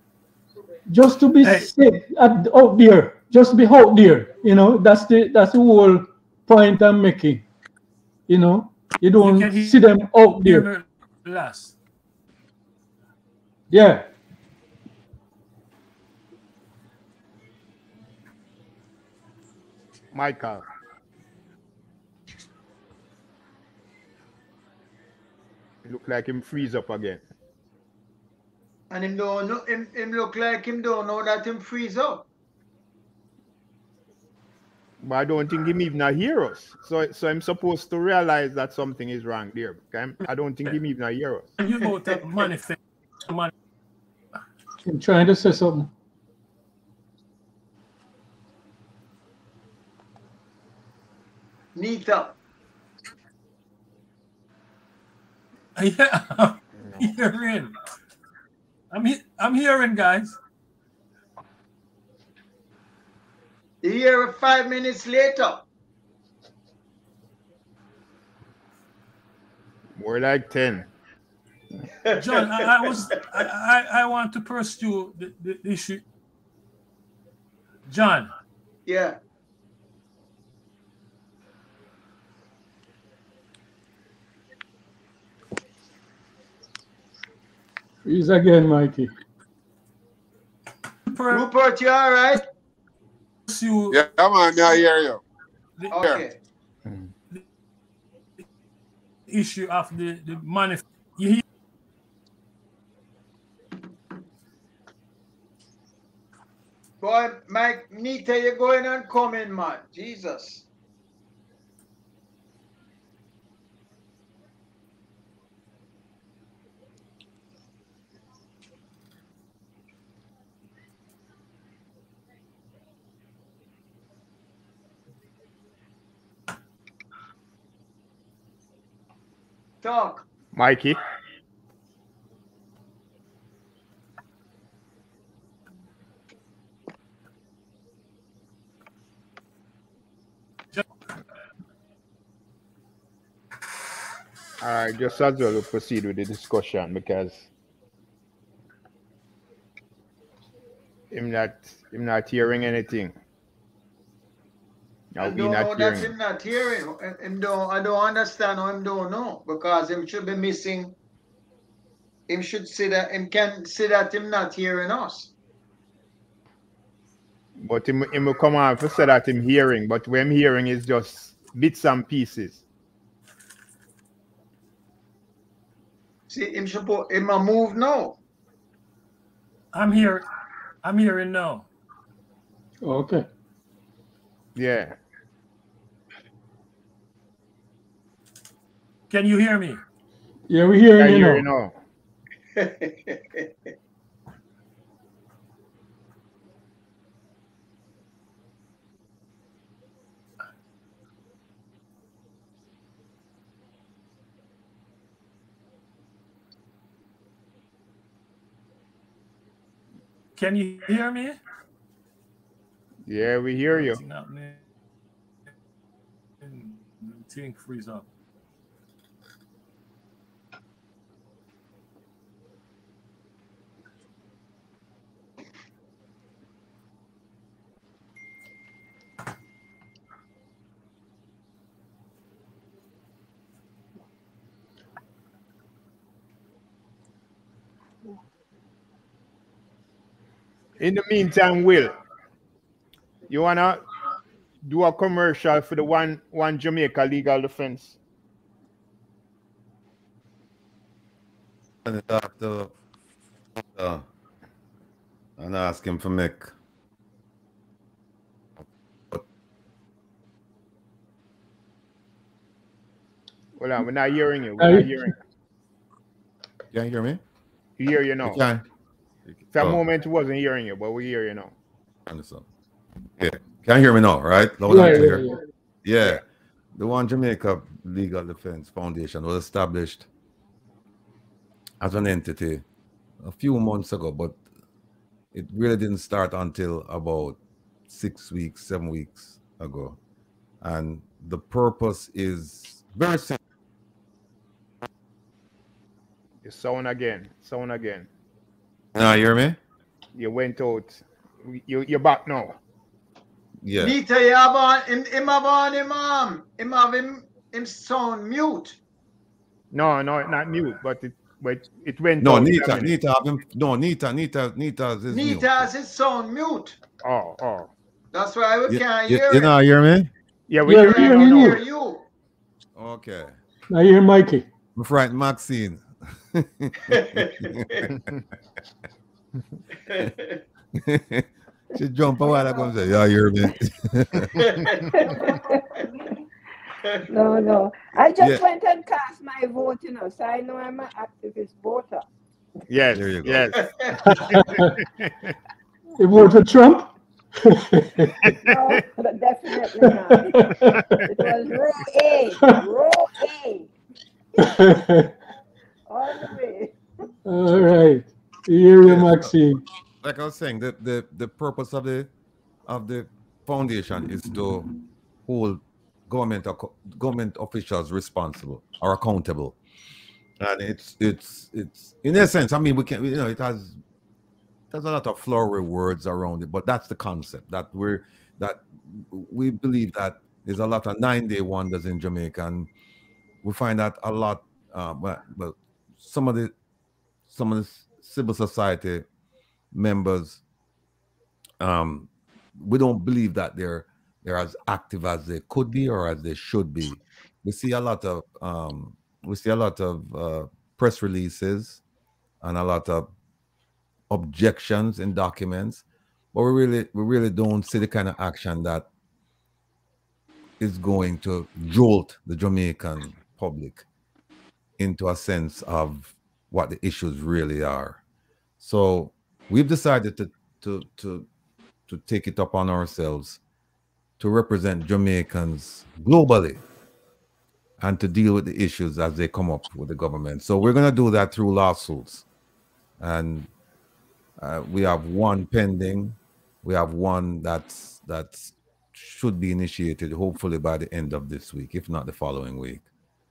safe out there, just to be out there, that's the whole point I'm making. You don't see them out there. Last. Yeah. Michael. It look like him freeze up again. And him don't know, him look like him don't know that him freeze up. But I don't think him even hear us. So I'm supposed to realize that something is wrong there. Okay? I don't think him even hear us. You know to manifest. I'm trying to say something. Nita. Yeah, I'm hearing. I'm hearing, guys. You hear it 5 minutes later. More like 10. John, I want to pursue the issue. John. Yeah. Freeze again, Mikey. Rupert, you all right? Yeah, man, I hear you. Okay. The issue of the manifest. Boy, Mike, Nita, you're going and coming, man. Jesus. Talk. Mikey. All right, just as well we'll proceed with the discussion, because I'm not hearing anything. I don't know that him not hearing. I don't understand how him don't know, because him should be missing. Him should say that him can say that him not hearing us. But him will come on to say that him hearing, but what I'm hearing is just bits and pieces. See, him a move now. I'm hearing now. Okay. Yeah. Can you hear me? Yeah, we hear I you hear you now. now. Can you hear me? Yeah, we hear you. Nothing happening. Thing freeze up. In the meantime, Will, you wanna do a commercial for the one Jamaica legal defense? And talk to and ask him for make. Hold on, we're not hearing you. We're not hearing you. Can you hear me? We hear you now. You can. For a moment, we wasn't hearing you, but we hear you now. Understand. Yeah. Can you hear me now, right? Loud and clear. Yeah. The One Jamaica Legal Defense Foundation was established as an entity a few months ago, but it really didn't start until about 6 weeks, 7 weeks ago. And the purpose is very simple. You sound again. Sound again. Now you hear me? You went out. You're back now. Yeah. Nita, you have on him have him sound mute. No, not mute, but it went No, out. Nita have him. No, Nita is his mute. Nita has his sound mute. Oh. That's why we can't hear You him. know, hear me? Yeah, we We hear can you. hear you. Okay. I hear Mikey. I'm frightened Maxine. She jump a while ago and say, yeah, you hear me? No. I just went and cast my vote, so I know I'm an activist voter. Yes, there you go. Yes. You vote for Trump? No, definitely not. It was row A. All the way. All right. Hear you, Maxine. Like I was saying, the purpose of the foundation is to hold government officials responsible or accountable, and it's in essence. I mean, we can it has there's a lot of flowery words around it, but that's the concept that we believe that there's a lot of 9-day wonders in Jamaica, and we find that a lot. But some of the civil society members, we don't believe that they're as active as they could be or as they should be. We see a lot of press releases and a lot of objections in documents, but we really don't see the kind of action that is going to jolt the Jamaican public into a sense of what the issues really are. So we've decided to take it upon ourselves to represent Jamaicans globally and to deal with the issues as they come up with the government. So we're going to do that through lawsuits. And we have one pending. We have one that's should be initiated hopefully by the end of this week, if not the following week.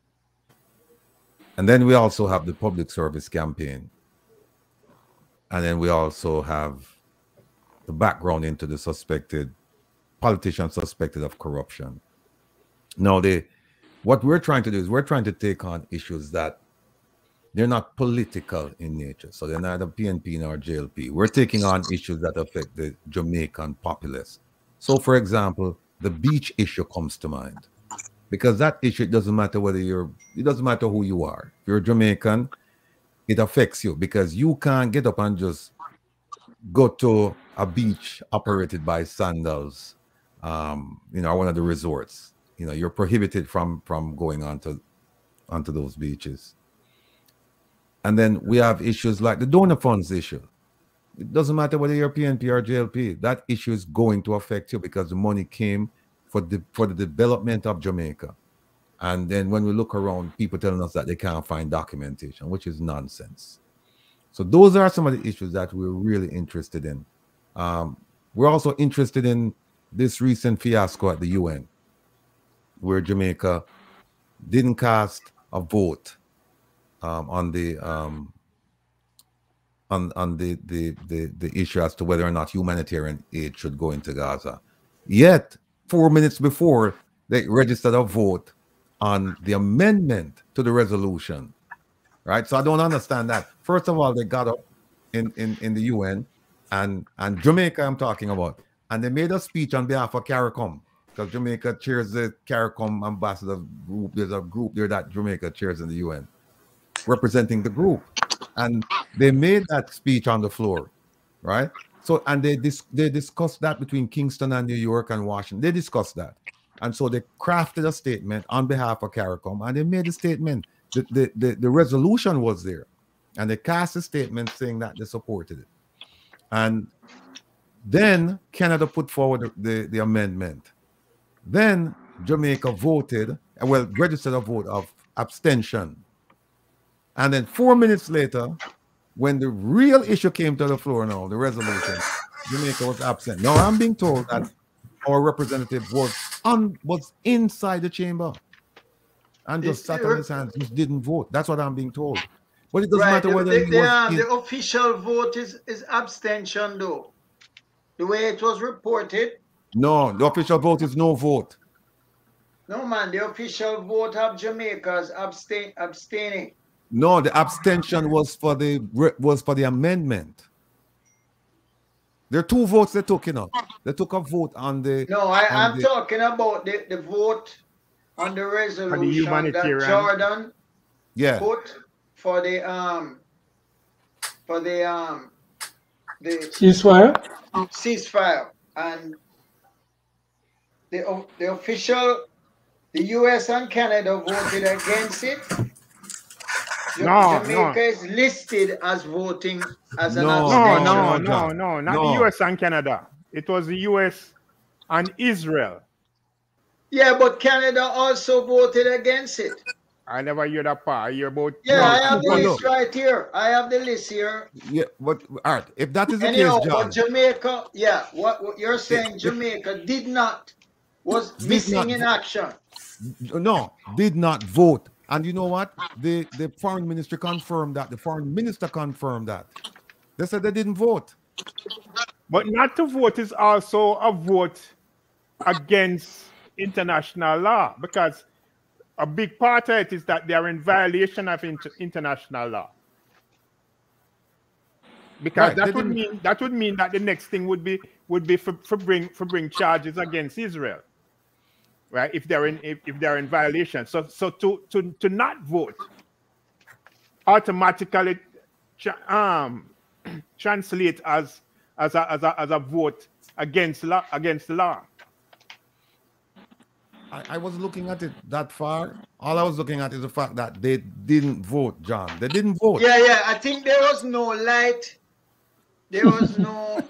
And then we also have the public service campaign. And then we also have the background into the politicians suspected of corruption. Now, what we're trying to do is we're trying to take on issues that they're not political in nature. So they're neither P.N.P. nor JLP. We're taking on issues that affect the Jamaican populace. So, for example, the beach issue comes to mind. Because that issue, it doesn't matter it doesn't matter who you are. If you're a Jamaican, it affects you because you can't get up and just go to a beach operated by Sandals, one of the resorts. You're prohibited from going on to onto those beaches. And then we have issues like the donor funds issue. It doesn't matter whether you're P.N.P or JLP. That issue is going to affect you because the money came for the development of Jamaica. And then when we look around, people telling us that they can't find documentation, which is nonsense. So those are some of the issues that we're really interested in. We're also interested in this recent fiasco at the UN, where Jamaica didn't cast a vote on the issue as to whether or not humanitarian aid should go into Gaza. Yet, 4 minutes before, they registered a vote on the amendment to the resolution. Right? So I don't understand that. First of all, they got up in the UN and Jamaica I'm talking about, and they made a speech on behalf of CARICOM, because Jamaica chairs the CARICOM ambassador group. There's a group there that Jamaica chairs in the UN, representing the group. And they made that speech on the floor, right? So, and they discussed that between Kingston and New York and Washington. They discussed that. And so they crafted a statement on behalf of CARICOM, and they made a statement. The resolution was there, and they cast a statement saying that they supported it. And then Canada put forward the amendment. Then Jamaica voted, well, registered a vote of abstention. And then 4 minutes later, when the real issue came to the floor now, the resolution, Jamaica was absent. Now I'm being told that our representative was inside the chamber and just sat on his hands, just didn't vote. That's what I'm being told. But it doesn't matter whether the official vote is abstention, though. The way it was reported. No, the official vote is no vote. No, man, the official vote of Jamaica is abstaining. No, the abstention was for the amendment. There are two votes they took, you know. They took a vote on the. No, I'm talking about the vote on the resolution that Jordan put for the ceasefire, and the official, the US and Canada voted against it. Jamaica is listed as voting as an abstention. No, not the US and Canada. It was the US and Israel. Yeah, but Canada also voted against it. I never hear that part. I hear about. Yeah, I have the list right here. I have the list here. Yeah, but all right, if that is the case, John. But Jamaica, yeah, what you're saying, Jamaica was missing in action. No, did not vote. And you know what? The foreign ministry confirmed that. The foreign minister confirmed that. They said they didn't vote. But not to vote is also a vote against international law, because a big part of it is that they are in violation of international law. Because that would mean that the next thing would be for bring charges against Israel. Right, if they're in violation, so to not vote automatically translate as a vote against the law. I was looking at it that far. All I was looking at is the fact that they didn't vote, John. They didn't vote. Yeah. I think there was no light. There was no.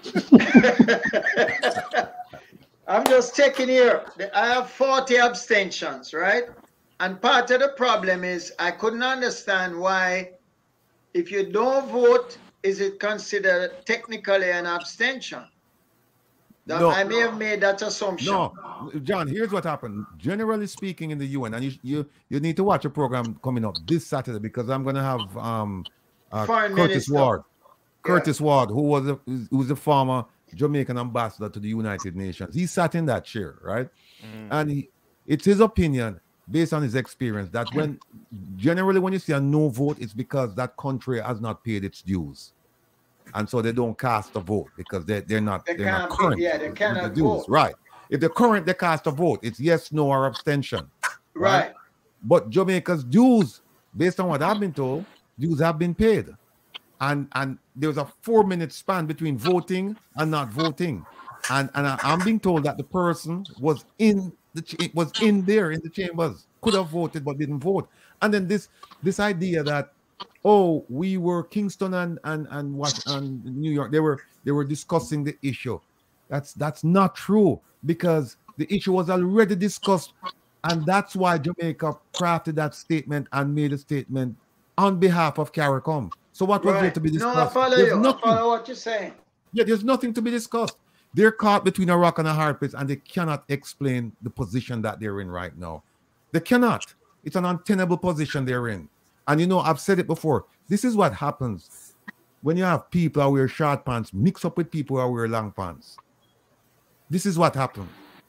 I'm just checking here. I have 40 abstentions, right? And part of the problem is I couldn't understand why, if you don't vote, is it considered technically an abstention? No, I may have made that assumption. No, John, here's what happened. Generally speaking, in the UN, and you need to watch a program coming up this Saturday, because I'm going to have Curtis Ward. Curtis Ward, who was a former Jamaican ambassador to the United Nations. He sat in that chair, right? And it's his opinion, based on his experience, that generally when you see a no vote, it's because that country has not paid its dues, and so they don't cast a vote because they're not current. Yeah, they cannot vote. Right. If they're current, they cast a vote. It's yes, no, or abstention. Right. But Jamaica's dues, based on what I've been told, dues have been paid. And there was a 4-minute span between voting and not voting, and I'm being told that the person was in there in the chambers, could have voted but didn't vote, And then this idea that, oh, we were Kingston and Washington, New York, they were discussing the issue. That's not true, because the issue was already discussed, and that's why Jamaica crafted that statement and made a statement on behalf of CARICOM. So what was there to be discussed? No, I follow There's you. nothing. I follow what you're saying. Yeah, there's nothing to be discussed. They're caught between a rock and a hard place, and they cannot explain the position that they're in right now. They cannot. It's an untenable position they're in. And you know, I've said it before. This is what happens when you have people who wear short pants mixed up with people who wear long pants. This is what happens.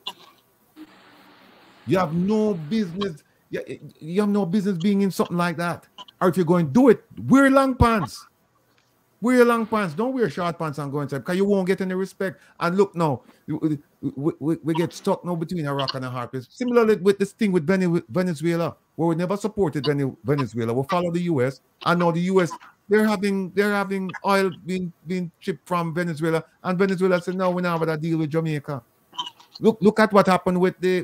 You have no business. You have no business being in something like that. Or if you're going to do it, wear long pants. Wear long pants. Don't wear short pants and go inside, because you won't get any respect. And look now, we get stuck now between a rock and a hard place. Similarly with this thing with Venezuela, where we never supported Venezuela. We follow the US, and now the US, they're having oil being shipped from Venezuela, and Venezuela said, no, we're not going to deal with Jamaica. Look at what happened with the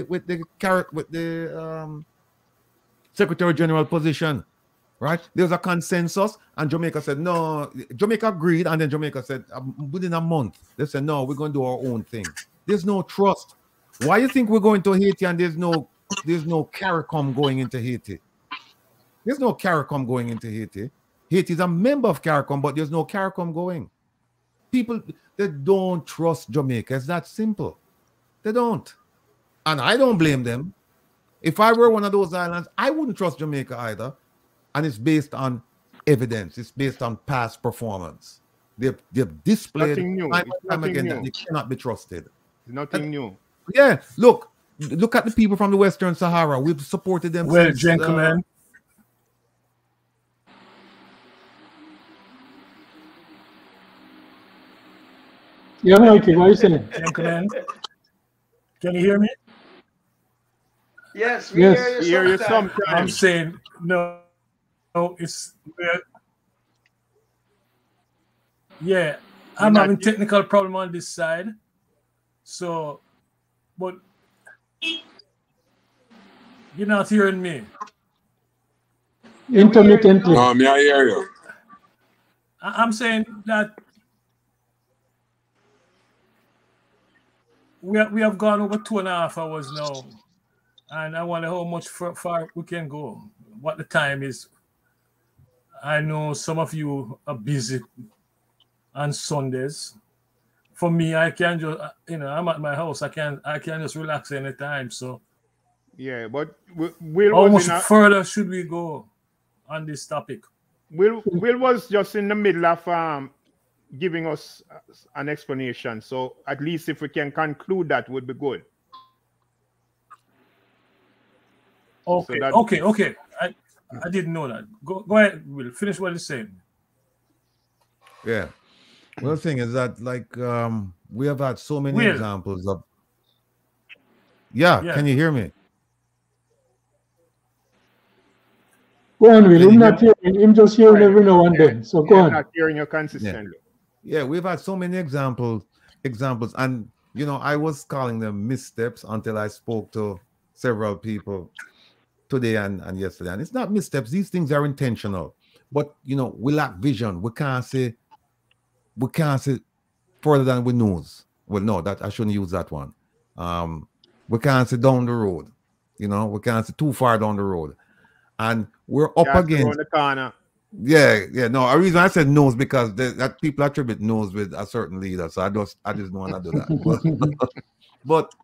Secretary General position. Right? There was a consensus, and Jamaica said no. Jamaica agreed, and then Jamaica said within a month they said no, we're going to do our own thing. There's no trust. Why you think we're going to Haiti and there's no CARICOM going into Haiti? There's no CARICOM going into Haiti. Haiti is a member of CARICOM, but there's no CARICOM going. People, they don't trust Jamaica. It's that simple. They don't, and I don't blame them. If I were one of those islands, I wouldn't trust Jamaica either. And it's based on evidence. It's based on past performance. They've displayed time again that they cannot be trusted. It's nothing new. Yeah, look at the people from the Western Sahara. We've supported them. Well, gentlemen. Yeah, Mikey, what are you saying? Gentlemen, can you hear me? Yes, we hear you sometimes. I'm saying no. No, I'm having technical problem on this side. So, but you're not hearing me. Intermittently. No, me I hear you. I'm saying that we have gone over 2.5 hours now, and I wonder how much far we can go. What the time is. I know some of you are busy on Sundays. For me, I can just, I'm at my house. I can just relax anytime. So, yeah, but how much further should we go on this topic? Will was just in the middle of giving us an explanation. So at least if we can conclude that would be good. Okay, so okay. I didn't know that. Go ahead, Will. Finish what you're saying. Yeah. Well, the thing is that, like, we have had so many examples of. Yeah, can you hear me? Go on, Will. I'm not hearing him, just hearing every now and then. So go on. Not hearing you consistently. Yeah, we've had so many examples, and I was calling them missteps until I spoke to several people today and yesterday, and it's not missteps. These things are intentional, but we lack vision. We can't see further than we knows. Well, no, that I shouldn't use that one. We can't see down the road. We can't see too far down the road, and we're up against the corner. Yeah. No, a reason I said nose because that people attribute nose with a certain leader, so I just don't want to do that. but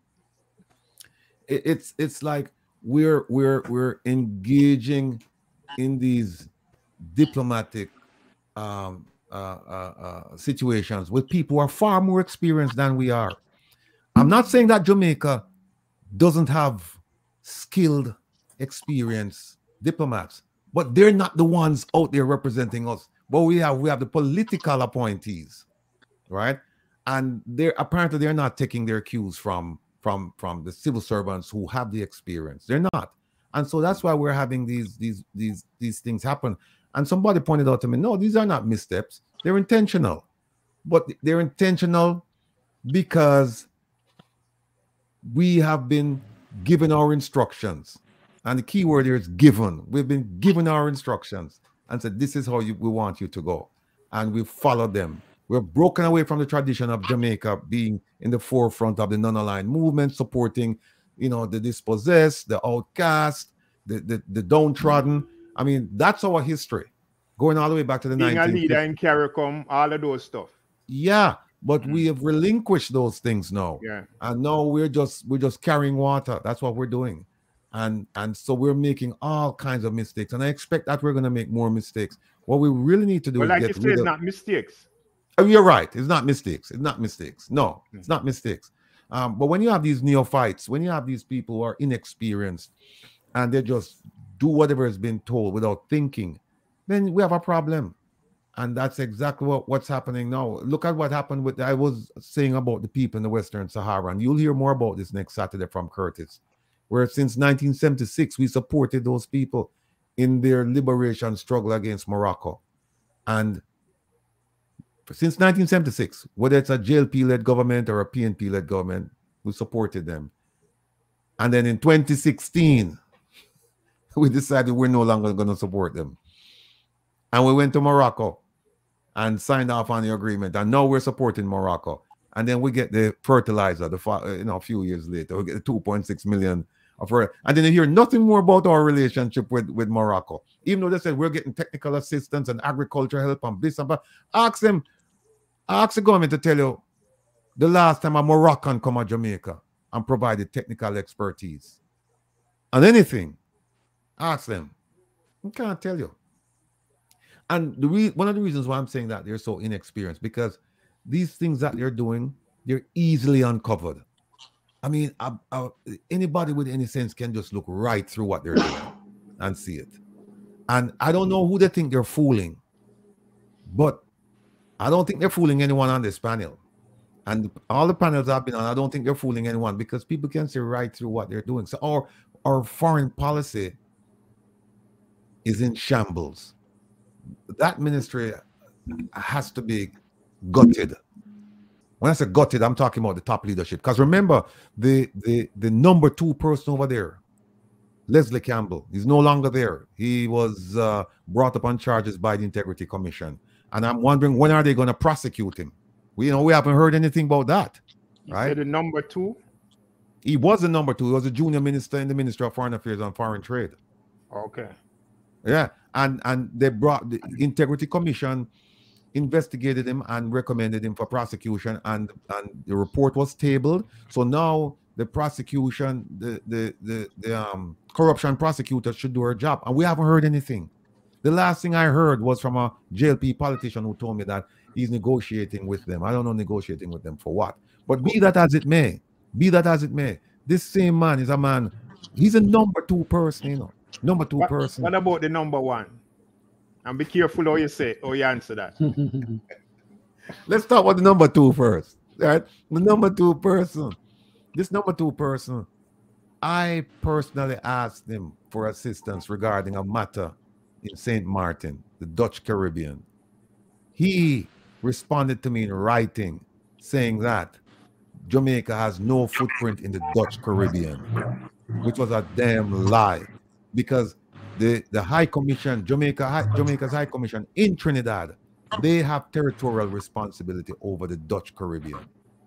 it's like we're engaging in these diplomatic situations with people who are far more experienced than we are. I'm not saying that Jamaica doesn't have skilled, experienced diplomats, but they're not the ones out there representing us. But we have the political appointees, right? And they're not taking their cues from the civil servants who have the experience. They're not. And so that's why we're having these things happen. And somebody pointed out to me, no, these are not missteps. They're intentional. But they're intentional because we have been given our instructions. And the key word here is given. We've been given our instructions and said, this is how we want you to go. And we followed them. We're broken away from the tradition of Jamaica being in the forefront of the non-aligned movement, supporting, the dispossessed, the outcast, the downtrodden. I mean, that's our history, going all the way back to the 1950s. Being a leader in CARICOM, all of those stuff. Yeah, but we have relinquished those things now. Yeah. And now we're just carrying water. That's what we're doing. And so we're making all kinds of mistakes. And I expect that we're going to make more mistakes. What we really need to do is like get you said, it's not mistakes. Oh, you're right. It's not mistakes. It's not mistakes. No, it's not mistakes. But when you have these neophytes, when you have these people who are inexperienced and they just do whatever has been told without thinking, then we have a problem. And that's exactly what's happening now. Look at what happened I was saying about the people in the Western Sahara. And you'll hear more about this next Saturday from Curtis, where since 1976, we supported those people in their liberation struggle against Morocco. And since 1976, whether it's a JLP-led government or a P.N.P-led government, we supported them. And then in 2016, we decided we're no longer going to support them. And we went to Morocco and signed off on the agreement. And now we're supporting Morocco. And then we get the fertilizer, a few years later, we get the 2.6 million of her. And then you hear nothing more about our relationship with Morocco. Even though they said we're getting technical assistance and agriculture help and this and that. Ask the government to tell you the last time a Moroccan come to Jamaica and provided technical expertise on anything. Ask them. I can't tell you. And one of the reasons why I'm saying that they're so inexperienced, because these things that they're doing, they're easily uncovered. I mean, anybody with any sense can just look right through what they're doing and see it. And I don't know who they think they're fooling, but I don't think they're fooling anyone on this panel. And all the panels I've been on, I don't think they're fooling anyone, because people can see right through what they're doing. So our foreign policy is in shambles. That ministry has to be gutted. When I say gutted, I'm talking about the top leadership. Because remember, the number 2 person over there, Leslie Campbell, is no longer there. He was brought up on charges by the Integrity Commission. And I'm wondering, when are they going to prosecute him? We haven't heard anything about that. Right? You said the number 2? He was the number 2. He was a junior minister in the Ministry of Foreign Affairs and Foreign Trade. Okay. Yeah. And they brought the Integrity Commission, investigated him and recommended him for prosecution, and the report was tabled. So now the prosecution, the corruption prosecutor should do her job, and we haven't heard anything. The last thing I heard was from a JLP politician who told me that he's negotiating with them. I don't know negotiating with them for what. But be that as it may, this same man is a man, he's a number 2 person, Number 2 person. What about the number 1? And be careful how you answer that. Let's start with the number 2 first. Right? The number 2 person. This number 2 person, I personally asked him for assistance regarding a matter in St. Martin, the Dutch Caribbean. He responded to me in writing saying that Jamaica has no footprint in the Dutch Caribbean, which was a damn lie, because the High Commission, Jamaica's High Commission in Trinidad, they have territorial responsibility over the Dutch Caribbean.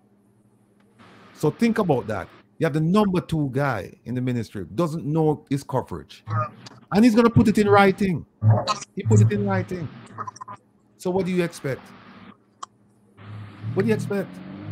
So think about that. You have the number 2 guy in the ministry, doesn't know his coverage. And he's going to put it in writing. He put it in writing. So what do you expect? What do you expect?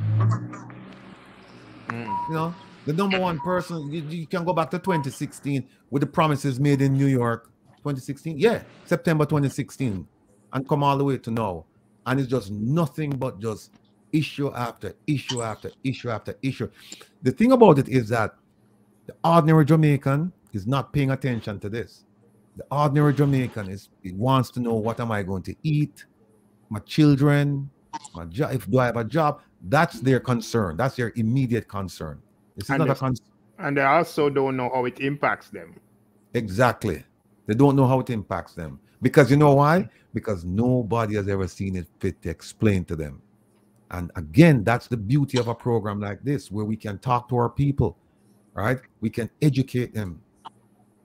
The number 1 person, you can go back to 2016 with the promises made in New York. 2016? Yeah, September 2016. And come all the way to now. And it's just nothing but just issue after issue after issue after issue. The thing about it is that the ordinary Jamaican is not paying attention to this. The ordinary Jamaican he wants to know, what am I going to eat? My children, my job, do I have a job? That's their concern. That's their immediate concern. This is not a concern. And they also don't know how it impacts them. Exactly. They don't know how it impacts them. Because you know why? Because nobody has ever seen it fit to explain to them. And again, that's the beauty of a program like this, where we can talk to our people, right? We can educate them.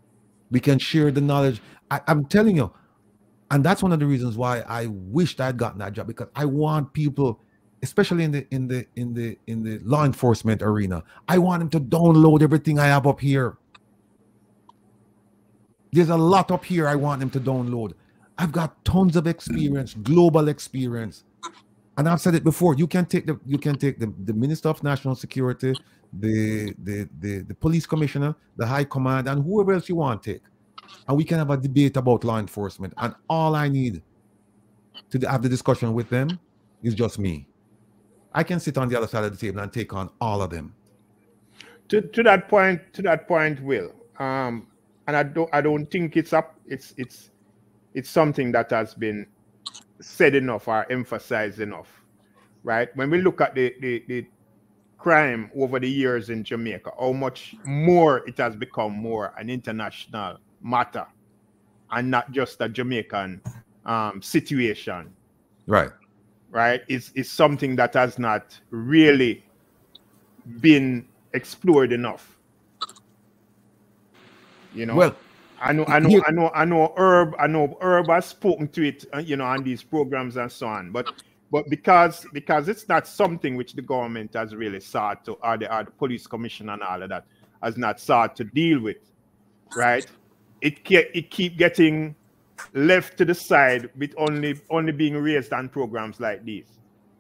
We can share the knowledge. I'm telling you, and that's one of the reasons why I wished I'd gotten that job, because I want people, especially in the law enforcement arena, I want them to download everything I have up here. There's a lot up here I want them to download. I've got tons of experience, global experience. And I've said it before, you can take the Minister of National Security, the police commissioner, the high command, and whoever else you want to take. And we can have a debate about law enforcement. And all I need to have the discussion with them is just me. I can sit on the other side of the table and take on all of them. To that point, Will. And I don't think it's something that has been said enough or emphasized enough, right? When we look at the crime over the years in Jamaica, how much more it has become more an international matter and not just a Jamaican situation. Right. Right? It's something that has not really been explored enough. You know, well, I know Herb has spoken to it, on these programs and so on, but because it's not something which the government has really sought to, or the police commission and all of that has not sought to deal with, right? It keep getting left to the side with only being raised on programs like these.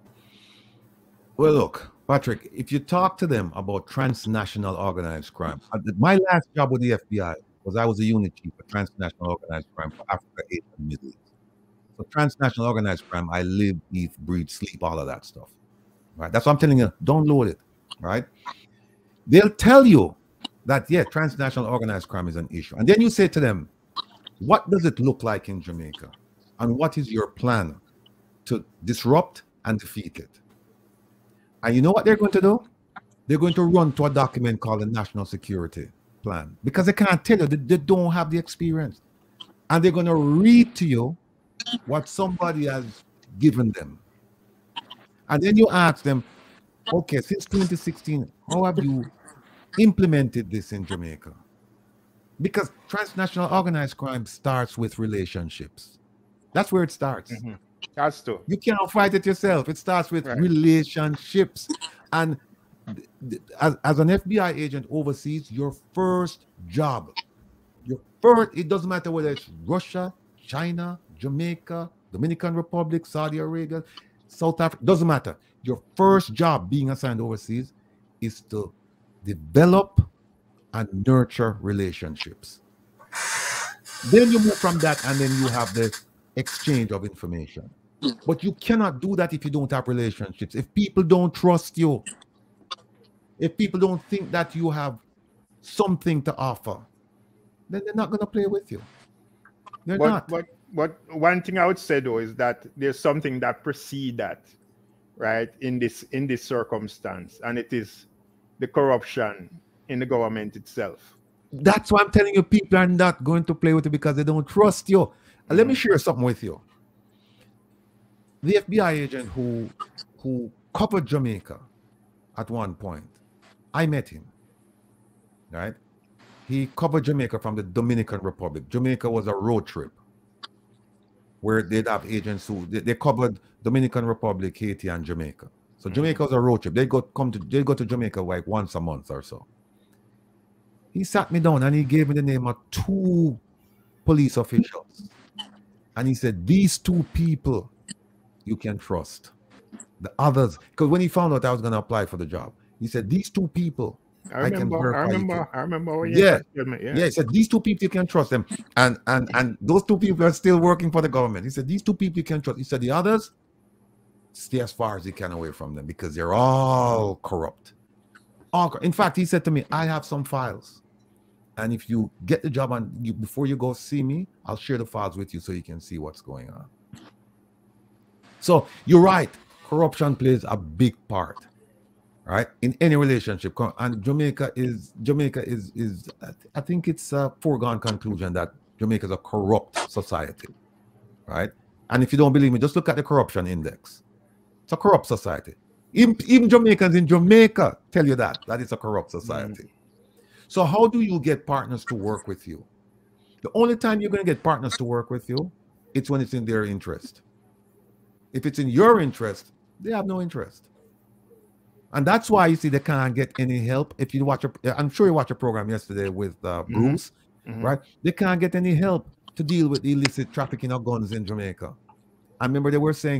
Well, look, Patrick, if you talk to them about transnational organized crime, my last job with the FBI was I was a unit chief for transnational organized crime for Africa, Asia, and Middle East. So transnational organized crime, I live, eat, breathe, sleep, all of that stuff. Right? That's what I'm telling you. Download it. Right? They'll tell you that, yeah, transnational organized crime is an issue. And then you say to them, what does it look like in Jamaica? And what is your plan to disrupt and defeat it? And you know what they're going to do? They're going to run to a document called the National Security Plan, because they can't tell you, they don't have the experience. And they're going to read to you what somebody has given them. And then you ask them, okay, since 2016, how have you implemented this in Jamaica? Because transnational organized crime starts with relationships. That's where it starts. Mm-hmm. That's true. You cannot fight it yourself. It starts with relationships. And as an FBI agent overseas, your first job, it doesn't matter whether it's Russia, China, Jamaica, Dominican Republic, Saudi Arabia, South Africa, doesn't matter. Your first job being assigned overseas is to develop and nurture relationships. Then you move from that, and then you have the exchange of information. But you cannot do that if you don't have relationships. If people don't trust you, if people don't think that you have something to offer, then they're not going to play with you. They're not. But one thing I would say though is that there's something that precedes that, right? In this circumstance, and it is the corruption in the government itself. That's why I'm telling you, people are not going to play with you because they don't trust you. And let me share something with you. The FBI agent who covered Jamaica at one point, I met him, right? He covered Jamaica from the Dominican Republic. Jamaica was a road trip where they'd have agents who they covered Dominican Republic, Haiti, and Jamaica. So Jamaica was a road trip. They go to Jamaica like once a month or so. He sat me down and he gave me the name of 2 police officials. And he said, these 2 people you can trust. The others, because when he found out I was going to apply for the job, he said, these 2 people, I remember. Yeah. He said, these 2 people, you can trust them. And those 2 people are still working for the government. He said, these 2 people you can trust. He said, the others, stay as far as you can away from them because they're all corrupt. In fact, he said to me, I have some files. And if you get the job and before you go see me, I'll share the files with you so you can see what's going on. So you're right. Corruption plays a big part, right, in any relationship. And Jamaica is I think it's a foregone conclusion that Jamaica is a corrupt society, right? And if you don't believe me, just look at the corruption index. It's a corrupt society. Even Jamaicans in Jamaica tell you that it's a corrupt society. So how do you get partners to work with you? The only time you're going to get partners to work with you, it's when it's in their interest. If it's in your interest, they have no interest. And that's why you see they can't get any help. If you watch, I'm sure you watched a program yesterday with Bruce, right? They can't get any help to deal with illicit trafficking of guns in Jamaica. I remember they were saying,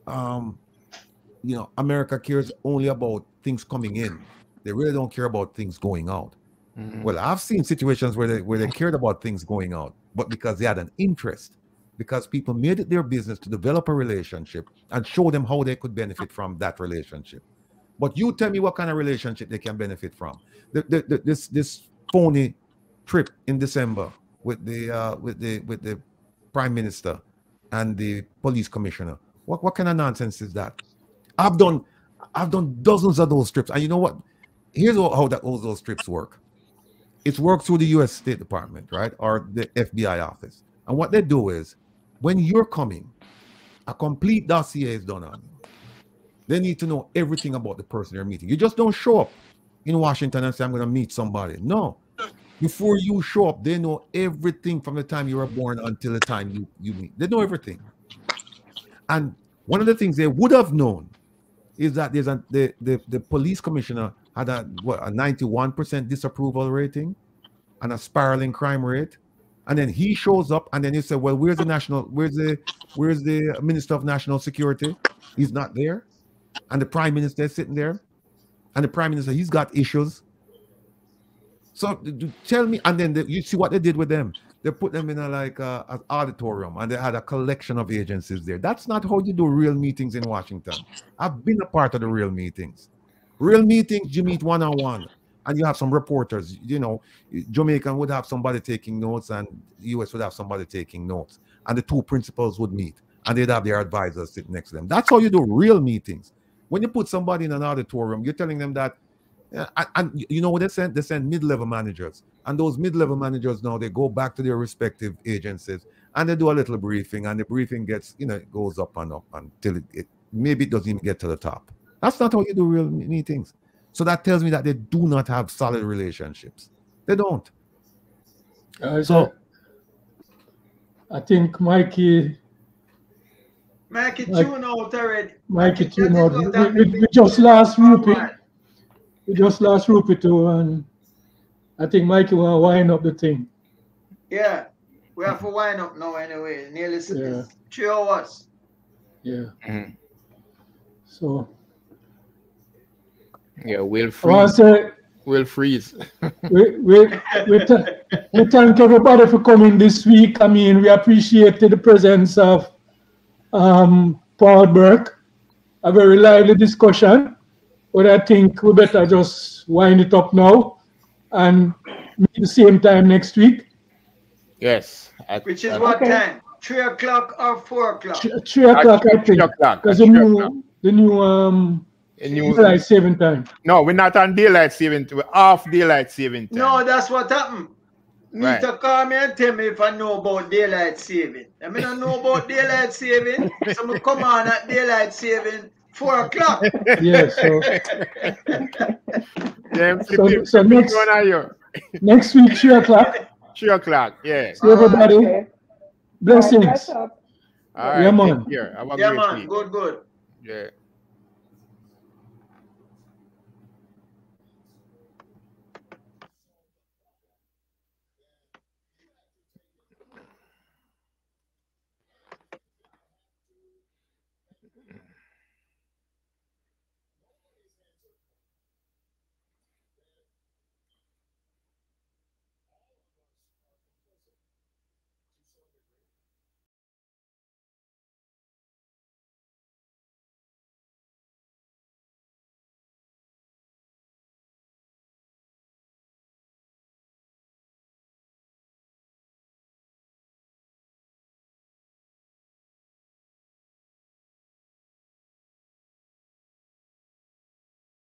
you know, America cares only about things coming in. They really don't care about things going out. Well, I've seen situations where they cared about things going out, but because they had an interest, because people made it their business to develop a relationship and show them how they could benefit from that relationship. But you tell me what kind of relationship they can benefit from. This phony trip in December with the Prime Minister and the police commissioner. What kind of nonsense is that? I've done dozens of those trips, and you know what? Here's how those trips work. It's worked through the U.S. State Department, right, or the FBI office. And what they do is, when you're coming, a complete dossier is done on you. They need to know everything about the person they're meeting. You just don't show up in Washington and say, I'm going to meet somebody. No. Before you show up, they know everything from the time you were born until the time you meet. They know everything. And one of the things they would have known is that there's the police commissioner had a 91% disapproval rating and a spiraling crime rate. And then he shows up and then you say, well, where's the Minister of National Security? He's not there. And the Prime Minister is sitting there. And the Prime Minister, he's got issues. So tell me, and then you see what they did with them. They put them in an auditorium, and they had a collection of agencies there. That's not how you do real meetings in Washington. I've been a part of the real meetings. Real meetings, you meet one-on-one, and you have some reporters. You know, Jamaican would have somebody taking notes, and US would have somebody taking notes. And the two principals would meet, and they'd have their advisors sitting next to them. That's how you do real meetings. When you put somebody in an auditorium, you're telling them that, and you know what they send? They send mid-level managers. And those mid-level managers now, they go back to their respective agencies and they do a little briefing, and the briefing gets, you know, it goes up and up until maybe it doesn't even get to the top. That's not how you do real meetings. So that tells me that they do not have solid relationships. They don't. So I think Mikey tune out already. Mikey tune out. We just lost Rupert. We just lost Rupert too, and I think Mikey will wind up the thing. Yeah, we have to wind up now anyway. Nearly 3 hours. Yeah. So. Yeah, we'll freeze. We'll freeze. we thank everybody for coming this week. I mean, we appreciated the presence of Paul Burke. A very lively discussion. But I think we better just wind it up now and meet the same time next week. Yes. Which is what time? 3 o'clock or 4 o'clock? 3 o'clock, I think. Because the new daylight saving time. No, we're not on daylight saving time. We're off daylight saving time. No, that's what happened. Need to call me and tell me if I know about daylight saving. I mean, I know about daylight saving, so I come on at daylight saving 4 o'clock. Yeah, so next week, 3 o'clock. 3 o'clock, yeah. See everybody. Okay. Blessings. All right, yeah, man. Have a great week. Good. Yeah.